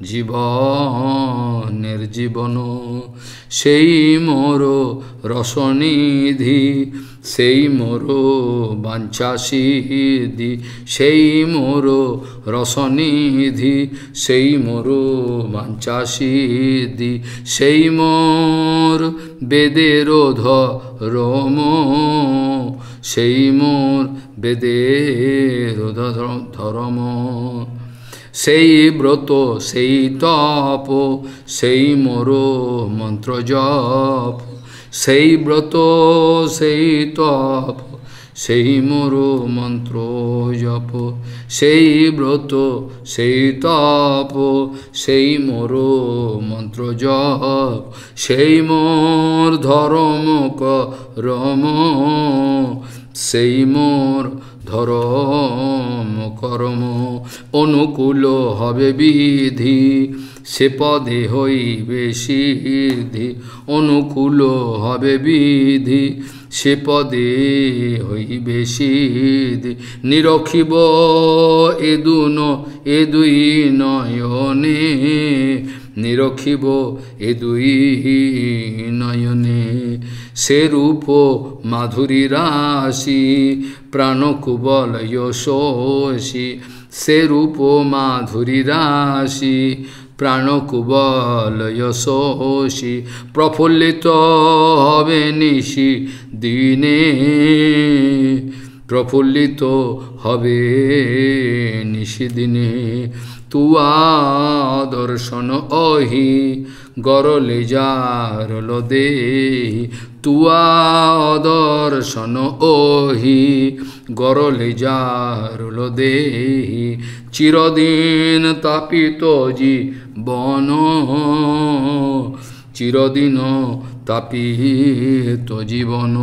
জীবনের জীবন। সেই মোর রসনিধি সেই মোর বাঞ্ছা সিদ্ধি সেই মোর রসনিধি সেই মোর বাঞ্ছা সিদ্ধি সেই মোর বেদের ধর্ম সেই মোর বেদের ধর্ম। সেই ব্রত সেই তপ সেই মোর মন্ত্র জপ সেই ব্রত সেই তপ সেই মোর মন্ত্র জপ সেই ব্রত সেই তপ সেই মোর মন্ত্র জপ সেই মোর ধর্ম করম সেই মোর ধর্ম কর্ম। অনুকূল হবে বিধি সে পদে হইবে সিদ্ধি অনুকূল হবে বিধি সে পদে হইবে সিদ্ধি। নিরখিব এ দুই নয়নে নিরখিব এ দুই নয়নে সে রূপ মাধুরী রাশি প্রাণ কুবল যশোষী সে রূপ মাধুরী রাশি প্রাণ কুবল যশোষী প্রফুল্লিত হবে নিশি দিনে প্রফুল্লিত হবে নিশি দিনে তুয়া দর্শন অহি গরলে যারল দেহি তুয়া দর্শন অহি গরলে যারল দেহি চিরদিন তাপিত জীবন চিরদিন তাপিত জীবন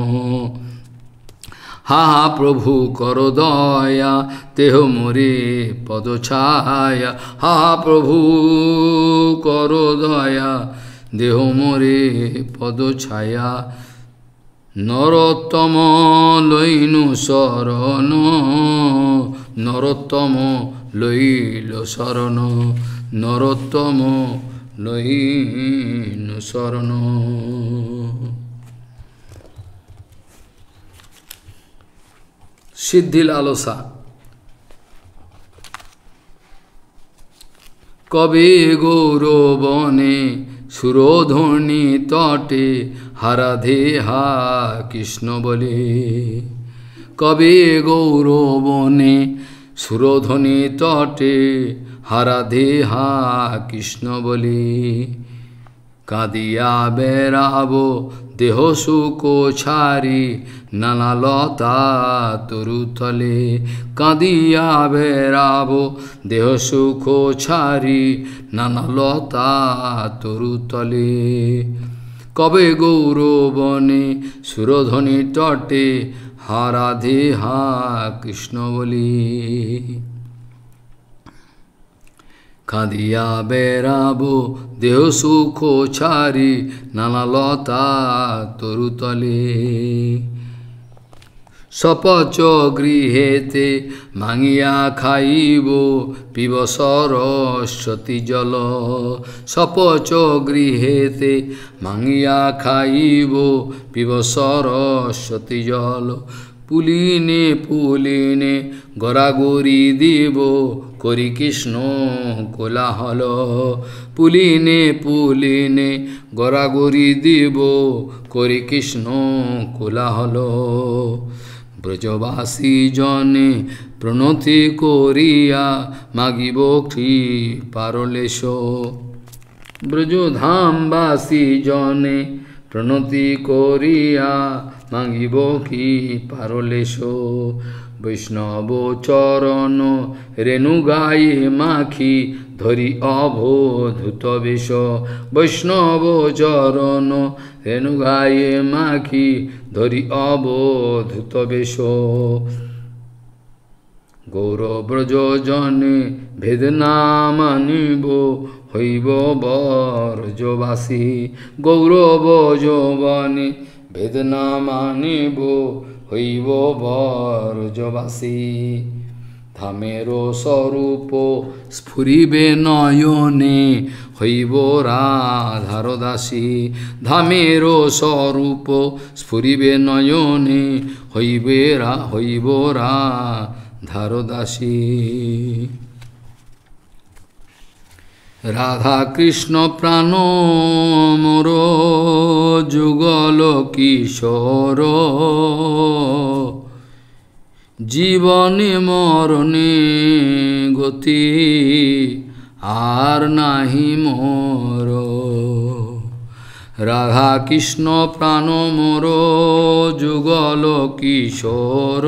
হা হা প্রভু কর দয়া তেহ মোরে পদ ছায়া হা প্রভু কর দয়া দেহ মোরে পদ ছায়া নরোত্তম লইনু শরণ নরোত্তম লইল শরণ নরোত্তম লইনু শরণ সিদ্ধি লালসা কবে গৌরবনে সুরধনি তটে হারাধে হা কৃষ্ণ বলে কবে গৌরবনে সুরধনি তটে হারাধে হা কৃষ্ণ বলে কাঁদিয়া বেড়াবো দেহ সুখ ছাড়ি নানা লতা তরুতলে কাঁদিয়া বেড়াবো দেহ সুখ ছাড়ি নানা লতা তরুতলে কবে গৌরবনে সুরধনি তটে হারাধে হা কৃষ্ণ বলি কাঁদিয়া বেড়াবো দেহ সুখ ছাড়ি নানা লতা তরুতলে সপচ গৃহেতে ভাঙিয়া খাইব পিব সরস্বতী জল সপচ গৃহেতে ভাঙিয়া খাইব পিব সরস্বতী জল পুলিনে পুলিনে গড়াগড়ি দিব করি কৃষ্ণ কোলাহল পুলিনে পুলিনে গড়াগড়ি দিব করি কৃষ্ণ কোলাহল ব্রজবাসী জনে প্রণতি করিয়া মাগিব কৃপারলেশ ব্রজধামবাসী জনে প্রণতি করিয়া মাগিব কৃপারলেশ বৈষ্ণব চরণ রেণু গায়ে মাখি ধরি অবোধূত বেশ বৈষ্ণব চরণ রেণু গায়ে মাখি ধরি অবোধূত বেশ গৌরব্রজ জনে ভেদ না মানিব হইব বরজবাসী গৌরব যৌবনে ভেদ না মানিব হইব বরজবাসী ধামের স্বরূপ স্ফুরিবে নয়নে হইব রাধার দাসী ধামের স্বরূপ স্ফুরিবে নয়নে হইব রাধার দাসী রাধা কৃষ্ণ প্রাণ মোর যুগল কিশোর জীবনে মরণে গতি আর নাহি মোর রাধা কৃষ্ণ প্রাণ মোর যুগল কিশোর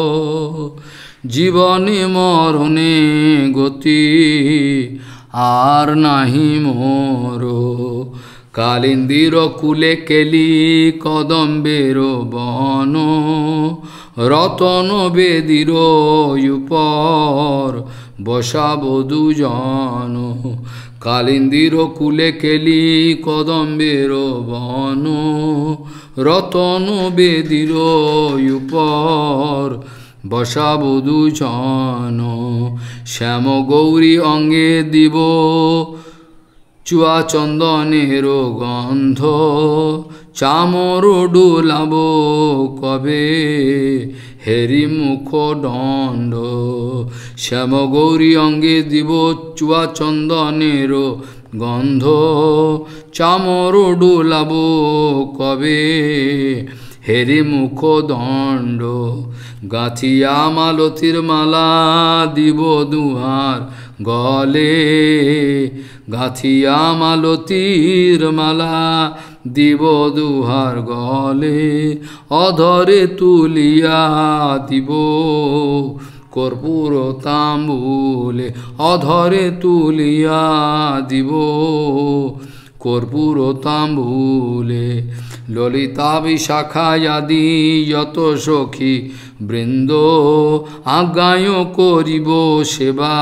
জীবনে মরণে গতি আর নাহি মোর কালিন্দির কুলে কেলি কদম্বের বন রতন বেদির উপর বসাবো দুজন কালিন্দির কুলে কেলি কদম্বের বন রতন বেদির উপর বসাবো দুজন শ্যাম গৌরী অঙ্গে দিব চুয়া চন্দনের গন্ধ চামর ডোলাব কবে হেরি মুখ দণ্ড শ্যাম গৌরী অঙ্গে দিব চুয়া চন্দনের গন্ধ চামর ডোলাব কবে হেরি মুখ দণ্ড গাঁথিয়া মালতীর মালা দিব দুহার গলে গাঁথিয়া মালতীর মালা দিব দুহার গলে অধরে তুলিয়া দিব কর্পূর তাম্বুলে অধরে তুলিয়া দিব কর্পূর তাম্বুলে ললিতা বিশাখায়াদি যত সখী বৃন্দ আজ্ঞায় করিব সেবা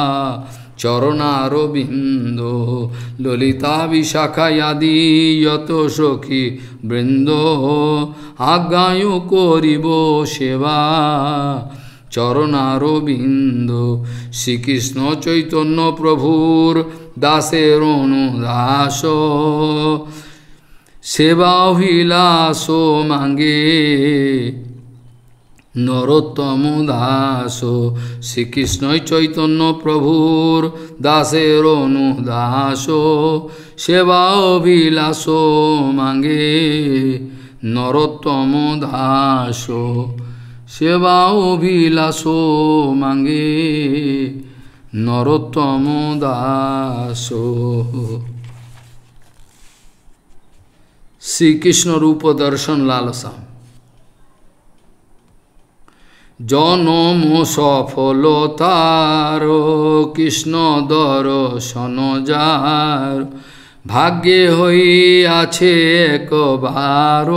চরণারবিন্দ ললিতা বিশাখায়াদি যত সখী বৃন্দ আজ্ঞায় করিব সেবা চরণারবিন্দ শ্রীকৃষ্ণ চৈতন্য প্রভুর দাসের অনুদাস সেবা অভিলাষ মাঙ্গে নরোত্তম দাস শ্রীকৃষ্ণ চৈতন্য প্রভুর দাসের অনুদাস সেবা অভিলাষ মাঙ্গে নরোত্তম দাস সেবা অভিলাষ মাঙ্গে নরোত্তম দাস। শ্রীকৃষ্ণ রূপ দর্শন লালসা জনম সফলতার কৃষ্ণ দর্শন যার ভাগ্যে হইয়াছে একবার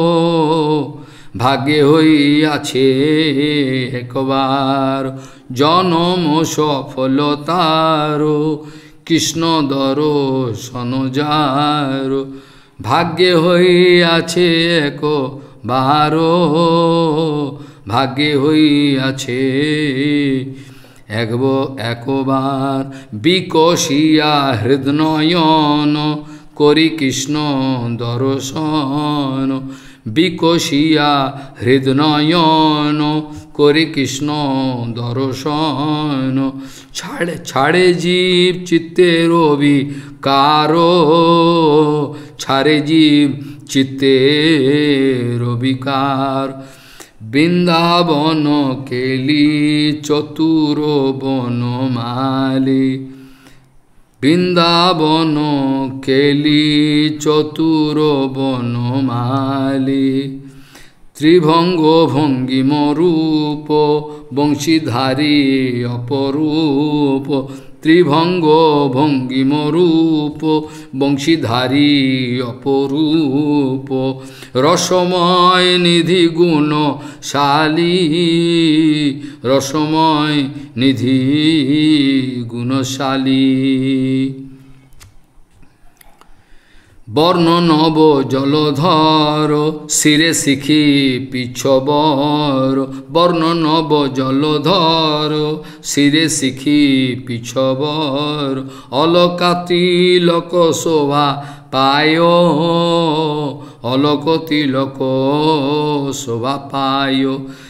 ভাগ্যে হইয়াছে একবার জনম সফলতার কৃষ্ণ দর্শন যার ভাগ্যে হইয়াছে একবার ভাগ্যে হইয়াছে একবার বিকশিয়া হৃদনয়ন করি কৃষ্ণ দর্শন বিকশিয়া হৃদনয়ন করি কৃষ্ণ দর্শন ছাড়ে জীব চিত্তের বিকার ছাড়ে জীব চিত্তের বিকার বৃন্দাবন কেলি চতুর বনমালী বৃন্দাবন কেলি চতুর বনমালী ত্রিভঙ্গ ভঙ্গিম রূপ বংশীধারী অপরূপ ত্রিভঙ্গ ভঙ্গিম রূপ বংশীধারী অপরূপ রসময় নিধি গুণশালী রসময় নিধি গুণশালী বর্ণ নব জলধর শিরে শিখি পিছবর বর্ণ নব জলধর শিরে শিখি পিছবর অলকাতি লোক শোভা পায় অলকতি লোক শোভা পায়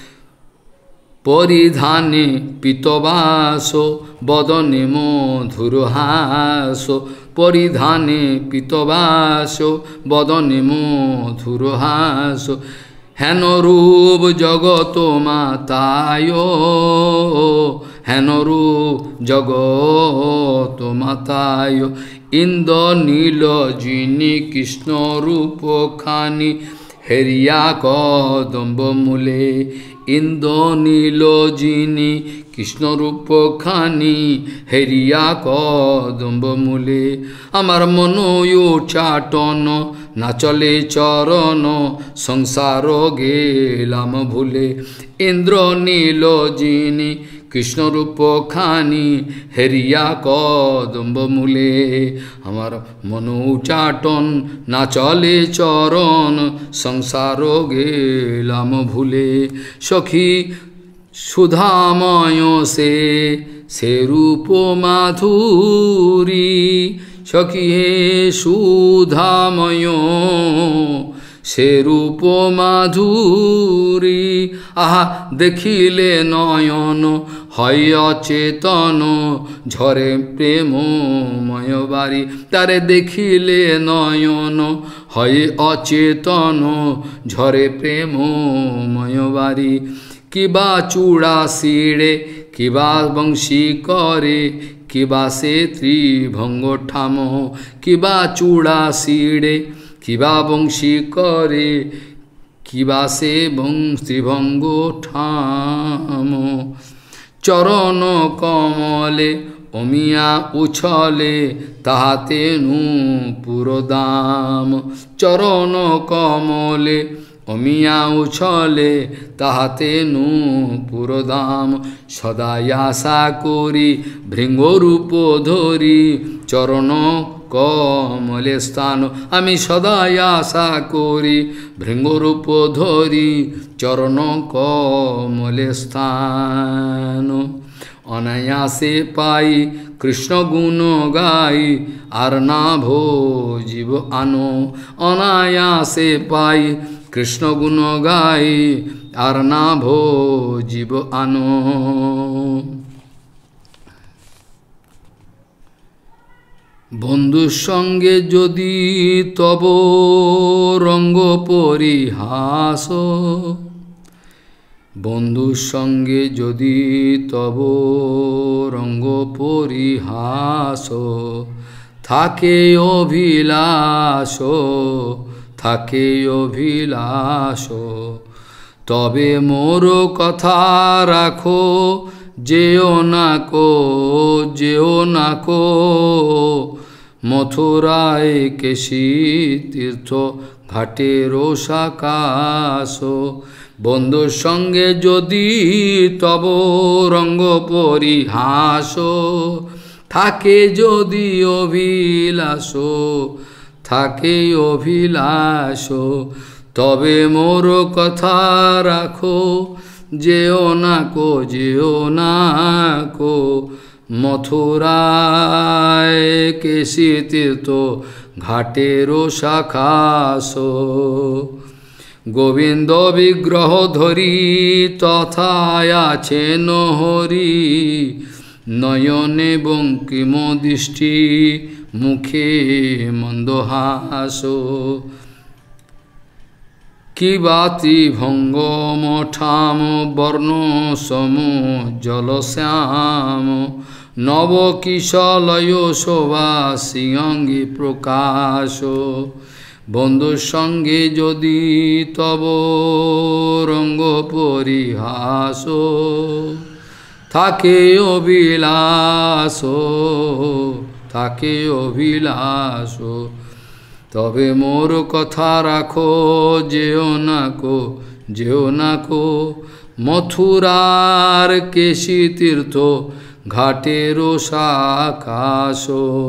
পরিধানে পিতবাস বদনে মধুর হাস পরিধানে পিতবাস বদনে মধুর হাস হেন রূপ জগত মাতায় হেন রূপ জগত মাতায় ইন্দ্র নীল যিনি কৃষ্ণ রূপ খানি হেরিয়া কদম্ব মূলে ইন্দ্র নীল যিনি কৃষ্ণ রূপ খানি হেরিয়া কদম্ব মূলে আমার মনোচাটন না চলে চরণ সংসার গেলাম ভুলে ইন্দ্র নীল যিনি কৃষ্ণ রূপ খানি হেরিয়া কদম্ব মূলে আমার মনোচাটন না চলে চরণ সংসার গেলাম ভুলে সখী সুধাময় সে রূপ মাধুরী সখী হে সুধাময় সে রূপ মাধুরী আহা দেখিলে নয়ন হয় অচেতন ঝরে প্রেমময় বাড়ি তারে দেখিলে নয়ন হয় অচেতন ঝরে প্রেমময় বাড়ি কিবা চূড়া শিড়ে কিবা বংশী করে কিবা সে ত্রিভঙ্গ ঠাম কিবা চূড়া শিড়ে কিবা বংশী করে কিবা সে ত্রিভঙ্গ ঠাম চরণ কমলে অমিয়া উছলে তাহাতে নু পুরোদাম চরণ কমলে অমিয়া উছলে তাহাতে নু পুরোদাম সদাই আশা করি ভৃঙ্গরূপ ধরি চরণ কমলে স্থান আমি সদাই আশা করি ভৃঙ্গরূপ ধরি চরণ কমলে স্থান অনায়াসে পাই কৃষ্ণ গুণ গাই আর না ভোজিব আনো অনায়াসে পাই কৃষ্ণ গুণ গাই আর না ভোজিব আনো বন্ধুর সঙ্গে যদি তব রঙ্গ পরিহাস বন্ধুর সঙ্গে যদি তব রঙ্গ পরিহাস থাকে অভিলাষ থাকে অভিলাষ তবে মোর কথা রাখো যেও না কো মথুরায় কেশী তীর্থ ঘাটে রোষাকাশ বন্ধুর সঙ্গে যদি তব রঙ্গ পরিহাস থাকে যদি অভিলাষ থাকে অভিলাষ তবে মোর কথা রাখো যেও না কো মথুরায় কেশী তীর্থ ঘাটেরও শাখাস গোবিন্দ বিগ্রহ ধরি তথায় আছেন হরি নয়নে বঙ্কিম দৃষ্টি মুখে মন্দহাস কিবা ত্রিভঙ্গম ঠাম বর্ণ সম জলশ্যাম নব কিশলয় শোভা সিংহী প্রকাশ বন্ধুর সঙ্গে যদি তব রঙ্গ পরিহাস থাকে অভিলাষ থাকে অভিলাষ তবে মোর কথা রাখো যেও না কো মথুরার কেশী তীর্থ ঘাটের শাখাস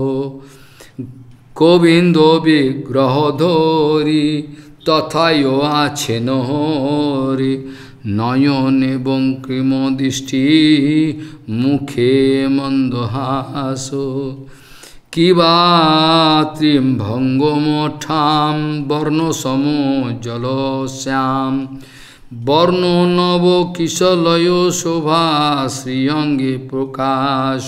গোবিন্দ বিগ্রহ ধরি তথায় আছেন হরি নয়নে বঙ্কিম দৃষ্টি মুখে মন্দহাস কিবা ত্রিভঙ্গম ঠাম বর্ণ সম জলশ্যাম বর্ণ নব কিশলয় শোভা শ্রীঅঙ্গে প্রকাশ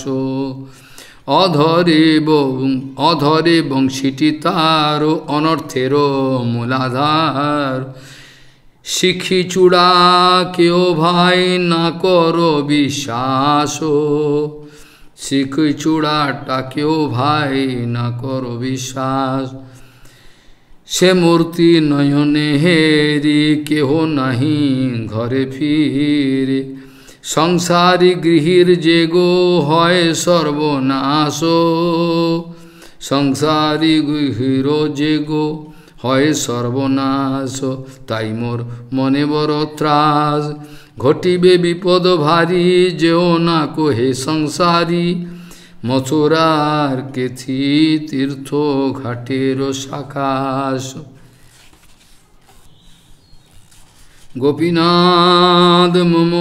অধরে বংশীটি তার অনর্থের মূলাধার শিখি চূড়া কেউ ভাই না কর বিশ্বাস শিখি চূড়াটা কেউ ভাই না কর বিশ্বাস সে মূর্তি নয়নে হেরি কেহ নাহি ঘরে ফিরে সংসারী গৃহীর যে গো হয় সর্বনাশ সংসারী গৃহীর যে গো হয় সর্বনাশ তাই মোর মনে বড় ত্রাস ঘটিবে বিপদ ভারী যেও না কোহে সংসারী মথুরার কেথি তীর্থ ঘাটের শাখাস গোপীনাথ মম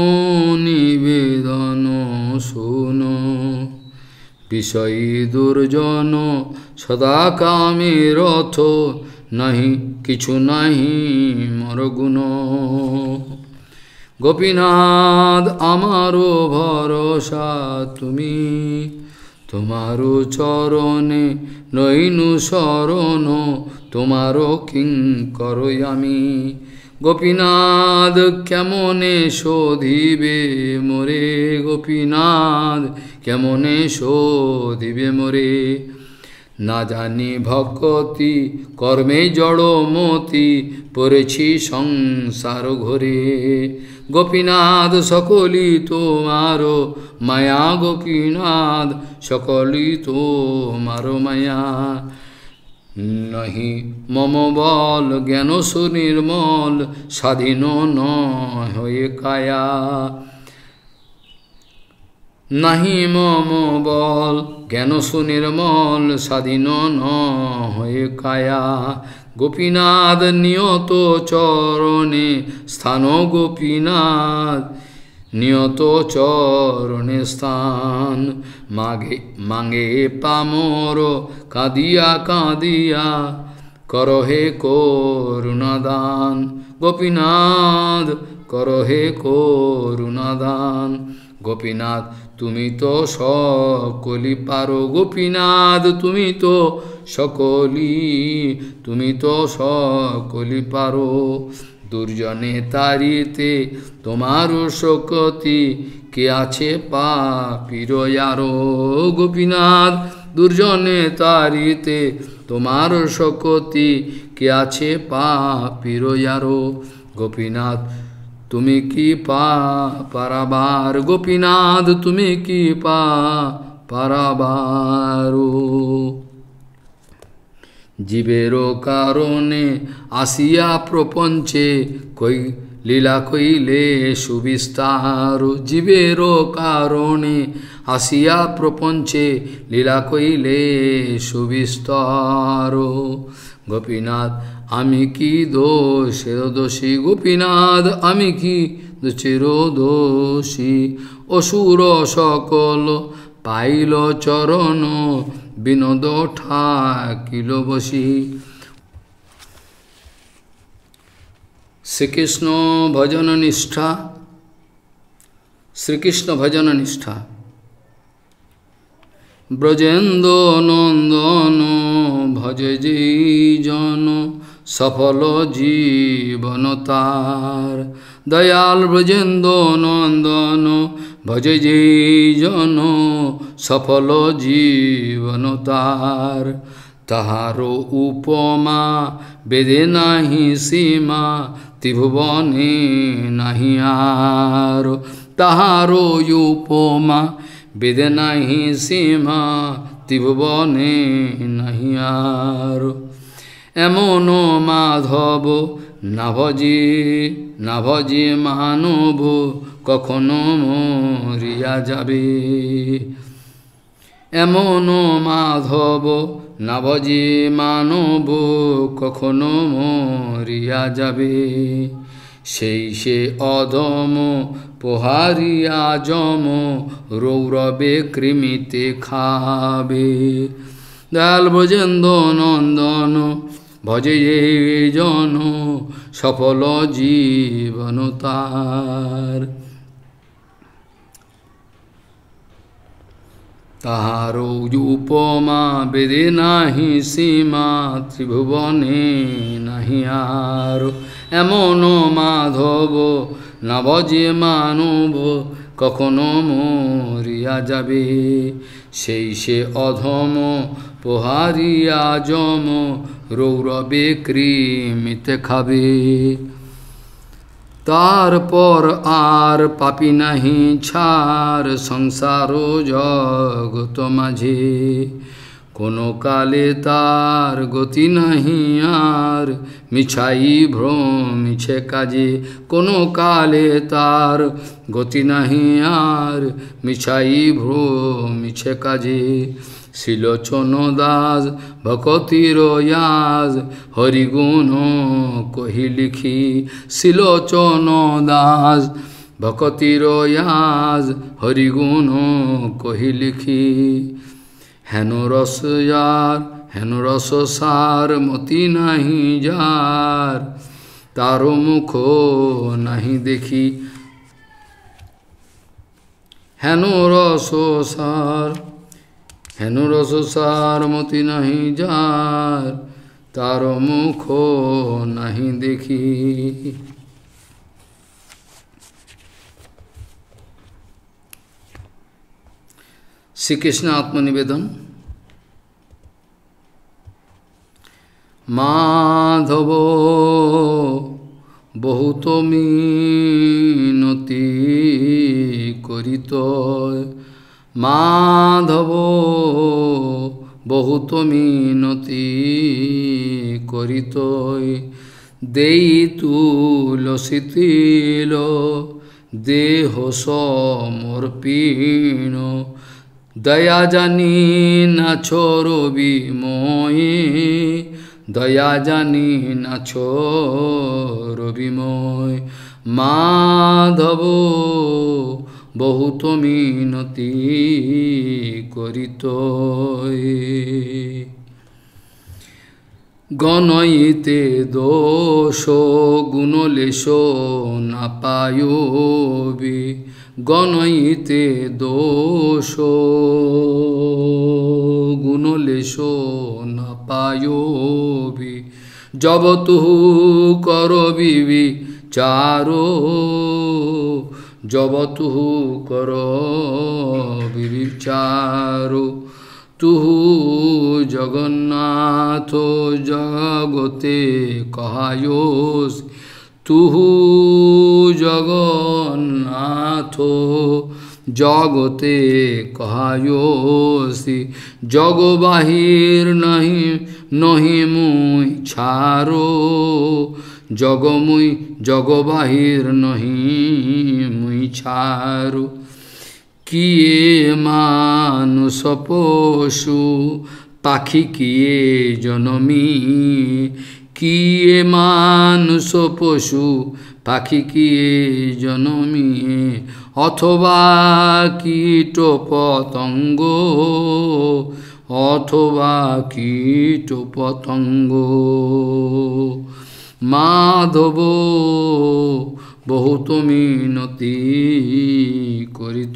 নিবেদন শুনো বিষয়ী দুর্জন সদা কামে রথ নাহি কিছু নাহি মর গুণ গোপীনাথ আমারো ভরসা তুমি তোমারো চরণে নইনু শরণ তোমারো কিঙ্কর আমি গোপীনাথ কেমনে শোধিবে মোরে গোপীনাথ কেমনে শোধিবে মোরে না জানি ভক্তি কর্মে জড়মতি পড়েছি সংসার ঘরে গোপীনাথ সকলি তোমার মায়া গোপীনাথ সকলি তোমার মায়া নহি মম বল জ্ঞান সুনির্মল স্বাধীন নয় হয়ে কায়া নাহি মম বল জ্ঞান সুনির্মল স্বাধীন হয়ে কায়া গোপীনাথ নিয়ত চরণে স্থান গোপীনাথ নিয়ত চরণে স্থান মাগে মাগে পামর কাঁদিয়া কাঁদিয়া করহে করুণাদান গোপীনাথ করহে করুণাদান গোপীনাথ তুমি তো সকলি পারো গোপীনাথ তুমি তো সকলি পারো দুর্জনে তারিতে তোমার শক্তি কে আছে পাপির ইয়ারো গোপীনাথ দুর্জনে তারিতে তোমার শক্তি কে আছে পাপির ইয়ারো গোপীনাথ তুমি কি পারাবার গোপীনাথ তুমি কি পারাবার জীবেরও কারণে আসিয়া প্রপঞ্চে কই লীলা কইলে সুবিস্তার জীবেরও কারণে আসিয়া প্রপঞ্চে লীলা কইলে সুবিস্তার গোপীনাথ আমি কি দোষী গোপীনাথ আমি কি দোষী অসুর সকল পাইল চরণ বিনোদ ঠাকিল বসি শ্রীকৃষ্ণ ভজন নিষ্ঠা ব্রজেন্দ্র নন্দন ভজে যে জন সফল জীবন তার দয়াল ব্রজেন্দ্র নন্দন ভজে যে জন সফল জীবন তার তাহারো উপমা বেদে নাহি সীমা ত্রিভুবনে নাহি আর তাহারো উপমা বেদে নাহি সীমা ত্রিভুবনে নাহি আর এমন মাধব না ভজে মানব কখনো মরিয়া যাবে এমন মাধব না ভজে মানব কখনো মরিয়া যাবে সেই সে অধম পোহারিয়া যম রৌরবে কৃমিতে খাবে দয়াল ব্রজেন্দ্র নন্দন ভজে জন সফল জীবন তার তাহারো উপমা বেদে নাহি সীমা ত্রিভুবনে নাহি আর এমন মাধব না ভজে মানব কখনো মরিয়া যাবে সেই সে অধম পোহারিয়া যম রৌরবে কৃমিতে খাবে তারপর আর পাপি নাহি ছার সংসার জগত মাঝে কোনো কালে তার গতি নাহি আর মিছাই ভ্রম মিছে কাজে কোনো কালে তার গতি নাহি আর মিছাই ভ্রম মিছে কাজে শিলোচন দাস ভকতির ইয়াজ হরিগুণ কহি লিখি শিলোচন দাস ভকতির ইয়াজ হরিগুণ কহি লিখি হেন রস যার হেন রস সার মতি নাহি যার, তারো মুখ নাহি দেখি। হেন রস সার মতি নাহি যার, তার মুখ নাহি দেখি। শ্রীকৃষ্ণ আত্মনিবেদন। মাধব বহুত মিনতি করিত, মাধব বহুত মিনতি করিত, দেই তুলসী তিল দেহ সমর্পিণ, দয়া জানি নাছো রবিময়ে, দয়া জানি নাছো রবিময়। মাধব বহুত মিনতি করিত, গণইতে দোষ গুণলেশ না পায়বি, গণইতে দোষ গুণলেশ না পায়বি, জবতুহু করবি বিচারো, জবতুহু করবি বিচারো। তুহু জগন্নাথ জগতে কহায়োস, তুহু জগন্নাথ জগতে কহায়োসি, জগ বাহির নহি নহি মুই ছাড়ো, জগ বাহির নহি মুই ছাড়ো। কিয়ে মানুষ পশু পাখি কিয়ে জনমি, কিয়ে মানুষ পশু পাখি কিয়ে জনমি, অথবা কীট পতঙ্গ, অথবা কীট পতঙ্গ। মাধব বহুত মিনতি করিত,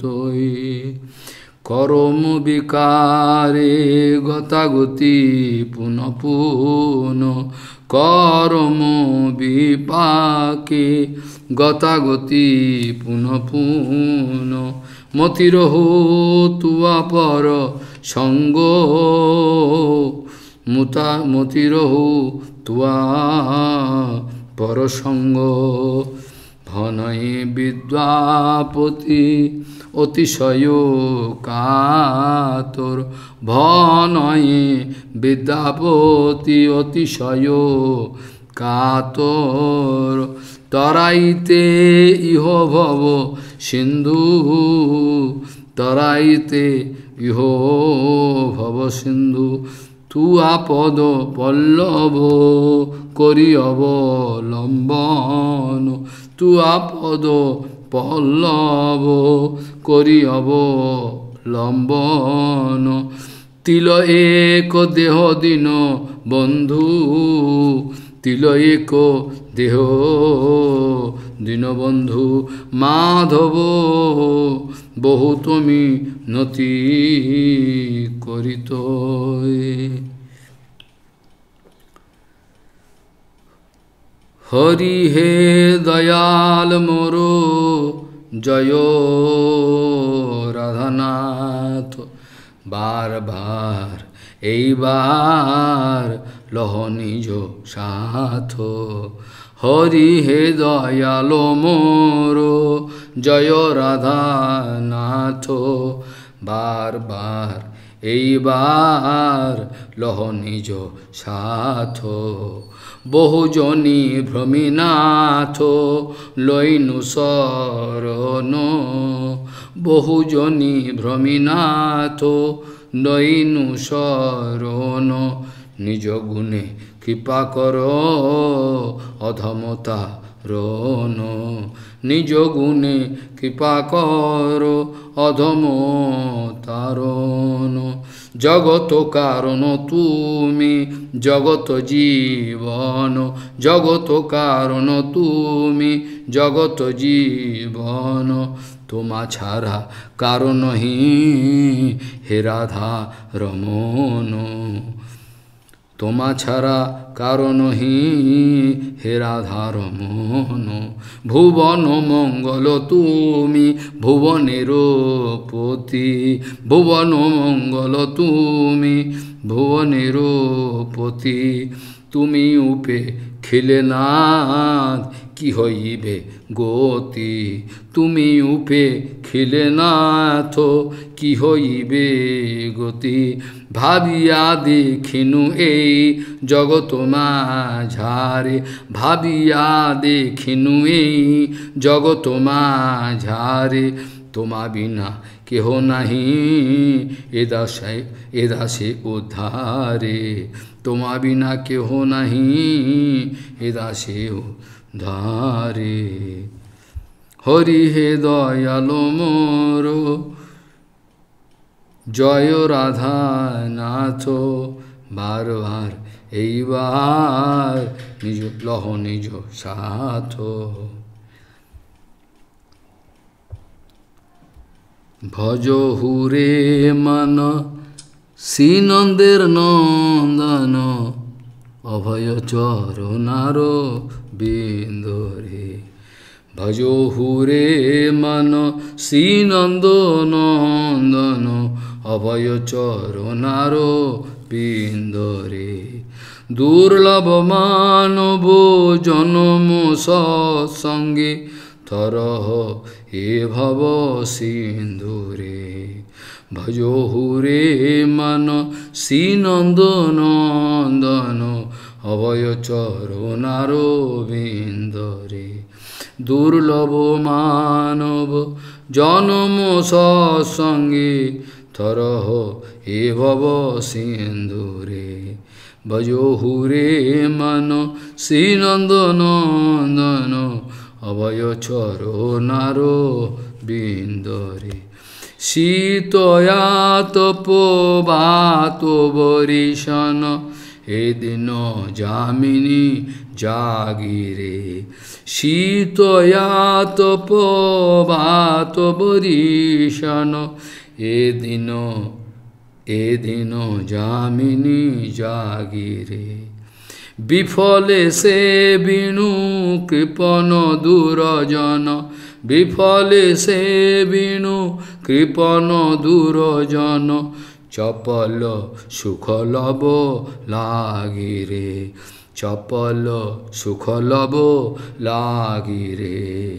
করম বিকারে গতাগতি পুন পুন, করম বিপাকে গতাগতি পুন পুন। মতিরহু তুয়া পর সঙ্গ, মতিরহু তুয়া পর সঙ্গ। ঘনয়ে বিদ্যাপতি অতিশয় কাতর, ভনয়ে বিদ্যাপতি অতিশয় কাতর। তরাইতে ইহ ভব সিন্ধু, তরাইতে ইহ ভব সিন্ধু। তুয়া পদ পল্লব করি অবলম্বন, তুয়া পদ পল্লব করি অবলম্বন। তিল এক দেহ দিন বন্ধু, তিল এক দেহ দিন বন্ধু। মাধব বহুত মিনতি করিত। হরি হে দয়াল মোর জয় রাধানাথ, বার বার এইবার লহ নিজ সাথ। হরি হে দয়াল মোর জয় রাধানাথ, বার বার এইবার লহ নিজ সাথ। বহুজনী ভ্রমিনাথ লইনু শরণ, বহুজনী ভ্রমিনাথ লইনু শরণ। নিজ গুণে কৃপা কর অধমতা রণ, নিজ গুণে কৃপা কর অধমতা রণ। জগত কারণ তুমি, জগত জীবন, জগত কারণ তুমি, জগত জীবন, তোমা ছাড়া কারণ হি হে রাধা রমন, তোমা ছাড়া কারণ হি হে রাধা রমন। ভুবন মঙ্গল তুমি, ভুবনের পতি, ভুবন মঙ্গল তুমি, ভুবনের পতি, তুমি উপে খিলে নাথ কি হইবে গতি, তুমি উপে খিলে নাথ কি হইবে গতি, ভাবিয়া দেখিনু এই জগত মাঝারে, ভাবিয়া দেখিনু এই জগত মাঝারে, তোমা বিনা কেহ নাহি এ দাসে উদ্ধারে, তোমা বিনা কেহ নাহি এ দাসে উদ্ধারে। হরি হে দয়াল মোর, জয় রাধা নাথ, বারবার এইবার নিজ লহ নিজ সাথ। ভজ হুরে মন শ্রীনন্দের নন্দন, অভয় চরণার বিন্দরে, ভজ হুরে মন শ্রীনন্দ নন্দন, অভয় চরণার বিন্দরে, দুর্লভ মানব জনম সৎসঙ্গে, তরহ এ ভব সিন্ধুরে, ভজ হুরে মন শ্রীনন্দ নন্দন, অভয় চরণার বিন্দরে, দুর্লভ মানব জনম সৎসঙ্গে, তরহ এ ভব সিন্ধুরে, ভজ হুরে মন শ্রীনন্দ নন্দন, অভয় চরণার বিন্দরে, শীতয়াতপ বাত বরিশন, এদিন যামিনী জাগিরে, শীতয়াতপ বাত বরিশন, এদিন যামিনী জাগিরে, বিফলে সে বিণু কৃপণ দুরজন, বিফলে সে বিণু কৃপণ দুরজন, চপল সুখ লব লাগিরে, চপল সুখ লব লাগিরে,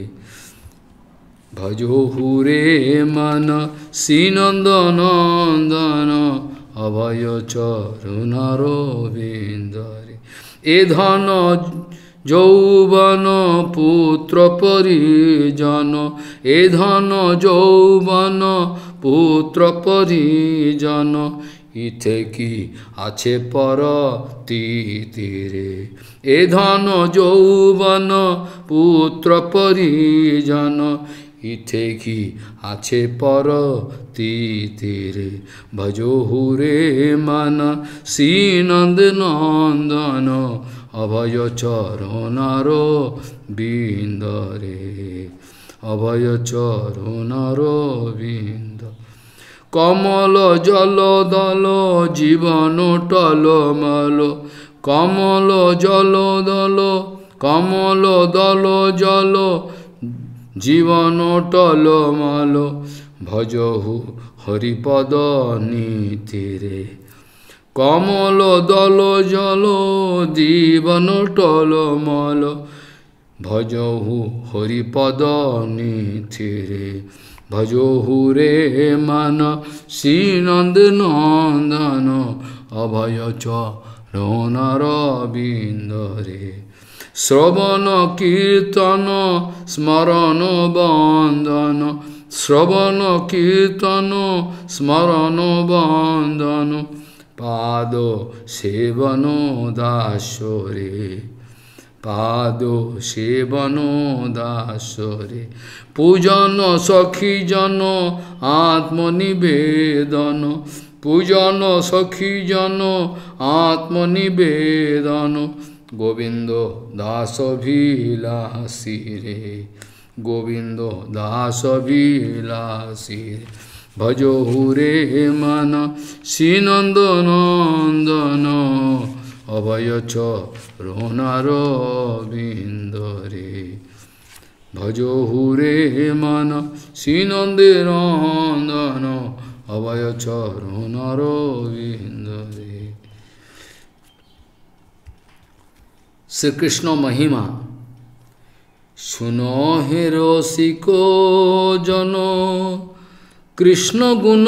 ভজ হুরে মন শ্রীনন্দ নন্দন, অভয় চরণার বিন্দরে, এ ধন যৌবন পুত্র পরিজন, এ ধন যৌবন পুত্র পরিজন, ইথে কি আছে পর তীরে, এ ধন যৌবন পুত্র পরিজন, ইথে কি আছে পর তীরে, ভজ হুরে মন শ্রীনন্দ নন্দন, অভয় চরণার বিন্দরে, অভয় চরণার বিন্দ, কমল জল দল জীবন টলমল, কমল জল দল, কমল দল জল জীবন টলমল, ভজহু হরিপদ নীতিরে, কমল দল জল জীবন টলমল, ভজহু হরিপদ নীতিরে, ভজহু রে মান শ্রীনন্দ নন্দন, অভয় চরণার বিন্দরে, শ্রবণ কীর্তন স্মরণ বন্দন, শ্রবণ কীর্তন স্মরণ বন্দন, পাদ সেবন দাসরে, পাদ সেবন দাসরে, পূজন সখীজন আত্মনিবেদন, पूजन सखी जन आत्मनिवेदन गोविंद दास भिलासी रे गोविंद दास भिलासी रे भजो रे मन श्रीनंद नंदन अभय चरणरविंद रे भजो रे मन श्रीनंद नंदन अभय चरणरविंद रे। श्री कृष्ण महिमा सुनो हे रसिको जनो कृष्ण गुण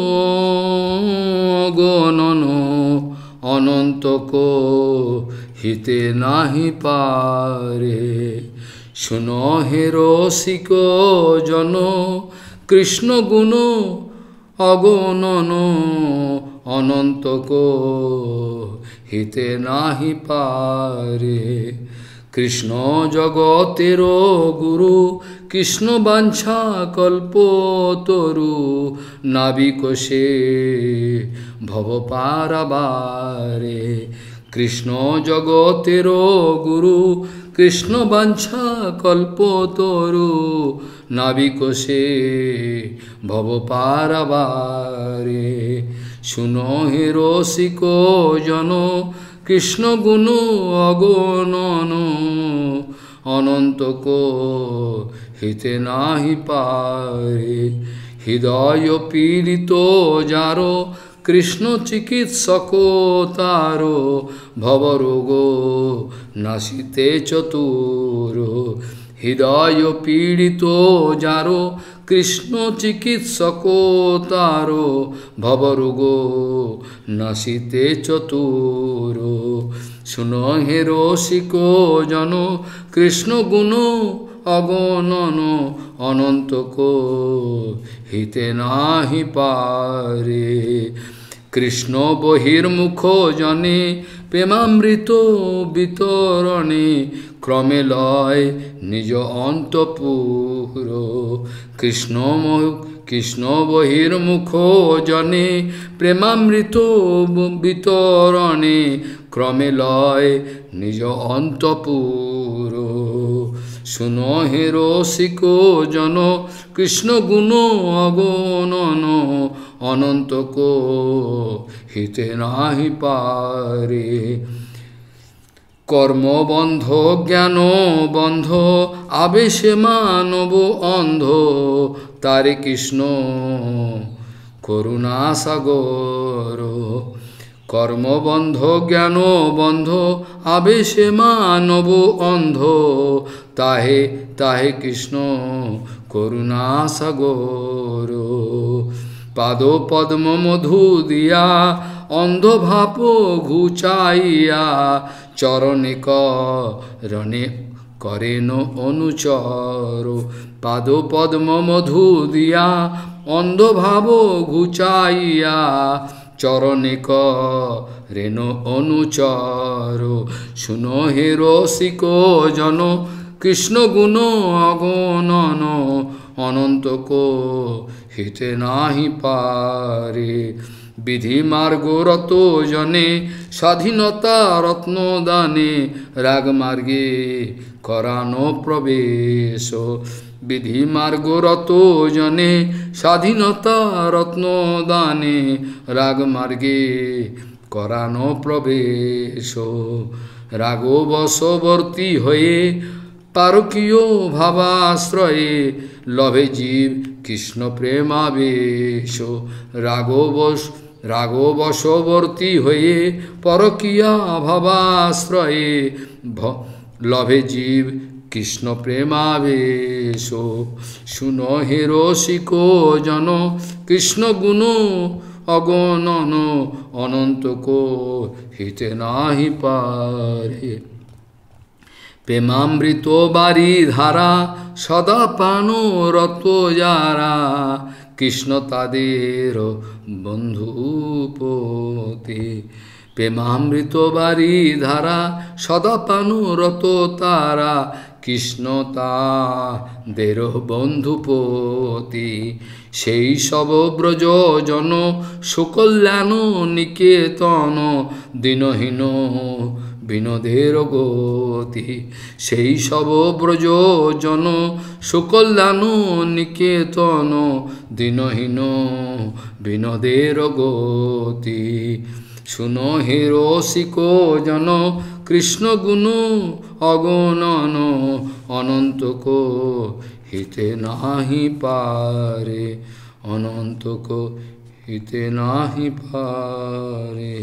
गणन अनंत को हिते नाही पारे सुनो हे रसिको जनो कृष्ण गुण अगणन अनंत को हिते नाही पारे कृष्ण जगतेरो गुरु कृष्ण बांछा कल्पतरु नाविकोशे भव पाराबारे कृष्ण जगतेरो गुरु कृष्ण बांछा कल्पतरु नाविकोशे भव पाराबारे सुनो हे रसिको जनो कृष्ण गुण अगणन अनंत को हिते नाही पारे हृदय पीड़ितो जारो कृष्ण चिकित्सको तारो भवरोगो नाशिते चतुरो हृदय पीड़ितो जारो कृष्ण चिकित्सको तारो भवरोगो नाशिते चतुरो सुनो हे रसिको जनो कृष्ण गुण अगणन अनंत को हिते नाही पारे कृष्ण बहिर्मुखो जने प्रेमामृतो वितरणे क्रमे लय निज अंतपुरो कृष्ण बहिर्मुखो जने प्रेमामृतो वितरणे क्रमे लय निज अंतपुरो सुनो हे रसिको जनो कृष्ण गुण अगणन अनंत को हिते नाही पारे कर्म बंध ज्ञान बंध आवेशे मानव अंध तारे कृष्ण करुणा सागर कर्म बंध ज्ञान बंध आवेशे मानव अंध ताहे ताहे कृष्ण करुणा सागर पादो पद्म मधु दिया अंध भापो घुचाइया चरणे करणे करेन अनुचरो पादो पद्म मधु दिया अंध भावो घुचाइया चरणे करेन अनुचरो सुनो हे रसिको जनो कृष्ण गुण अगणन अनंत को हिते नाही पारे विधि मार्ग रतो जने स्वाधीनता रत्न दाने राग मार्गे करानो प्रवेशो विधि मार्ग रतो जने स्वाधीनता रत्न दाने राग मार्गे करानो प्रवेशो रागो बशवर्ती होए पारकीय भावाश्रये लभे जीव कृष्ण प्रेमावेशो रागो बशवर्ती होए परकीय भावाश्रये लभे जीव कृष्ण प्रेमावेशो सुनो हे रसिको जनो कृष्ण गुण अगणन अनंत को हिते नाही पारे प्रेमामृतो बारी धारा सदा पानो रतो जारा कृष्ण तादेर बंधुपोते प्रेमामृतो बारी धारा सदा पानो रतो तारा কৃষ্ণ তাদের বন্ধুপতি, সেই সব ব্রজ জন সুকল্যাণ নিকেতন, দীনহীন বিনোদের গতি। সেই সব ব্রজ জন সুকল্যাণ নিকেতন, দীনহীন বিনোদের গতি। শুনো হে রসিক জন কৃষ্ণ গুণ অগণন, অনন্তক হিতে নাহি পারে, অনন্তক হিতে নাহি পারে।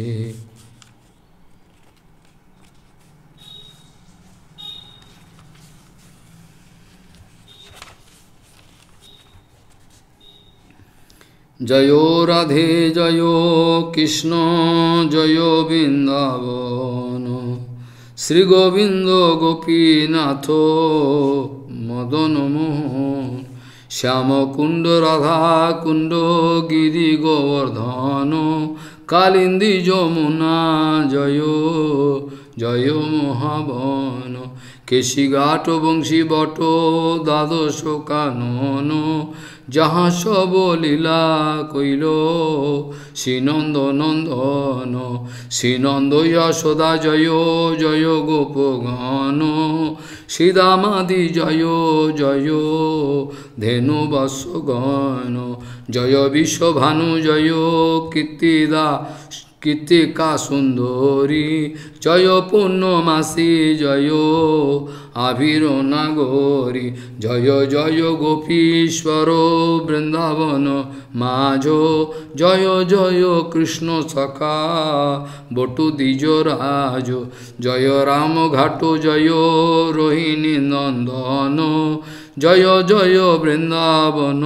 জয় রাধে জয় কৃষ্ণ জয় বৃন্দাবন, শ্রী গোবিন্দ গোপীনাথ মদন মোহন, শ্যাম কুণ্ড রাধা কুণ্ড গিরি গোবর্ধন, কালিন্দী যমুনা জয় জয় মহাবন, কেশিঘাট বংশী বট দ্বাদশ কানন, যাহা সব লীলা কইল শ্রীনন্দ নন্দন। শ্রীনন্দ যশোদা জয় জয় গোপগণ, শ্রীদামাদি জয় জয় ধেনু বৎসগণ, জয় বিশ্বভানু জয় কীর্তিদা কীর্তিকা সুন্দরী, জয় পূর্ণমাসী জয় আবির নাগরী, জয় জয় গোপীশ্বর বৃন্দাবন মাঝ, জয় জয় কৃষ্ণ সখা বটু দ্বিজ রাজ, জয় রাম ঘাট জয় রোহিণী নন্দন, জয় জয় বৃন্দাবন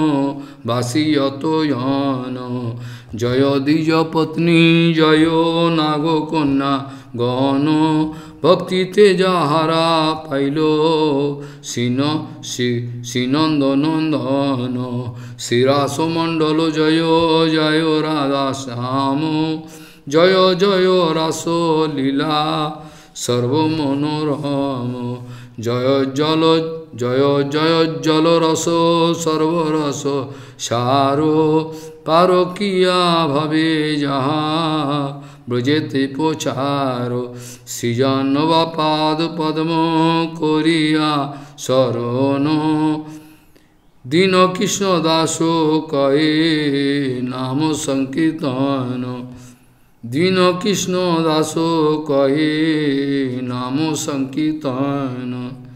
বাসিয়তয়ন, জয় দ্বিজ পত্নী জয় নাগকন্যা গণ, ভক্তিতে যাহারা পাইল শ্রীনন্দ নন্দন, শ্রীরাসমণ্ডল জয় জয় রাধা শ্যাম, জয় জয় রাস লীলা সর্বমনোরম, জয় জল জয় জয় জল রস সর্বরস সারো, পারকিয়া ভাবে যাহা ব্রজেতে প্রচার, সৃজনবা পাদ পদ্ম করিয়া শরণ, দীন কৃষ্ণ দাস কহে নাম সংকীর্তন, দীন কৃষ্ণ দাস কহে নাম সংকীর্তন।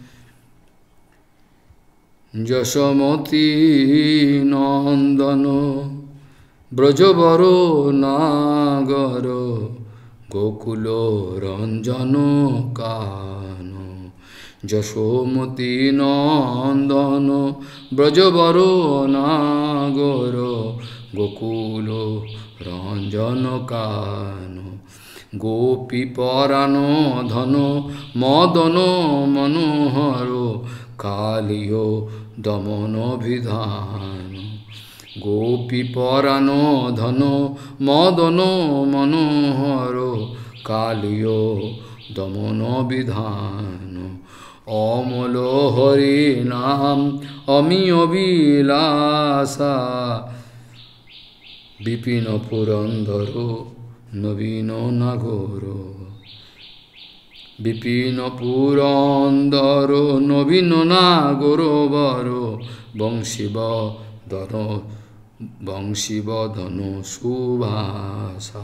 যশোমতী নন্দন ব্রজবর নাগর, গোকুল রঞ্জন কান, যশোমতী নন্দন ব্রজবর নাগর, গোকুল রঞ্জন কান, গোপী পরাণ ধন মদন মনোহর, কালিয় দমন বিধান, গোপী পরাণ ধন মদন মনোহর, কালিয় দমন বিধান, অমল হরি নাম অমিয় বিলাসা, বিপিন পুরন্দর নবীন নাগর, বিপিন পুরন্দর নবীন নাগর বর, বংশীবদন সুভাষা,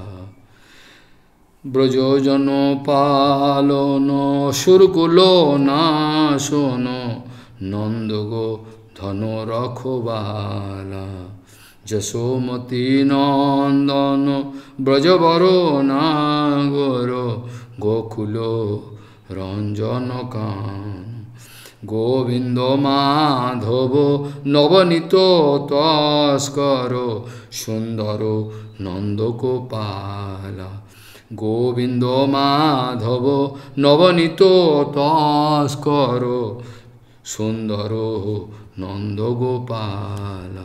ব্রজজন পালন সুরকুল নাশন, নন্দগো ধন রখবালা, যশোমতী নন্দন ব্রজবর নাগর, গোকুল রঞ্জন কান, গোবিন্দ মাধব নবনীত তস্কর, সুন্দর নন্দগোপালা, গোবিন্দ মাধব নবনীত তস্কর, সুন্দর নন্দগোপালা,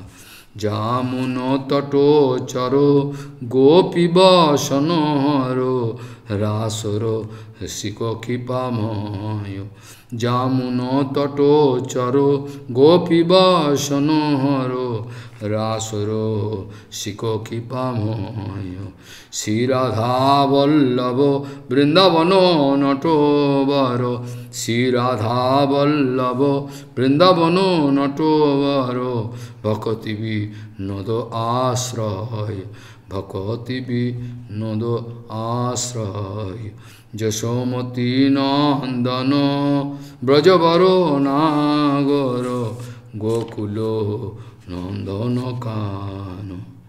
যামুন তটোচর গোপী বসনহর, রাসর শিক কৃপাময় যামুন তটো চর গোপীবাসন হর রাসর শিক কৃপাময় শ্রী রাধা বল্লভ বৃন্দাবন নটবর শ্রী রাধা বল্লভ বৃন্দাবন নটবর ভকতি বিনোদ আশ্রয় ভকতি বিনোদ আশ্রয় যশোমতি নন্দন ব্রজবর নাগর গোকুল নন্দন কান।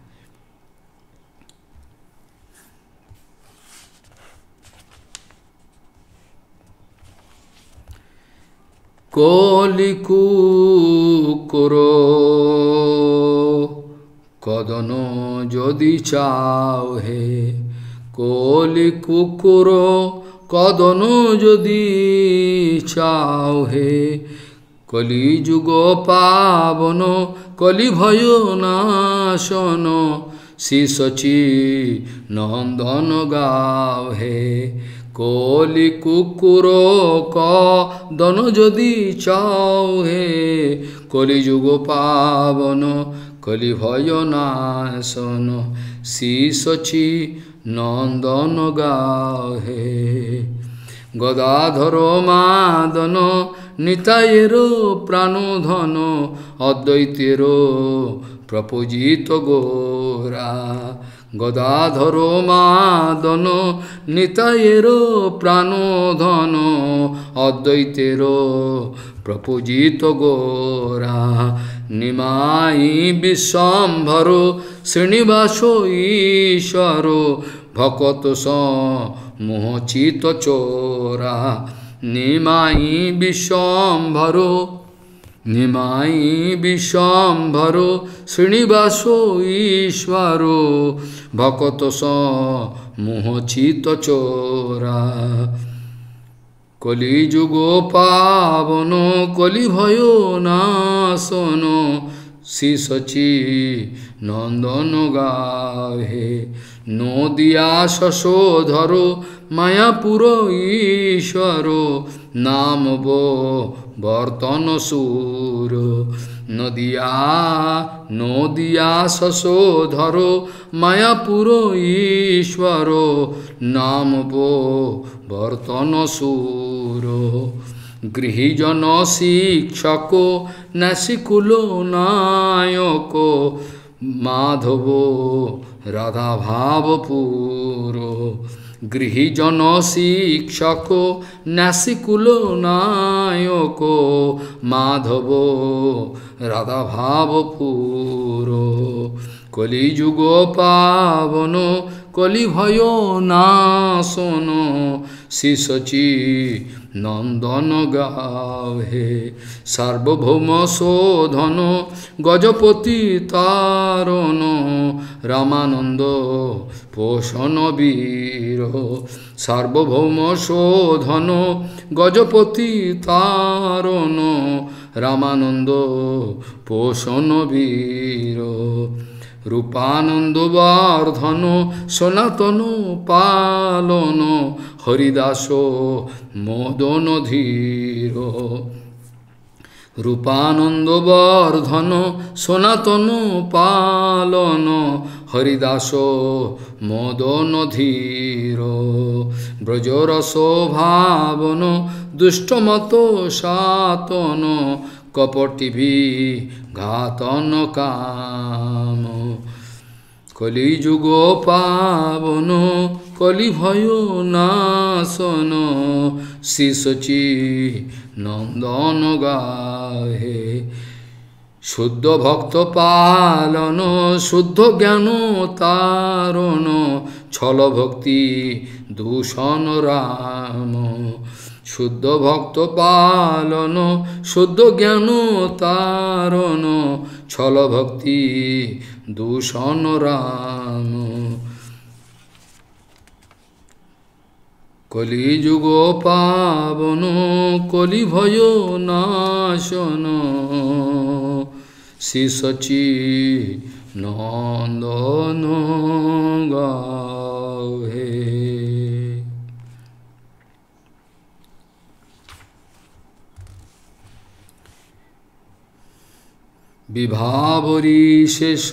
কলি কুকুর কদন যদি চাও হে, কলি কুকুর কদন যদি চাও হে, কলি যুগ পাবন কলি ভয় নাশন শ্রী সচি নন্দন গাও হে। কলি কুকুর কদন যদি চাও হে, কলি যুগ পাবন কলি ভয় নাশন শ্রী সচি নন্দন গাও হে। গদাধর মাদন নিতায়ের প্রাণধন অদ্বৈতের প্রপূজিত গোরা। গদাধর মাদন নিতায়ের প্রাণধন অদ্বৈতের প্রপূজিত গোরা। নিমাই বিশ্বম্ভর শ্রীনিবাস ঈশ্বর ভকত মোহচিত চোরা। নিমাই বিশ্বম্ভর নিমাই বিশ্বম্ভর শ্রীনিবাস ঈশ্বর ভকত মোহচিত চোরা। কলি যুগ পাবন কলি ভয় নাশন শ্রী সচি নন্দন গাহে। নদিয়া শশোধর মায়াপুর ঈশ্বর নামব বর্তন সুর। নদিয়া শশোধর মায়াপুর ঈশ্বর নামব বর্তন সুর। গৃহীজন শিক্ষক নাসিকুল নায়ক মাধব রাধা ভাবপুর। গৃহীজন শিক্ষক নাসিকুল নায়ক মাধব রাধা ভাবপুর। কলিযুগ পাবন কলি ভয় নাশন শ্রী সচি নন্দন গাহে। সার্বভৌম শোধন গজপতি তারণ রামানন্দ পোষণ বীর। সার্বভৌম শোধন গজপতি তারণ রামানন্দ পোষণ বীর। রূপানন্দ বর্ধন সনাতন পালন হরিদাস মদন ধীর। রূপানন্দ বর্ধন সনাতন পালন হরিদাস মদন ধীর। ব্রজরস ভাবন দুষ্টমত সাতন কপটিভি ঘাতন কাম। কলিযুগ পাবন কলি ভয় নাশন শ্রী সচি নন্দন গাহে। শুদ্ধ ভক্ত পালন শুদ্ধ জ্ঞান তারণ ছল ভক্তি দূষণ রাম। শুদ্ধ ভক্ত পালন শুদ্ধ জ্ঞান তারণ ছল ভক্তি দূষণ রাম। কলিযুগ পাবন কলি ভয় নাশন শ্রী সচি নন্দন গাহে। বিভাবরী শেষ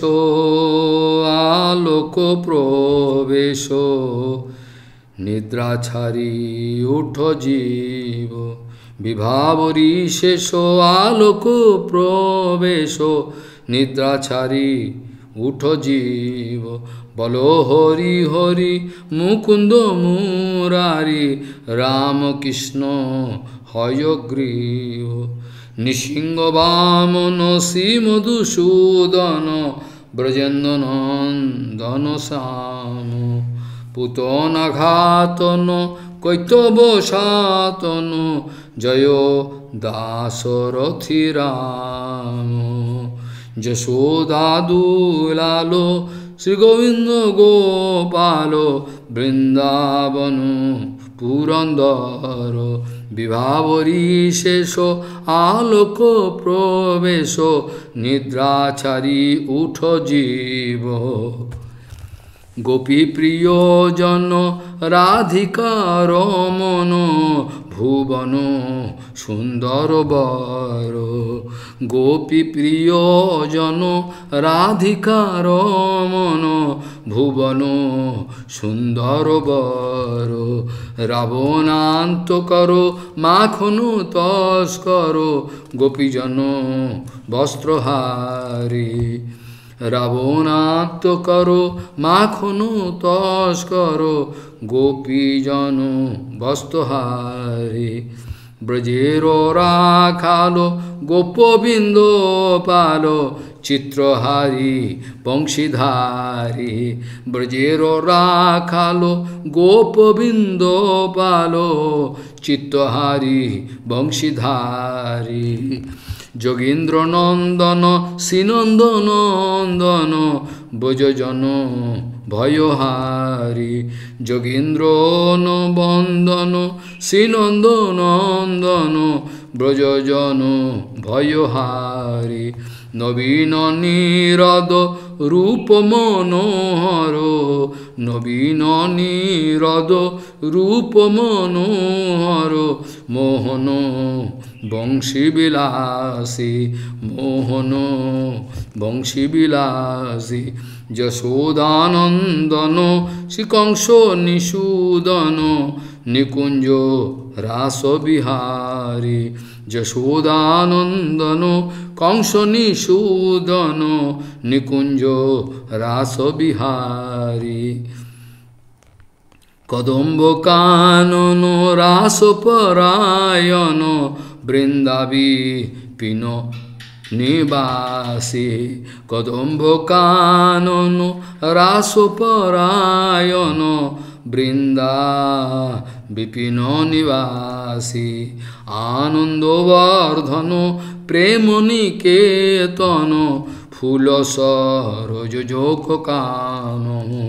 আলোক প্রবেশ নিদ্রা ছাড়ি উঠ জীব বিভাবরী শেষ আলোক প্রবেশ নিদ্রা ছাড়ি উঠ জীব বলো হরি হরি মুকুন্দ মুরারি রামকৃষ্ণ হয়গ্রীব নৃসিংহ বামন শ্রী মধুসূদন ব্রজেন্দ্র নন্দন শ্যাম পুতনা ঘাতন কৈতব সাতন জয় দাসরথি রাম যশোদা দুলালো শ্রী গোবিন্দ গোপাল বৃন্দাবন পুরন্দর বিভাবরী শেষ আলোক প্রবেশ নিদ্রাচারী উঠ জীব গোপী প্রিয়জন রাধিকার মন ভুবন সুন্দর বর গোপী প্রিয়জন রাধিকার মন ভুবন সুন্দর বর রাবণান্ত করো মাখন তস্কর গোপীজন বস্ত্রহারী রাবণাত্ম করো মাখন তস্কর গোপীজন বস্ত্রহারী ব্রজের রাখালো গোপবিন্দ পালো চিত্রহারী বংশীধারী ব্রজের রাখালো গোপবিন্দ পালো চিত্রহারী বংশীধারী যোগীন্দ্র নন্দন শ্রীনন্দ নন্দন ব্রজজন ভয়হারী যোগীন্দ্র বন্দন শ্রীনন্দ নন্দন ব্রজজন ভয়হারী নবীন নীরদ রূপ মনোহর নবীন নীরদ রূপ মনোহর মোহন বংশী বিলাসী মোহন বংশী বিলাসী যশোদানন্দন শ্রীকংস নিষূদন নিকুঞ্জ রাস বিহারী যশোদানন্দন কংস নিষূদন নিকুঞ্জ রাস বিহারী কদম্ব কানন রাস পরায়ণ বৃন্দাবী পিন নিবাসী কদম্ব কানন রাস পরায়ণ বৃন্দা বিপিন নিবাসী আনন্দবর্ধন প্রেম নিকেতন ফুল সরোজ যোগ কান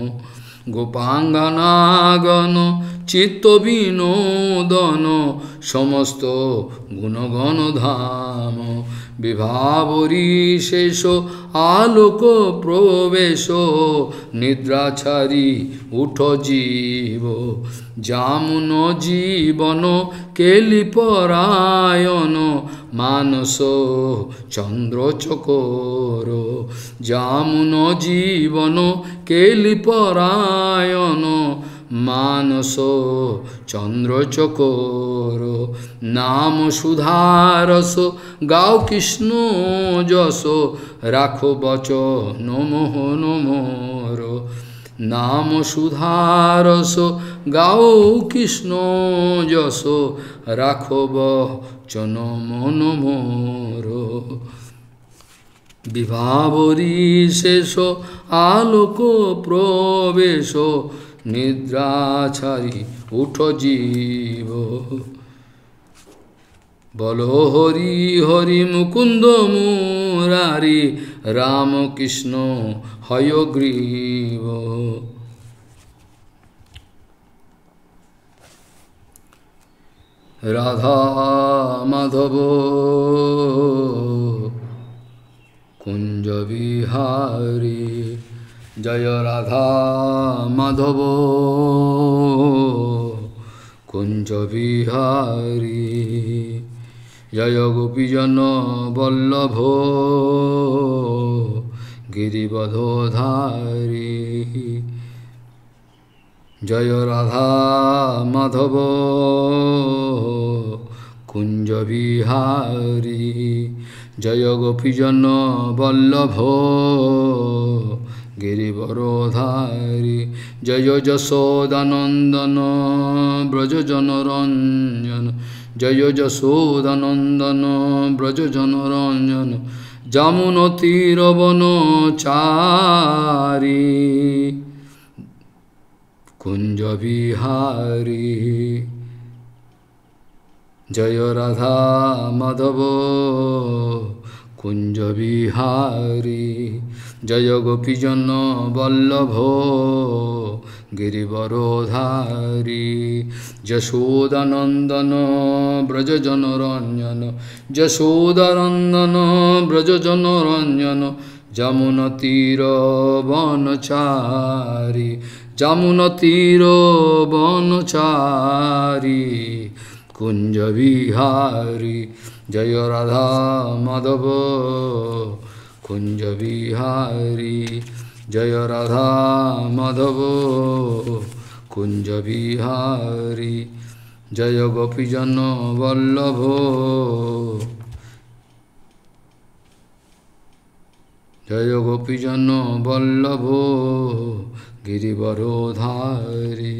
গোপাঙ্গনাগন চিত্ত বিনোদন সমস্ত গুণগণ ধাম বিভাবরী শেষ আলোক প্রবেশ নিদ্রাচারী উঠ জীব যামুন জীবন কেলিপরায়ণ মানস চন্দ্র চকোর যামুন জীবন কেলিপরায়ণ মানস চন্দ্র চকোর নাম সুধারস গাও কৃষ্ণ যশ রাখো বচন মোহন মোর নাম সুধারস গাও কৃষ্ণ যশ রাখো বচন মন মোর বিভাবরী শেষ আলোক প্রবেশ নিদ্রাচারী উঠ জীব বলো হরি হরি মুকুন্দ মুরারি রামকৃষ্ণ হয়গ্রীব রাধা মাধব কুঞ্জ বিহারী জয় রাধা মাধব কুঞ্জ বিহারী জয় গোপীজন বল্লভ गिरिवधोधारी जय राधा माधव कुंज बिहारी जय गोपीजन वल्लभ गिरिवरोधारी जय यशोदानंदन ब्रज जनरंजन जय यशोदानंदन ब्रज जनरंजन जमुनतीरवनचारी कुंज बिहारी जय राधा माधव कुंज बिहारी जय गोपीजन वल्लभ गिरिवरोधारी यशोदानंदन ब्रज जनरंजन यशोदानंदन ब्रज जनरंजन जमुनतीरवनचारी जमुनतीरवनचारी कुंज बिहारी जय राधा माधव कुंज बिहारी जय राधा माधव कुंज बिहारी जय गोपीजन वल्लभ जय गोपीजन वल्लभ गिरिवरोधारी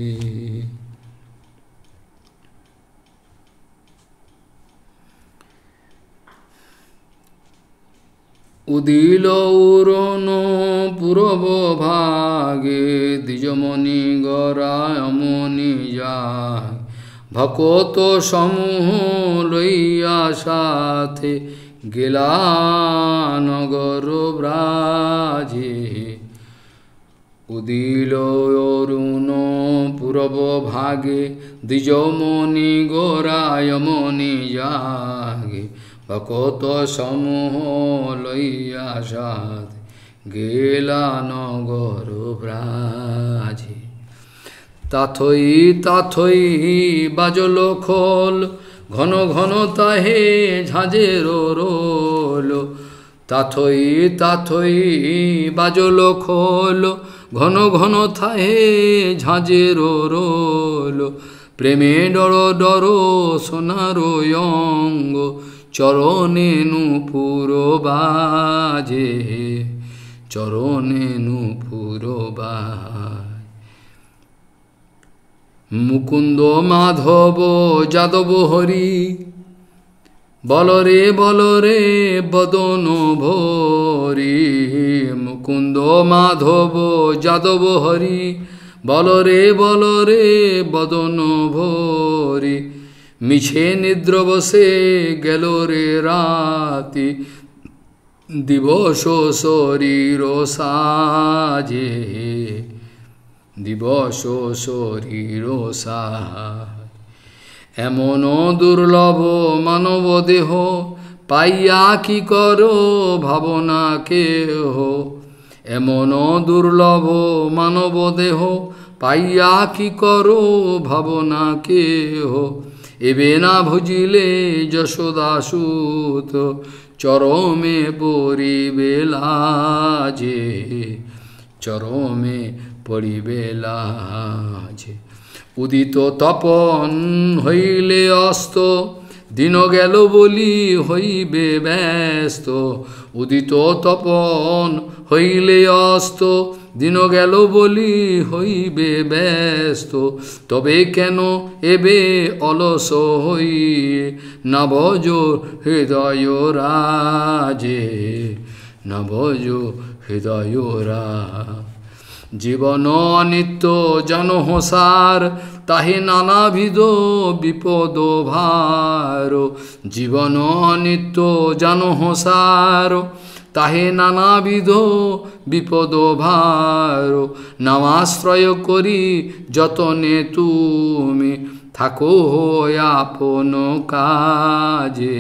उदिल उरन पूरब भागे द्विजमणि गरायमणि जाय भकत समूह लइया साथे गेला नगर ब्राजे उदिल अरुण पूरब भागे द्विजमणि गरायमणि जागे भकत समूह लइया साथे गेला नगर ब्राजे ताथई ताथई बाजल खोल घन घन ताहे झाँझेर रोल ताथई ताथई बाजल खोल घन घन थाहे झाँझेर रोल प्रेमे डर डर सोनारो अंग चरणे नूपुर बाजे चरणे नूपुर बाजे मुकुंद माधव যাদব हरि বলরে বদন ভরি মুকুন্দ মাধব যাদব হরি বলরে বদন ভরি মিছে নিদ্র বসে গেল রে রাতি দিবস শরীর সাজে দিবস শরীর সাজ এমন দুর্লভ মানব দেহ পাইয়া কি করো ভাবনা কেহ এমন দুর্লভ মানব দেহ পাইয়া কি করো ভাবনা কেহ এবে না ভুজিলে যশোদাসুত চরমে পড়িবে লাজে চরমে পড়িবে লাজে উদিত তপন হইলে অস্ত দিন গেল বলি হইবে ব্যস্ত উদিত তপন হইলে অস্ত দিন গেল বলি হইবে ব্যস্ত তবে কেন এবে অলস হইয়ে না ভজ হৃদয় রাজে না ভজ হৃদয় রাজ জীবন অনিত্য জনহসার তাহে নানাবিধ বিপদ ভার জীবন অনিত্য জনহসার তাহে নানাবিধ বিপদ ভার নামাশ্রয় করি যতনে তুমি থাকো আপন কাজে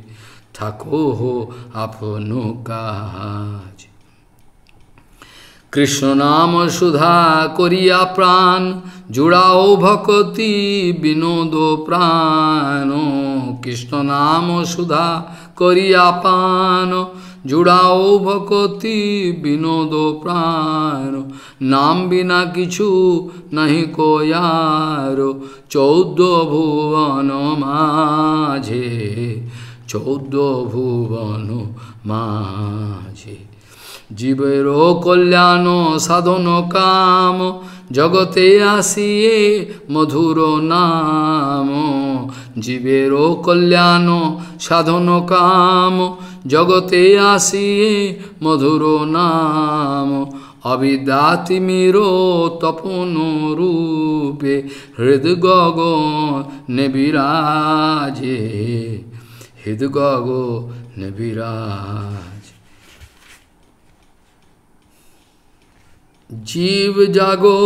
থাকো আপন কাজ কৃষ্ণ নাম সুধা করিয়া প্রাণ জুড়াও ভকতি বিনোদ প্রাণ কৃষ্ণ নাম সুধা করিয়া পান জুড়াও ভকতি বিনোদ প্রাণ নাম বিনা কিছু নাহি কোয়ার 14 ভুবন মাঝে 14 ভুবন মাঝে জীবেরো কল্যাণ সাধন কাম জগতে আসিয়ে মধুর নাম জীবেরো কল্যাণ সাধন কাম জগতে আসিয়ে মধুর নাম অবিদ্যাতিমির তপন রূপে হৃদ গগনে বিরাজে হৃদ গগনে বিরাজ জীব জাগো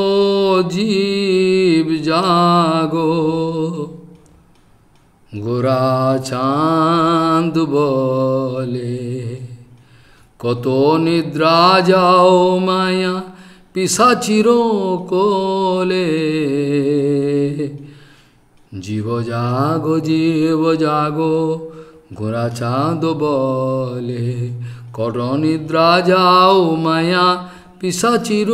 গোরা চাঁদ বলে কত নিদ্রা যাও মায়া পিশাচির কোলে জীব জাগো গোরা চাঁদ বলে কত নিদ্রা যাও মায়া পিশাচির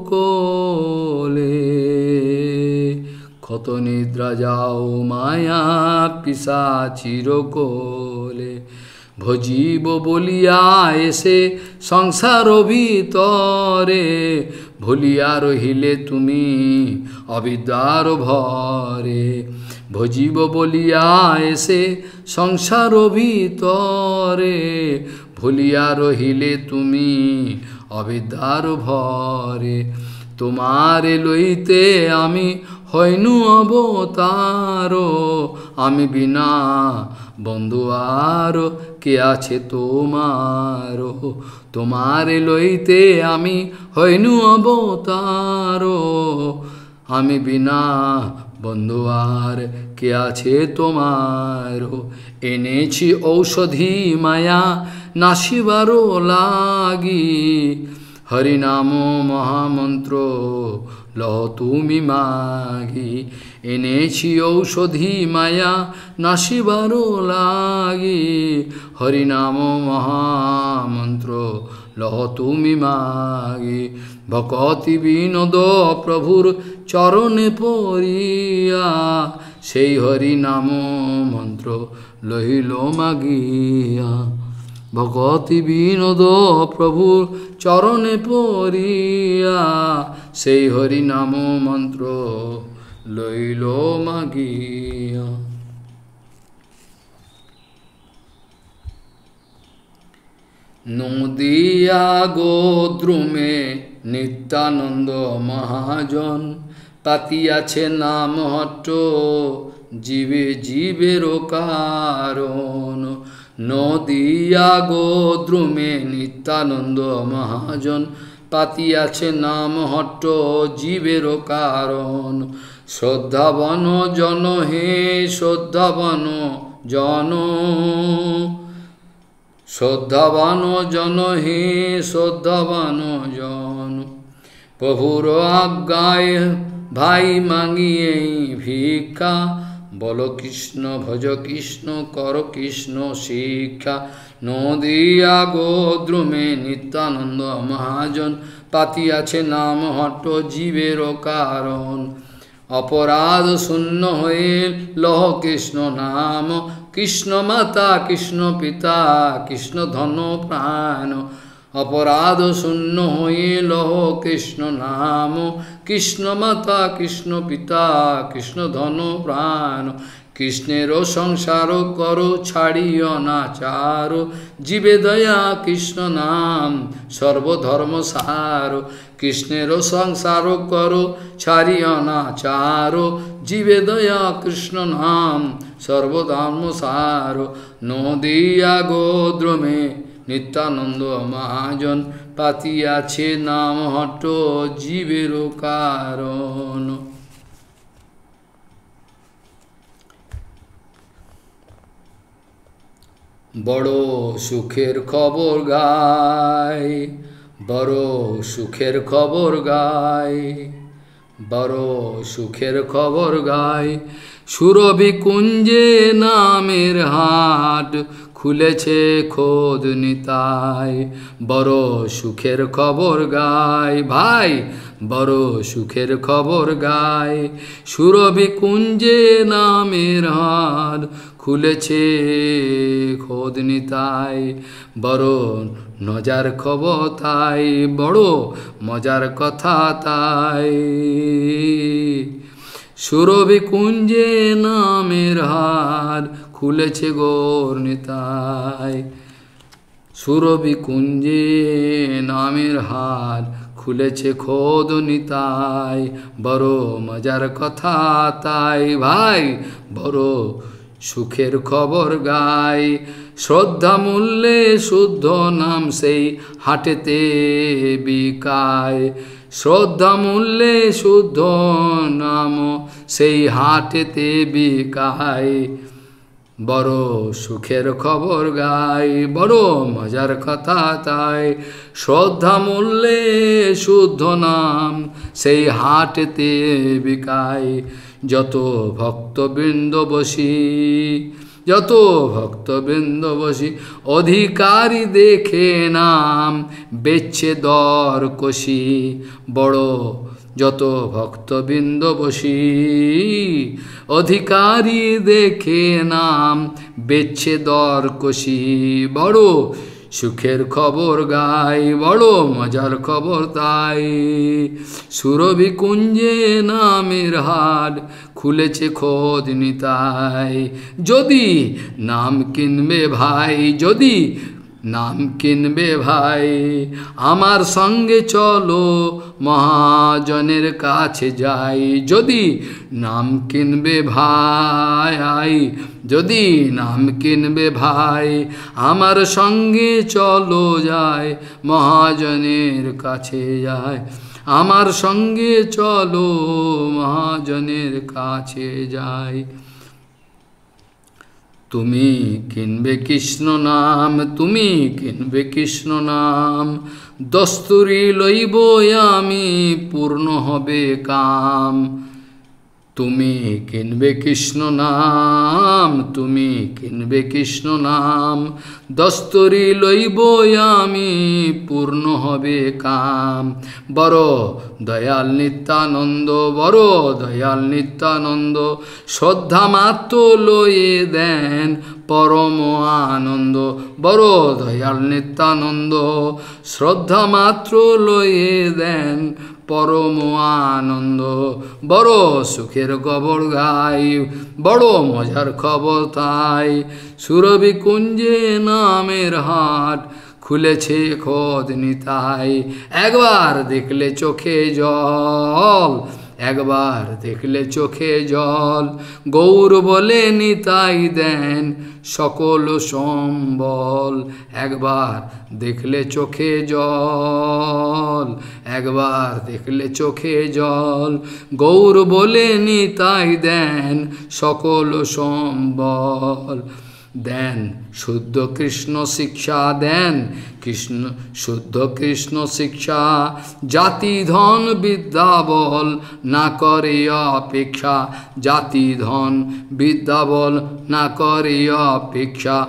কোলে কত নিদ্রা যাও মায়া পিশাচির কোলে ভজিব বলিয়া এসে সংসার ভিতরে ভুলিয়া রহিলে তুমি অবিদ্যার ভরে ভজিব বলিয়া এসে সংসার ভিতরে ভুলিয়া রহিলে তুমি অবিদ্যার ভরে তোমারে লইতে আমি হইনু অবতার আমি বিনা বন্ধু আর কে আছে তোমার তোমারে লইতে আমি হইনু অবতার আমি বিনা বন্ধু আর কে আছে তোমার এনেছি ঔষধি মায়া নাশিবার লাগি হরিনাম মহামন্ত্র লহ তুমি মাগি এনেছি ঔষধি মায়া নাশিবার লাগি হরিনাম মহামন্ত্র লহ তুমি মাগি ভকতি বিনোদ প্রভুর চরণে পড়িয়া সেই হরিনাম মন্ত্র লহিল মাগিয়া ভকতি বিনোদ প্রভুর চরণে পড়িয়া সেই হরিনাম মন্ত্র লইল মাগিয়া নদিয়া গোদ্রুমে নিত্যানন্দ মহাজন পাতিয়াছে নাম হট্ট জীবে জীবের কারণ নদিয়া গোদ্রুমে নিত্যানন্দ মহাজন পাতিয়াছে নাম হট্ট জীবের কারণ শ্রদ্ধাবন জন হে শ্রদ্ধাবন জন শ্রদ্ধাবান জন হে শ্রদ্ধাবান জন প্রভুর আজ্ঞায় ভাই মাঙিয়ে ভিক্ষা বল কৃষ্ণ ভজ কৃষ্ণ কর কৃষ্ণ শিক্ষা নদিয়া গোদ্রুমে নিত্যানন্দ মহাজন পাতিয়াছে নাম হট্ট জীবের কারণ অপরাধ শূন্য হয়ে লহ কৃষ্ণ নাম কৃষ্ণ মাতা কৃষ্ণ পিতা কৃষ্ণ ধন প্রাণ অপরাধ শূন্য হয়ে লহ কৃষ্ণ নাম কৃষ্ণ মাতা কৃষ্ণ পিতা কৃষ্ণ ধন প্রাণ কৃষ্ণের সংসার করো ছাড়িও নাচার জীবে দয়া কৃষ্ণ নাম সর্বধর্ম সার কৃষ্ণের সংসার করো ছাড়িও নাচার জীবে দয়া কৃষ্ণ নাম সর্বধর্ম সার নদিয়া গোদ্রুমে নিত্যানন্দ মহাজন পাতিয়াছে নাম হট্ট জীবের কারণ বড় সুখের খবর গায় বড় সুখের খবর গায়, বড় সুখের খবর গায়, সুরভি কুঞ্জে নামের হাট, খুলেছে খোদ নিতাই। বড় সুখের খবর গায় ভাই, বড় সুখের খবর গায়, সুরভি কুঞ্জে নামের হাট, খুলেছে খোদ নিতাই। বড় মজার খবর তাই, বড় মজার কথা তাই, সুরভি কুঞ্জে নামের হার, খুলেছে গৌর নিতাই। সুরভি কুঞ্জে নামের হার, খুলেছে খোদ নিতাই। বড় মজার কথা তাই ভাই, বড় সুখের খবর গাই। শ্রদ্ধা মূল্যে শুদ্ধ নাম সেই হাটেতে বিকায়, শ্রদ্ধা মূল্যে শুদ্ধ নাম সেই হাটেতে বিকায়। বড় সুখের খবর গাই, বড় মজার কথা তাই, শ্রদ্ধা মূল্যে শুদ্ধ নাম সেই হাটেতে বিকায়। যত ভক্তবৃন্দ বসি, যত ভক্তবৃন্দ বসি, অধিকারী দেখে নাম বেচছে দর কষি। বড় যত ভক্তবৃন্দ বসি, অধিকারী দেখে নাম বেচছে দর কষি। বড় সুখের খবর গাই, বড় মজার খবর তাই, সুরভি কুঞ্জে নামের হাট, খুলেছে খোদ নিতাই। যদি নাম কিনবে ভাই, যদি নাম কিনবে ভাই, আমার সঙ্গে চলো মহাজনের কাছে যাই। যদি নাম কিনবে ভাই, যদি নাম কিনবে ভাই, আমার সঙ্গে চলো যাই মহাজনের কাছে যাই। আমার সঙ্গে চলো মহাজনের কাছে যাই। তুমি কিনবে কৃষ্ণ নাম, তুমি কিনবে কৃষ্ণ নাম, দস্তুরি লইব আমি, পূর্ণ হবে কাম। তুমি কিনবে কৃষ্ণ নাম, তুমি কিনবে কৃষ্ণ নাম, দস্তুরি লইব আমি, পূর্ণ হবে কাম। বড় দয়াল নিত্যানন্দ, বড় দয়াল নিত্যানন্দ, শ্রদ্ধা মাত্র লয়ে দেন পরম আনন্দ। বড় দয়াল নিত্যানন্দ, শ্রদ্ধা মাত্র লয়ে দেন পরম আনন্দ। বড় সুখের খবর গাই, বড় মজার খবর তাই, সুরভি কুঞ্জে নামের হাট, খুলেছে খোদ নিতাই। একবার দেখলে চোখে জল, একবার দেখলে চোখে জল, গৌর বলে নিতাই দেন সকল সম্বল। একবার দেখলে চোখে জল, একবার দেখলে চোখে জল, গৌর বলে নিতাই দেন সকল সম্বল। দেন শুদ্ধ কৃষ্ণ শিক্ষা, দেন কৃষ্ণ শুদ্ধ কৃষ্ণ শিক্ষা, জাতি ধন বিদ্যা বল না করে অপেক্ষা, জাতি ধন বিদ্যা বল না করে অপেক্ষা।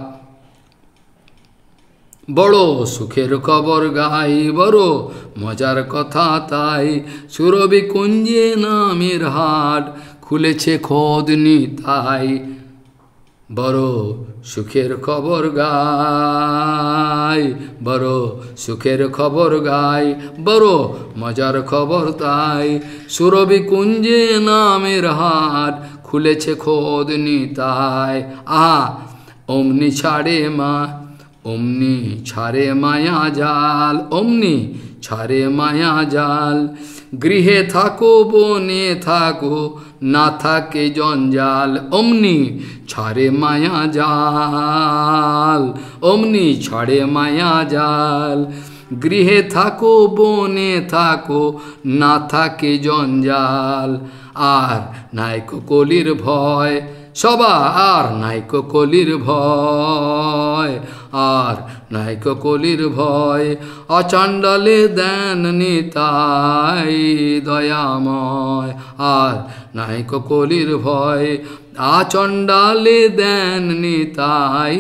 বড় সুখের খবর গাই, বড় মজার কথা তাই, সুরভি কুঞ্জে নামের হাট, খুলেছে খোদ নিতাই। বড় সুখের খবর গাই, বড় সুখের খবর গাই, বড় মজার খবর তাই, সুরভি কুঞ্জে নামের হাট, খুলেছে খোদ নিতাই। আহা অমনি ছাড়ে মা, অমনি ছাড়ে মায়া জাল, অমনি ছাড়ে মায়া জাল, গৃহে থাকো বনে থাকো না থাকে জঞ্জাল। অমনি ছাড়ে মায়া জাল, অমনি ছাড়ে মায়া জাল, গৃহে থাকো বনে থাকো না থাকে জঞ্জাল। আর নাইকো কলির ভয়, সবা আর নাইকো কলির ভয়, আর নাইক কলির ভয় অচণ্ডালে দেন নিতাই দয়াময় আর নাইক কলির ভয় আচণ্ডালে দেন নিতাই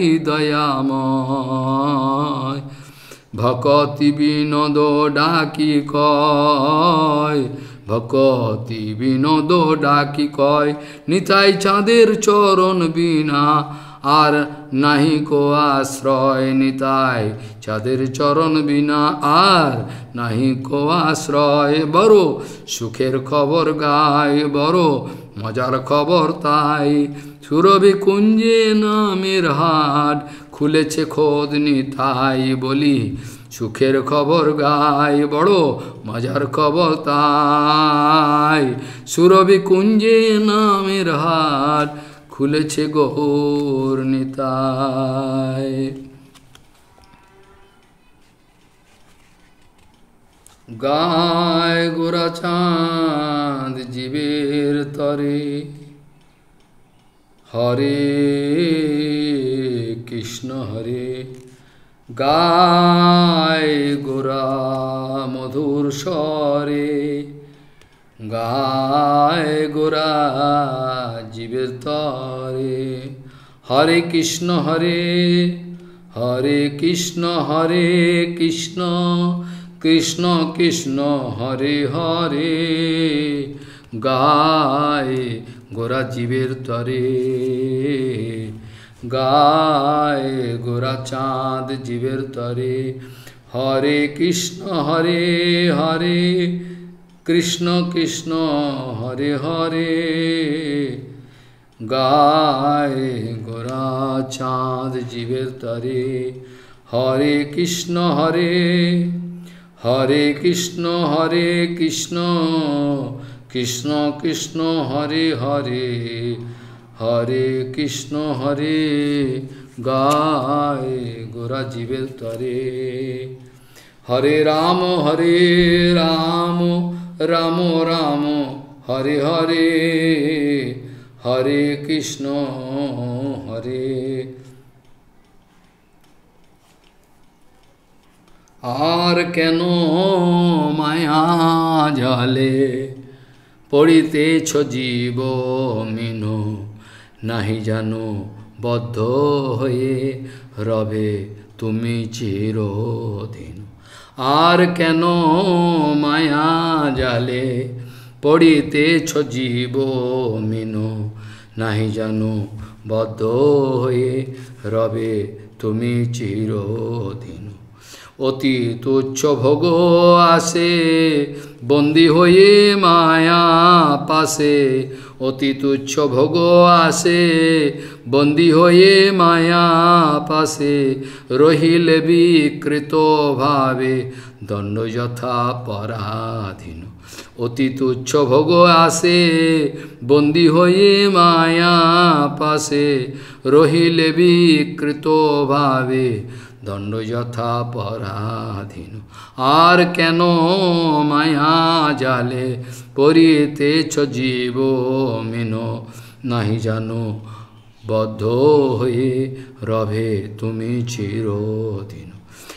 দয়াময় ভকতি বিনোদ ডাকি কয় ভকতি বিনোদ ডাকি কয় নিতাই চাঁদের চরণ বিনা আর নাহি কো আশ্রয় নিতাই চাঁদের চরণ বিনা আর নাহি কো আশ্রয় বড় সুখের খবর গায় বড় মজার খবর তাই সুরভি কুঞ্জে নামের হাট খুলেছে খোদ নিতাই বলি সুখের খবর গায় বড় মজার খবর তাই সুরভি কুঞ্জে নামের হাট খুলেছে গৌর নিতাই গায় গোরা চাঁদ জীবের তরে হরে কৃষ্ণ হরে গায় গোরা মধুর স্বরে গায় গোরা জীবের তরে হরে কৃষ্ণ হরে হরে কৃষ্ণ কৃষ্ণ কৃষ্ণ হরে হরে গায় গোরা জীবের তরে গায় গোরা চাঁদ জীবের তরে হরে কৃষ্ণ হরে কৃষ্ণ কৃষ্ণ হরে হরে গায় গোরা চাঁদ জীবের তরে হরে কৃষ্ণ কৃষ্ণ কৃষ্ণ কৃষ্ণ হরে হরে হরে কৃষ্ণ হরে গায় গোরা জীবের তরে হরে রাম রাম রাম হরে হরে হরে কৃষ্ণ হরে আর কেন মায়া জালে পড়িতেছ জীব মিনো নাহি জানো বদ্ধ হয়ে রবে তুমি চিরদিন আর কেন মায়া জালে পড়িতেছ জীব মিনো নাহি জানো বদ্ধ হয়ে রবে তুমি চিরদিন অতি তুচ্ছ ভোগ আসে বন্দী হয়ে মায়া পাশে অতি তুচ্ছ ভোগ আসে বন্দী হয়ে মায়া পাশে রহিলে বিকৃত ভাবে দণ্ড যথা পরাধীন অতি তুচ্ছ ভোগ আসে বন্দী হয়ে মায়া পাশে রহিলে বিকৃত ভাবে দণ্ড যথা পরাধীন আর কেন মায়া জালে পড়িতেছ জীব মিনো নাহি জানো বদ্ধ হয়ে রবে তুমি চিরদিন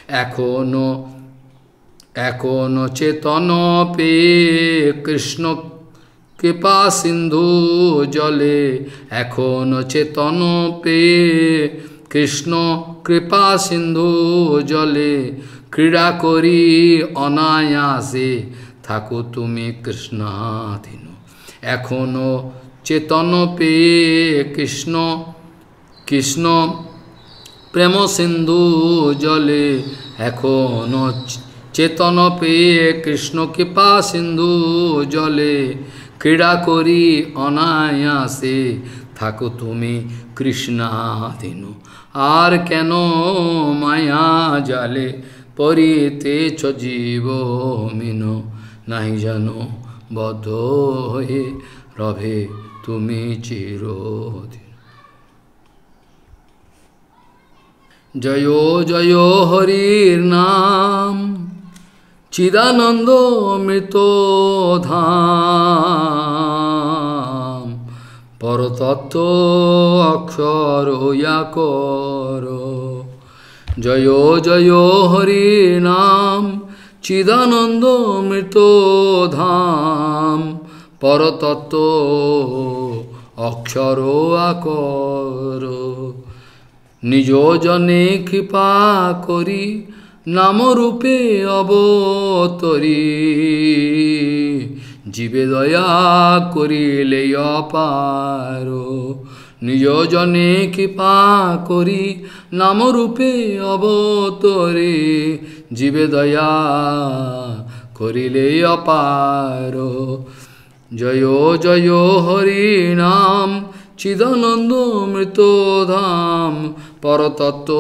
এখনো চেতন পেয়ে কৃষ্ণ কৃপা সিন্ধু জলে এখনো চেতন পেয়ে কৃষ্ণ কৃপা সিন্ধু জলে ক্রীড়া করি অনায়াসে থাকো তুমি কৃষ্ণাধীন এখনো চেতন পেয়ে কৃষ্ণ প্রেম সিন্ধু জলে এখনো চেতন পেয়ে কৃষ্ণ কৃপা সিন্ধু জলে ক্রীড়া করি অনায়াসে থাকো তুমি কৃষ্ণাধীন আর কেন মায়া জালে পড়িতেছ জীব মিনো নাহি জানো বদ্ধ হয়ে রবে তুমি চিরদিন জয় জয় হরির নাম চিদানন্দ অমৃত ধাম পরতত্ত্ব অক্ষর ইয়াকর জয় জয় হরি নাম চিদানন্দ মৃত ধাম পরতত্ত্ব অক্ষর আকর নিজ জনে কৃপা করি নামরূপে অবতরি জীবে দয়া করিলে অপার নিজ জনে কৃপা করি নামরূপে অবতরে জীবে দয়া করিলে অপার জয় জয় হরি নাম চিদানন্দ মৃত ধাম পরতত্ত্ব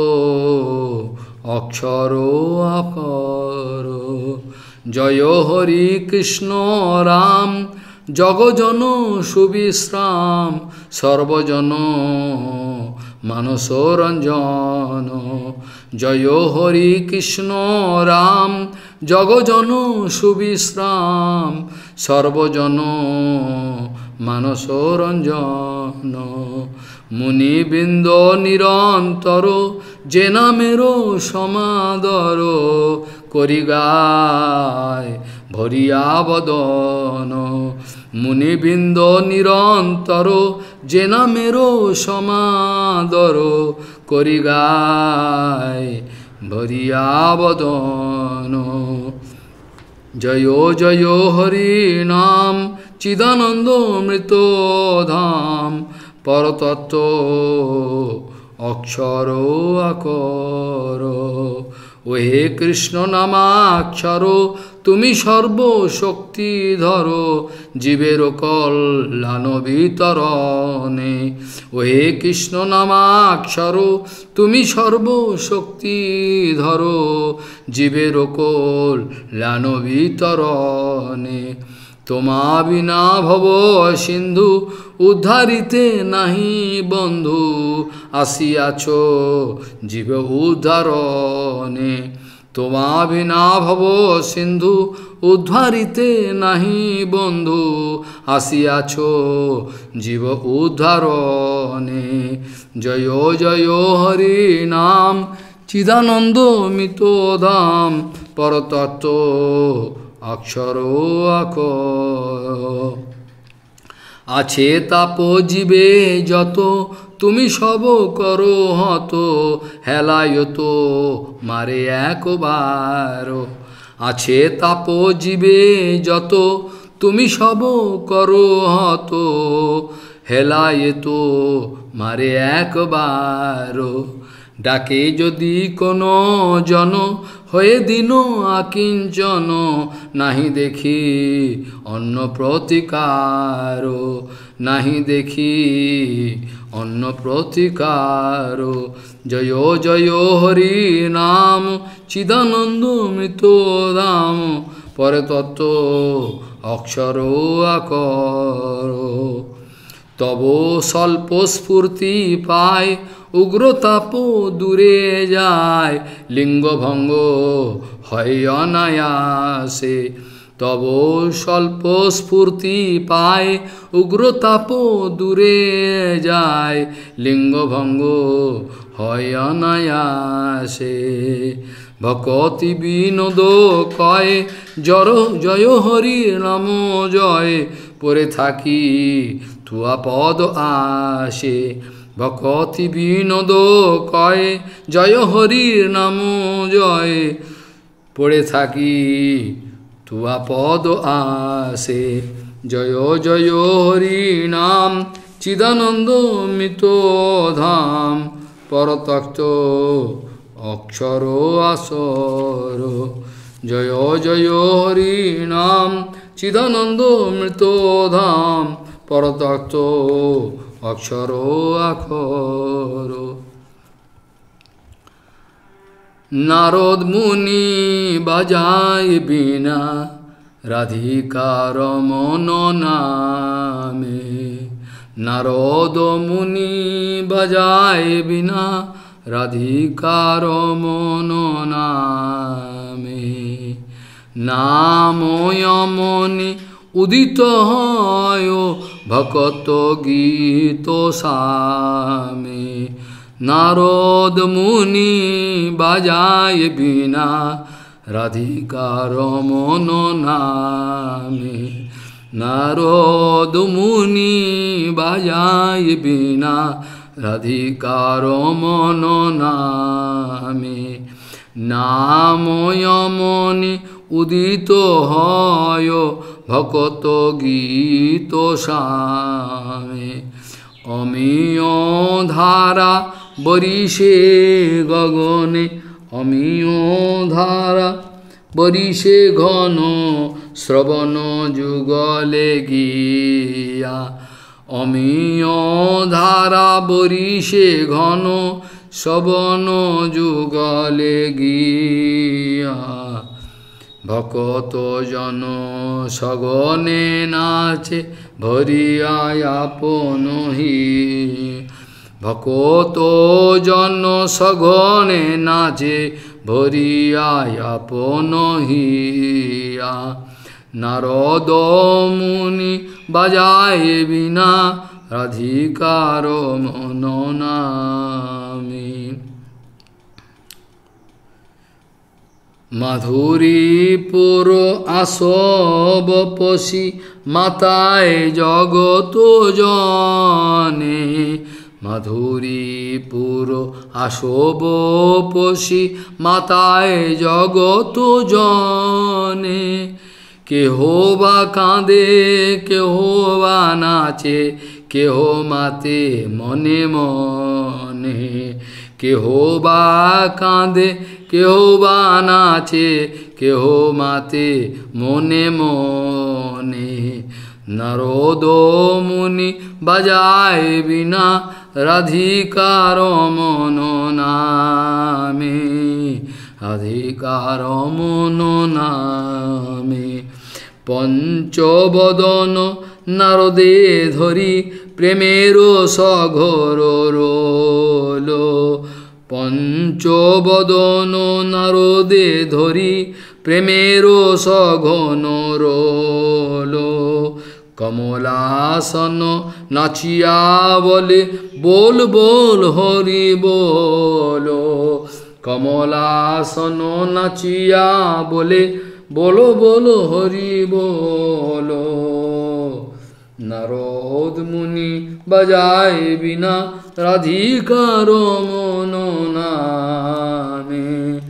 অক্ষর আকর জয় হরি কৃষ্ণ রাম জগজন সুবিশ্রাম সর্বজন মানস রঞ্জন জয় হরি কৃষ্ণ রাম জগজন সুবিশ্রাম সর্বজন মানস রঞ্জন মুনিবৃন্দ নিরন্তর যে নামের সমাদর করি গায় ভরিয়া বদন মুনিবৃন্দ নিরন্তর যে নামের সমাদর করি গায় ভরিয়া বদন জয় জয় হরি নাম চিদানন্দ মৃত ধাম পরতত্ত্ব অক্ষর আকর ও হে কৃষ্ণ নামাক্ষর তুমি সর্বশক্তিধর জীবের কল্যাণ বিতরণে ও হে কৃষ্ণ নামাক্ষর তুমি সর্বশক্তিধর জীবের কল্যাণ বিতরণে তোমা বিনা ভব সিন্ধু উদ্ধারিতে নাহি বন্ধু আসিয়াছ জীব উদ্ধারণে তোমা বিনা ভব সিন্ধু উদ্ধারিতে নাহি বন্ধু আসিয়াছ জীব উদ্ধারণে জয় জয় হরি নাম চিদানন্দ মিত ধাম পরতত্ত্ব অক্ষর আকর আছে তাপ জীবে যত তুমি সব করো হত হেলায়ত মারে একবার আছে তাপ জীবে যত তুমি সব করো হত হেলায়ত মারে একবার ডাকে যদি কোনো জন হয়ে দিন আকিঞ্চন নাহি দেখি অন্য প্রতিকার নাহি দেখি অন্য প্রতিকার জয় জয় হরি নাম চিদানন্দ মৃত ধাম পরতত্ত্ব অক্ষর আকর তব স্বল্প স্ফূর্তি পায় উগ্রতাপ দূরে যায় লিঙ্গভঙ্গ হয় অনায়াসে তব স্বল্প স্ফূর্তি পায় উগ্রতাপ দূরে যায় লিঙ্গভঙ্গ হয় অনায়াসে ভকতি বিনোদ কয় জয় হরি নাম জয় পরে থাকি তুয়া পদ আসে ভকতি বিনোদ কয় জয় হরির নাম জয় পড়ে থাকি তুয়া পদ আসে জয় জয় হরি নাম চিদানন্দ মিত ধাম পরতত্ত্ব অক্ষর আসর জয় জয় হরি নাম চিদানন্দ মৃত ধাম পরতত্ত্ব অক্ষর আখর নারদ মুনি বাজায় বিনা রাধিকার মন নামে নারদ মুনি বাজায় বিনা রাধিকার মন নামে নাময়মনি উদিত হয় ভকত গীত সামে नारद मुनि बजाए बीना राधिका रमन नामे नारद मुनि बजाए बीना राधिका रमन नामे नाम यमनि उदित হয় ভকত গীত সামে অমিয় ধারা বরিষে গগনে অমিয় ধারা বরিষে ঘন শ্রবণ যুগলে গিয়া অমিয় ধারা বরিষে ঘন শ্রবণ যুগলে গিয়া ভকত জন সগনে নাচে ভরিয়ায় আপনহি ভকত জন সগনে নাচে ভরিয়ায় আপনহিয়া নারদ মুনি বাজায় বিনা রাধিকার মন নামে মাধুরীপুর আসব পশি মাতায় জগত জনে মাধুরীপুর আসব পশি মাতায় জগত জনে কেহ বা কাঁদে কেহ বা নাচে কেহ মাতে মনে মনে কেহ বা কাঁদে কেহ বা নাচে কেহ মাতে মনে মনে নারদ মুনি বাজায় বিনা রাধিকার মন নামে রাধিকার মন নামে পঞ্চবদন নারদে ধরি প্রেমের সঘর রোলো পঞ্চবদন নারদে ধরি প্রেমের সঘন রোলো কমলাসন নাচিয়া বলে বল বল হরি বলো কমলাসন নাচিয়া বলে বলো বলো হরি বলো নারদ মুনি বাজায় বিনা রাধিকার মন নামে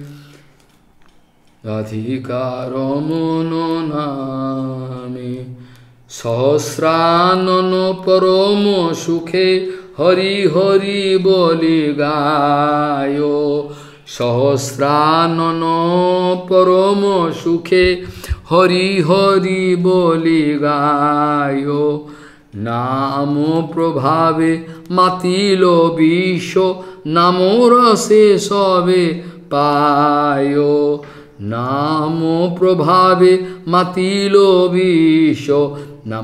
রাধিকার মন নামে সহস্রানন পরম সুখে হরি হরি বলি গায় সহস্রানন পরম সুখে হরি হরি বলি গায় নাম প্রভাবে মাতিল বিশ্ব নাম রসে সবে পায় নাম প্রভাবে মাতিল বিশ্ব নাম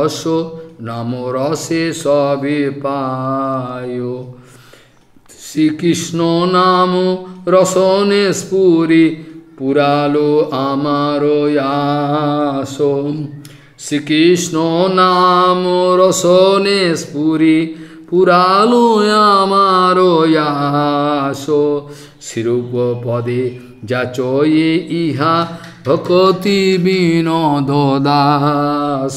রসে সবে পায় শ্রীকৃষ্ণ নাম রসনে স্ফুরি পুরালো আমার আস শ্রীকৃষ্ণ নাম রসনে স্ফুরি পুরালো আমার আস শিরূপ পদে যাচয়ে ইহা ভকতি বিনোদ দাস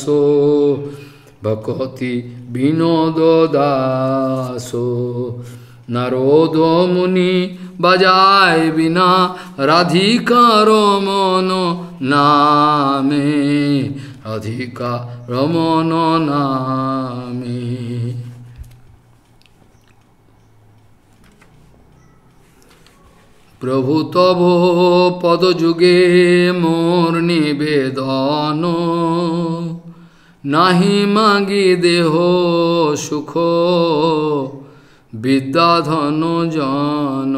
ভকতি বিনোদ দাস নারদ মুনি বাজায় বিনা রাধিকার মন নামে রাধিকার মন নামে প্রভু তব পদযুগে মোর নিবেদন নাহি মাগি দেহ সুখ বিদ্যাধন জন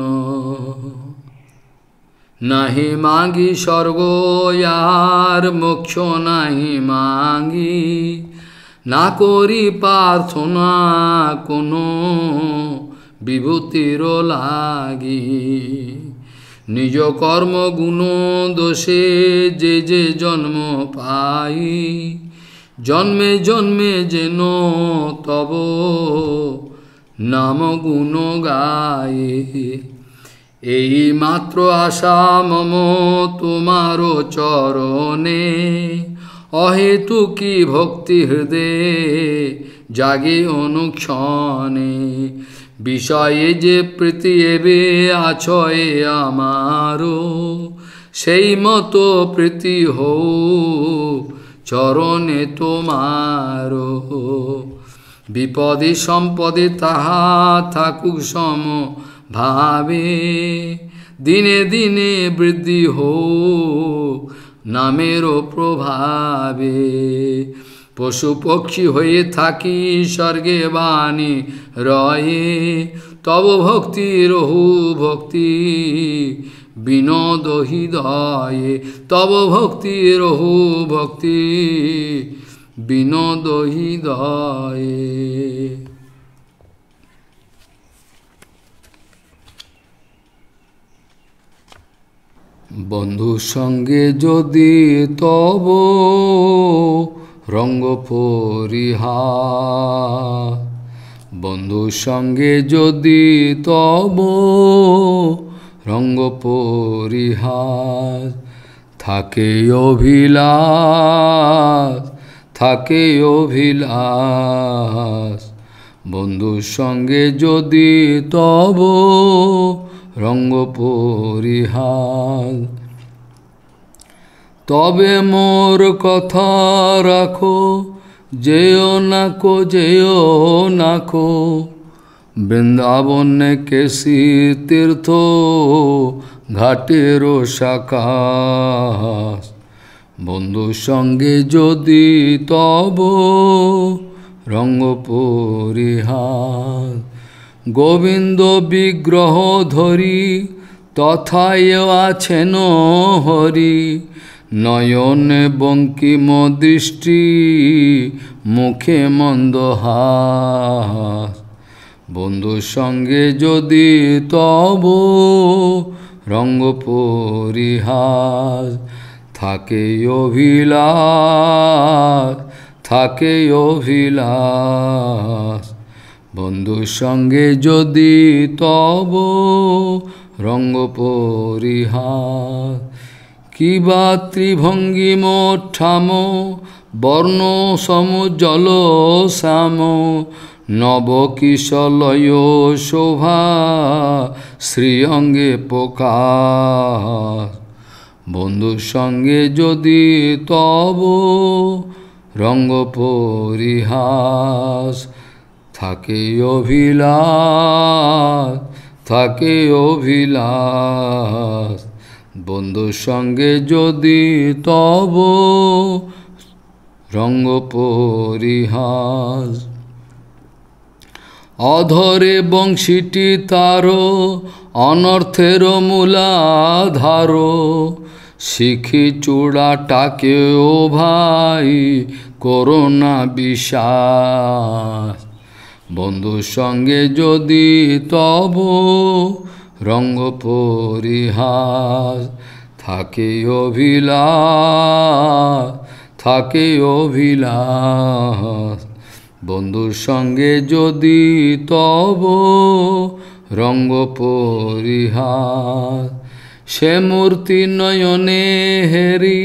নাহি মাগি স্বর্গ আর মোক্ষ নাহি মাগি না করি প্রার্থনা কোনো বিভূতির লাগি নিজ কর্ম গুণ দোষে যে যে জন্ম পাই জন্মে জন্মে যেন তব নাম গুণ গায়ে। এই মাত্র আশা মম তোমার চরণে, অহেতুকি ভক্তি হৃদয়ে জাগে অনুক্ষণে। বিষয়ে যে প্রীতি এবে আছয়ে আমারো, সেই মতো প্রীতি হও চরণে তোমারো। বিপদে সম্পদে তাহা থাকুক সম ভাবে, দিনে দিনে বৃদ্ধি হোক নামের প্রভাবে। পশু পক্ষী হয়ে থাকি স্বর্গে বাণী রয়ে, তব ভক্তি রহু ভক্তি বিনোদ হৃদয়ে। তব ভক্তি রহু ভক্তি বিনোদ হৃদয়ে। বন্ধু সঙ্গে যদি তব রঙ্গ পরিহার, বন্ধু সঙ্গে যদি তব রঙ্গ পরিহার, থাকে অভিলাষ থাকে অভিলাষ। বন্ধুর সঙ্গে যদি তব রঙ্গ পরিহার, তবে মোর কথা রাখো যেও নাকো যেও নাকো। বৃন্দাবনে কেশী তীর্থ ঘাটের শাখা, বন্ধুর সঙ্গে যদি তব রঙ্গ পরিহার। গোবিন্দ বিগ্রহ ধরি তথায় আছেন হরি, নয়নে বঙ্কিম দৃষ্টি মুখে মন্দহাস। বন্ধুর সঙ্গে যদি তব রঙ্গ পরিহার, থাকে অভিলাষ থাকে অভিলাষ। বন্ধুর সঙ্গে যদি তব রঙ্গ পরিহার। কিবা ত্রিভঙ্গিম ঠাম বর্ণ সম জল শ্যাম, নবকিশলয় শোভা শ্রীঅঙ্গে প্রকাশ। বন্ধুর সঙ্গে যদি তব রঙ্গ পরিহাস, থাকে অভিলাষ থাকে অভিলাষ। বন্ধুর সঙ্গে যদি তব রঙ্গ পরিহাস। অধরে বংশীটি তার অনর্থের মূলাধার, শিখি চূড়াটাকে ও ভাই করোনা বিশ্বাস। বন্ধুর সঙ্গে যদি তব রঙ্গ পরিহাস, থাকে অভিলাষ থাকে অভিলাষ। বন্ধুর সঙ্গে যদি তব রঙ্গ পরিহাস। সে মূর্তি নয়নে হেরি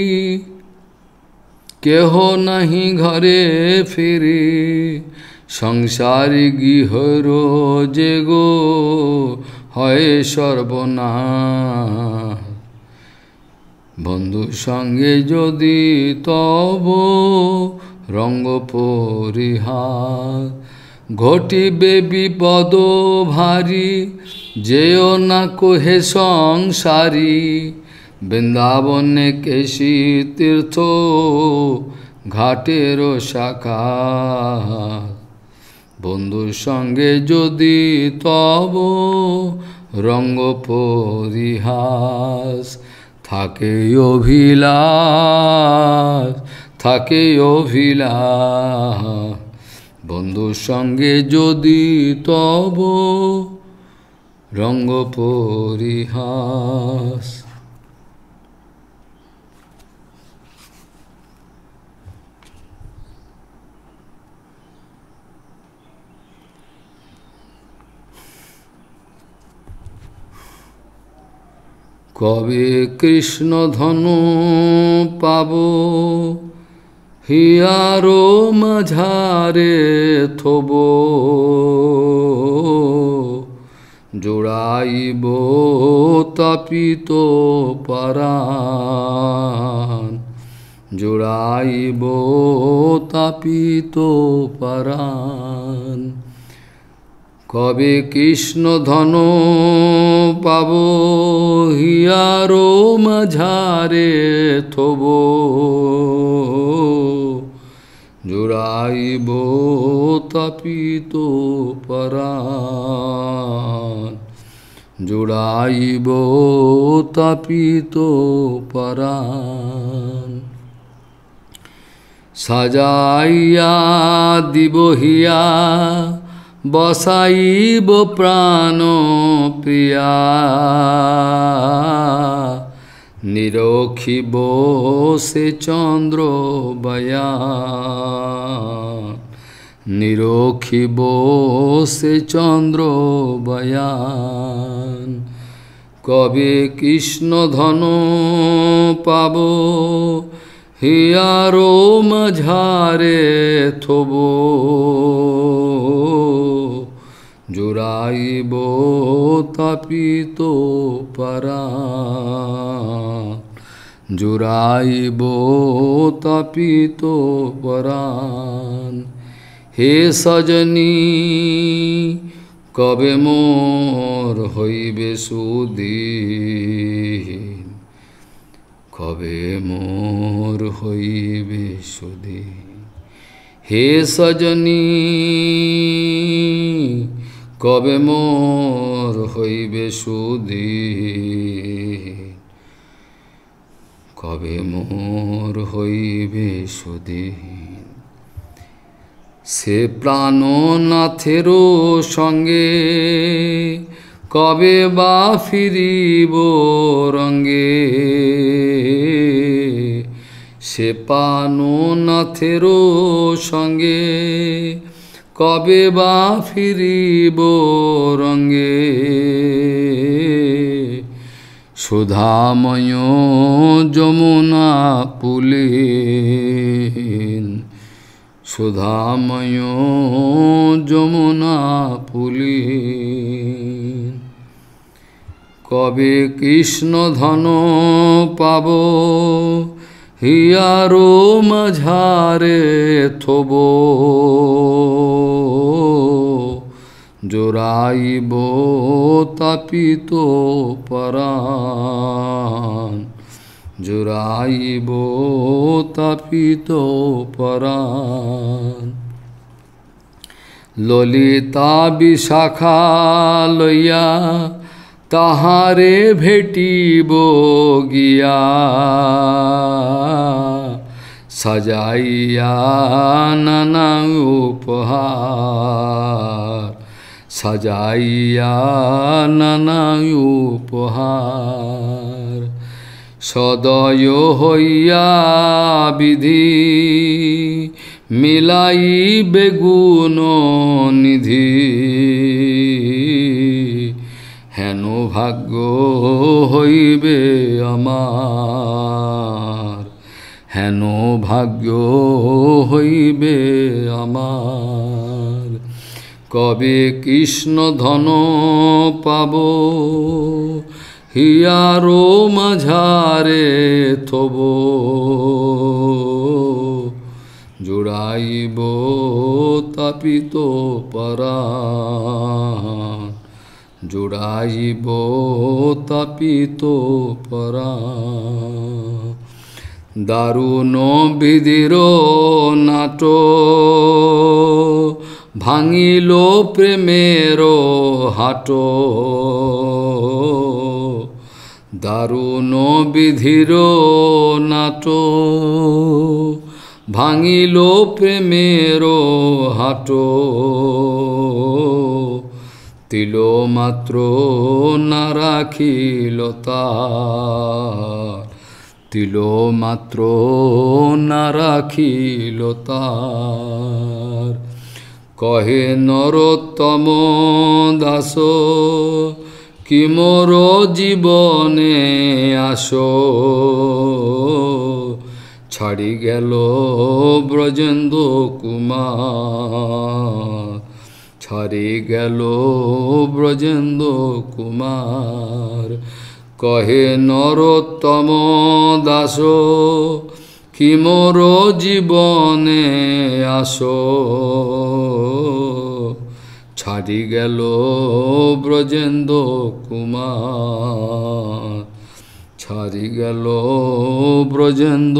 কেহ নাহি ঘরে ফিরি, সংসারী গৃহর যে গো হয় সর্বনাশ। বন্ধুর সঙ্গে যদি তব রঙ্গ পরিহাস, ঘটিবে বিপদ ভারী যেও না কোহে সংসারী। বৃন্দাবনে কেশী তীর্থ ঘাটের শাখা, বন্ধুর সঙ্গে যদি তব রঙ্গ পরিহাস। থাকে অভিলাষ থাকে অভিলাষ। বন্ধুর সঙ্গে যদি তব রঙ্গ পরিহাস। কবে কৃষ্ণ ধনু পাবো হিয়ারো মাঝারে থবো জোড়াইব তাপিত পরাণ জোড়াইব তাপিত পরাণ কবে কৃষ্ণ ধন পাব হিয়ারো মাঝারে থবো জোড়াইব তাপিত পরাণ জোড়াইব তাপিত পরাণ সাজাইয়া দিব হিয়া বসাইব প্রাণ প্রিয়া নিরখিব সে চন্দ্র বয়ান নিরখিব সে চন্দ্র বয়ান কবে কৃষ্ণ ধন পাব হিয়ারো মাঝারে থবো জোড়াইব তাপিত পরাণ জোড়াইব তাপিত পরাণ হে সজনী কবে মোর হইবে সুদিন কবে মোর হইবে সুদিন হে সজনী কবে মোর হইবে সুদিন কবে মোর হইবে সুদিন সে প্রাণনাথেরও সঙ্গে কবে বা ফিরিব রঙ্গে সে প্রাণনাথেরও সঙ্গে কবে বা ফিরিব রঙ্গে সুধাময় যমুনা পুলিন সুধাময় যমুনা পুলিন কবে কৃষ্ণ ধন পাব হিয়ারো মাঝারে থবো জোড়াইব তাপিত পরাণ জোড়াইব তাপিত পরাণ ললিতা বিশাখা লইয়া তাহারে ভেটিব গিয়া সাজাইয়া নানা উপহার সাজাইয়া নানা উপহার সদয় হইয়া বিধি মিলাইবে গুণ নিধি হেন ভাগ্য হইবে আমার হেন ভাগ্য হইবে আমার কবে কৃষ্ণ ধন পাব হিয়ারো মাঝারে থবো জোড়াইব তাপিত পরাণ জোড়াইব তাপিত পরাণ দারুণ বিধির নাট ভাঙিল প্রেমের হাট দারুণ বিধির নাট ভাঙিল প্রেমের হাট তিল মাত্র না রাখিল তার তিল মাত্র না রাখিল তার কহে নরোত্তম দাস কি মোর জীবনে আসো ছাড়ি গেল ব্রজেন্দ্র কুমার ছাড়ি গেল ব্রজেন্দ্র কুমার কহে নরোত্তম দাস কি মোর জীবনে আসো ছাড়ি গেল ব্রজেন্দ্র কুমার ছাড়ি গেল ব্রজেন্দ্র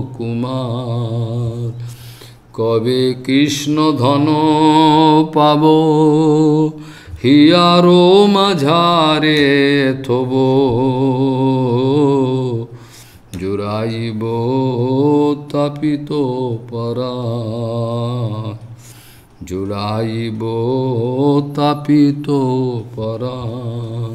কুমার কবে কৃষ্ণ ধন পাব হিয়ারো মাঝারে থব জুড়াইব তাপিত পরাণ জুড়াইব তাপিত পরাণ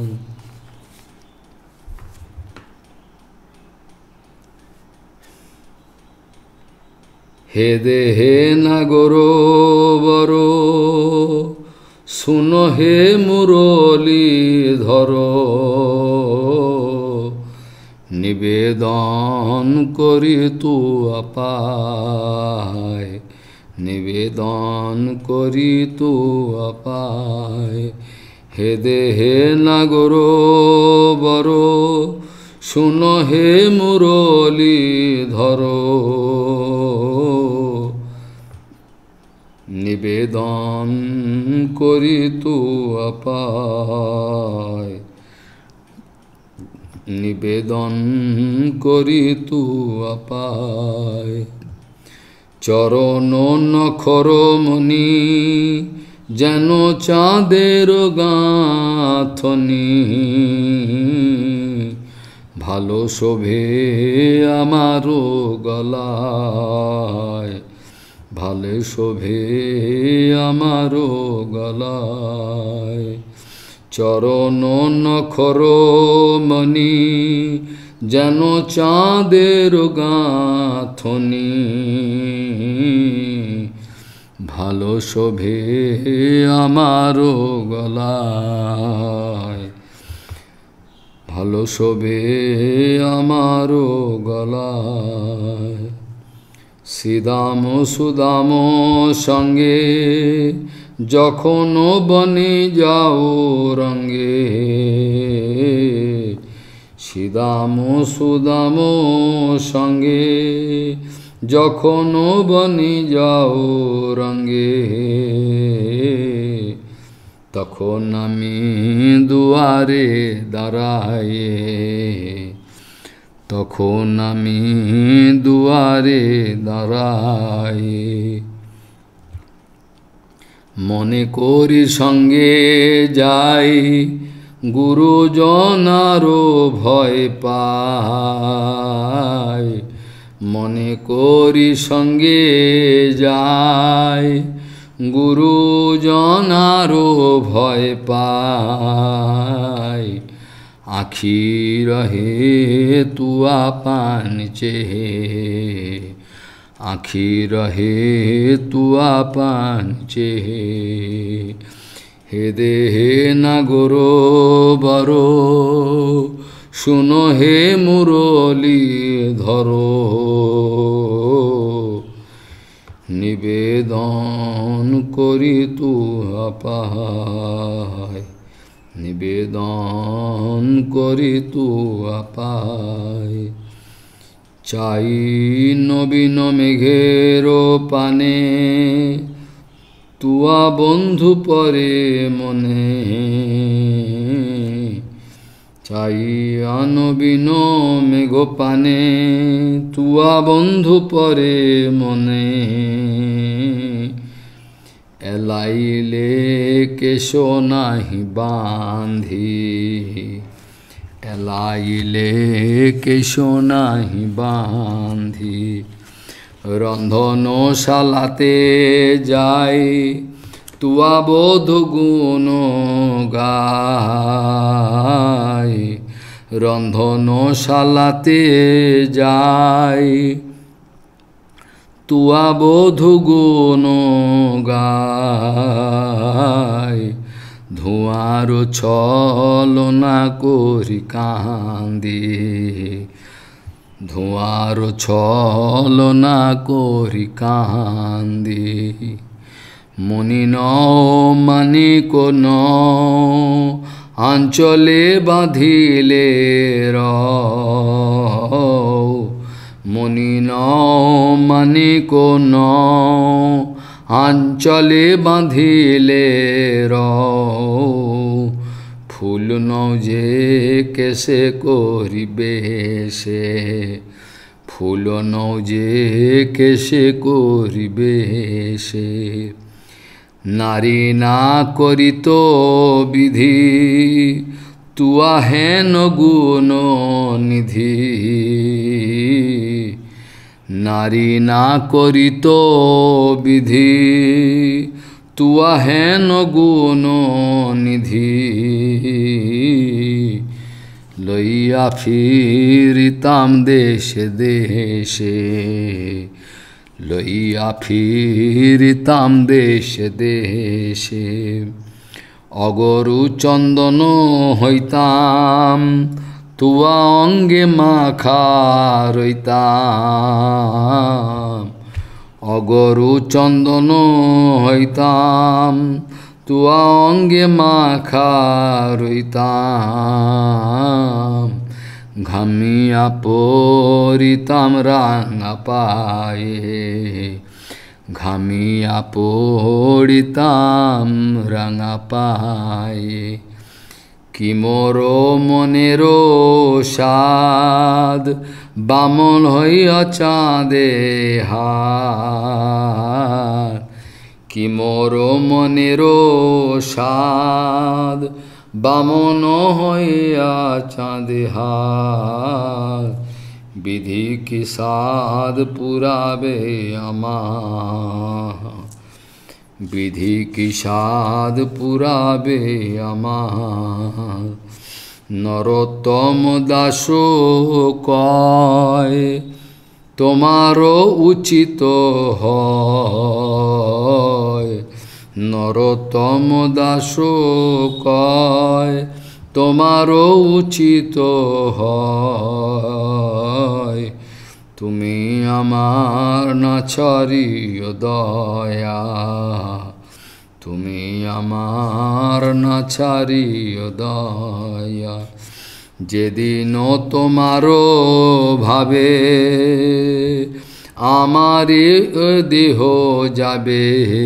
হে দেহে নাগর বর শুনো হে মুরলী ধর নিবেদন করি তু আপায় নিবেদন করি তু আপায় হে দেহে নাগর বর শুনো হে মুরলী ধর নিবেদন করি তু আপায় নিবেদন করি তু আপায় চরণ নখর মনি যেন চাঁদের গাঁথনি ভালো শোভে আমারো গলায় ভালো শোভে আমারো গলায় চরণ নখর মনি যেন চাঁদের গাঁথনি ভালো শোভে আমারো গলায় ভালো শোভে আমারো গলায় শ্রীদাম সুদাম সঙ্গে যখন বনে যাও রঙ্গে শ্রীদাম সুদাম সঙ্গে যখন বনে যাও রঙ্গে তখন আমি দুয়ারে দাঁড়ায়ে তখন আমি দুয়ারে দাঁড়াই মনে করি সঙ্গে যাই গুরুজনারও ভয় পাই মনে করি সঙ্গে যাই গুরুজনারও ভয় পাই আখি রহে তুয়া পানচে আখি রহে তুয়া পানচে হে দেহে নাগর বর শুনো হে মুরলী ধর নিবেদন করি তু আপায় নিবেদন করি তু আপায় চাই নবীন মেঘের পানে তুয়া বন্ধু পরে মনে চাই আনবীন মেঘ পানে তুয়া বন্ধু পরে মনে এলাইলে কেশ নাহি বাঁধি এলাইলে কেশ নাহি বাঁধি রন্ধনশালাতে যাই তুয়া বোধ গুণ গাই রন্ধনশালাতে যাই তুয়া বোধ গুণ গাই ধোঁয়ার ছলনা করি কান্দি, ধোঁয়ার ছলনা করি কান্দি। মনি ন মানিক ন আঞ্চলে বাঁধিলে মনি ন মানিক ন আঞ্চলে বাঁধিলে ফুল নও যে কেসে করিবে সে, ফুল নও যে কেসে করিবে সে। নারী না করিত বিধি তুয়া হেন গুণ নিধি, নারী না করিত বিধি তুয়া হেন গুণ নিধি। লইয়া ফিরিতাম দেশে দেশে, লইয়া ফিরিতাম দেশে দেশে। অগরু চন্দন হইতাম তুয়া অঙ্গে মাখা রইতাম, অগরু চন্দন হইতাম তুয়া অঙ্গে মাখা রইতাম। ঘামিয়া পরিতাম রাঙা পায়ে, ঘামিয়া পড়িতাম রাঙা পায়ে। কি মোর মনের সাদ বামন হইয়া চাঁদে হাত, কি মোর মনের সাদ বামন হইয়া চাঁদে হাত। বিধি কি সাদ পুরাবে আমার, বিধি কি সাদ পুরাবে আমার। নরোত্তম দাস কয় তোমারও উচিত হয়, নরোত্তম দাস কয় তোমারও উচিত হয়। তুমি আমার না ছাড়িও দয়া, তুমি আমার না ছাড়িও দয়া। যেদিন তোমারও ভাবে আমারি দেহ যাবে,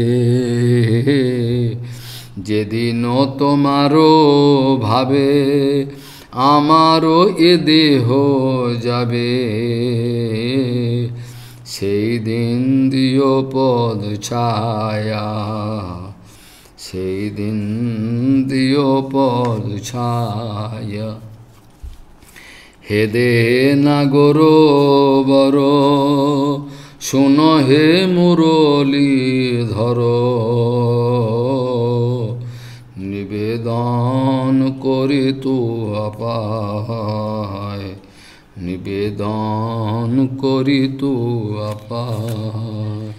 যেদিন তোমারও ভাবে আমারও এ দেহ যাবে। সেই দিন দিও পদ ছায়া, সেই দিন দিও পদ ছায়া। হে দে নাগর বর শোনো হে মুরলী ধর, নিবেদন করি তু আপায়, নিবেদন করি তু আপায়।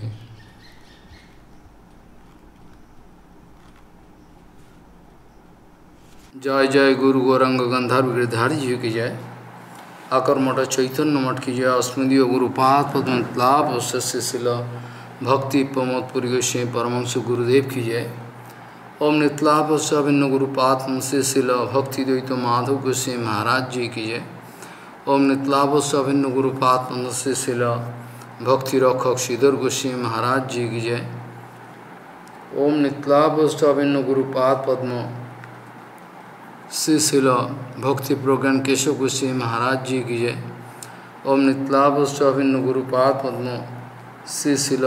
जय जय गुरु गौरांग गंधर्व गिरधारी जी की जय। आकर मठ चैतन्य मठ की जय। अस्मदीय गुरुपाद पद्मलाभ शिल भक्ति प्रमोद पुरी गोस्वामी परमहंस गुरुदेव की जय। ओम नितलाभ अभिन्न गुरुपाद शिल भक्ति द्वैत माधव गोस्वामी महाराज जी की जय। ओम नितलाभ अभिन्न गुरुपाद शिल भक्ति रक्षक श्रीधर गोस्वामी महाराज जी की जय। ओम नितलाभ अभिन्न गुरुपाद पद्म शिल भक्ति प्रज्ञान केशव गोस्वामी महाराज जी की जय। ओम नितलाभ अभिन्न गुरुपाद पद्म शिल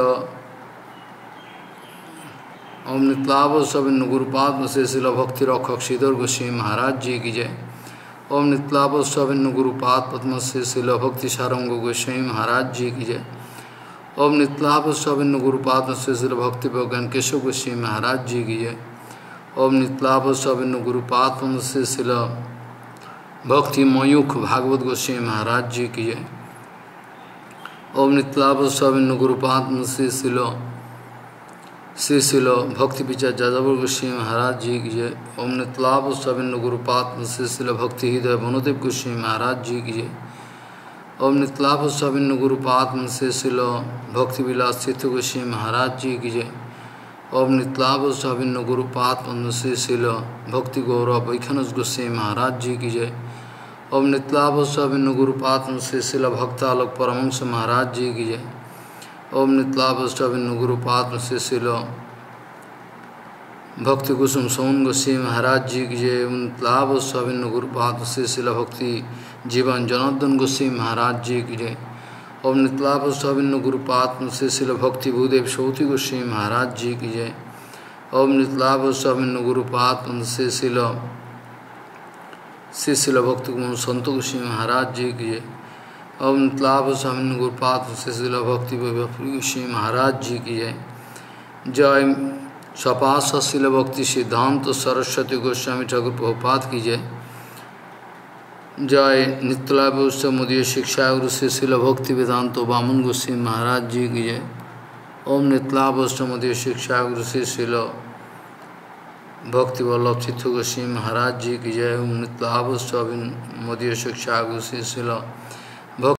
ओम नितलाभ अभिन्न गुरुपाद शिल भक्ति रक्षक श्रीधर गोस्वामी महाराज जी की जय। ओम नितलाभ अभिन्न गुरुपाद पद्म शिल भक्ति सारंग गोस्वामी महाराज जी की जय। ओम नितलाभ अभिन्न गुरुपाद शिल भक्ति प्रज्ञान केशव गोस्वामी महाराज जी की जय। ओम नितलाभ अभिन्न गुरुपाद शिल भक्ति मयूख भागवत गोस्वामी महाराज जी की जय। ओम नितलाभ अभिन्न गुरुपाद शिल श्री शिल भक्ति विचार जादव गोस्वामी महाराज जी की जय। ओम नितलाभ स्वाभिन्न गुरुपात्म श्री शिल भक्ति हृदय वनुदेव गोस्वामी महाराज जी की जय। ओम नितलाभ स्वाभिन्न गुरुपात्म श्री शिल भक्ति विलास चित्त गोस्वामी महाराज जी की जय। ओम नितलाभ स्वाभिन्न गुरुपात्म श्री शिल भक्ति गौरव वैखनस गोस्वामी महाराज जी की जय। ओम नितलाभ स्वाभिन्न गुरुपात्म श्री शिल भक्तालोक परमहंस महाराज जी की जय। ओम नितलाभ स्वाभिन्न गुरुपात्म श्री शिल भक्ति कुसुम सोन गोस्वामी महाराज जी की जय। ओम नितलाभ स्वाभिन्न गुरुपात्म श्री शिल भक्ति जीवन जनार्दन गोस्वामी महाराज जी की जय। ओम नितलाभ स्वाभिन्न गुरुपात्म श्री शिल भक्ति भूदेव सौति गोस्वामी महाराज जी की जय। ओम नितलाभ स्वाभिन्न गुरुपात्म श्री शिल भक्ति कुमार संत गोस्वामी महाराज जी की जय। ओम नितलाभ स्वामिन्न गुरुपात्म श्री शिल भक्ति गोस्वामी महाराज जी की जय। जय सपास शिल भक्ति सिद्धांत सरस्वती गोस्वामी ठाकुर प्रभुपाद की जय। जय नितलाभ मुदीय शिक्षा गुरु श्री शिल भक्ति वेदांत वामन गोस्वामी महाराज जी की जय। ओम नितलाभ मुदीय शिक्षा गुरु श्री शिल भक्ति वल्लभ चित्त गोस्वामी महाराज जी की जय। ओम नितलाभ मुदीय शिक्षा गुरु श्री शिल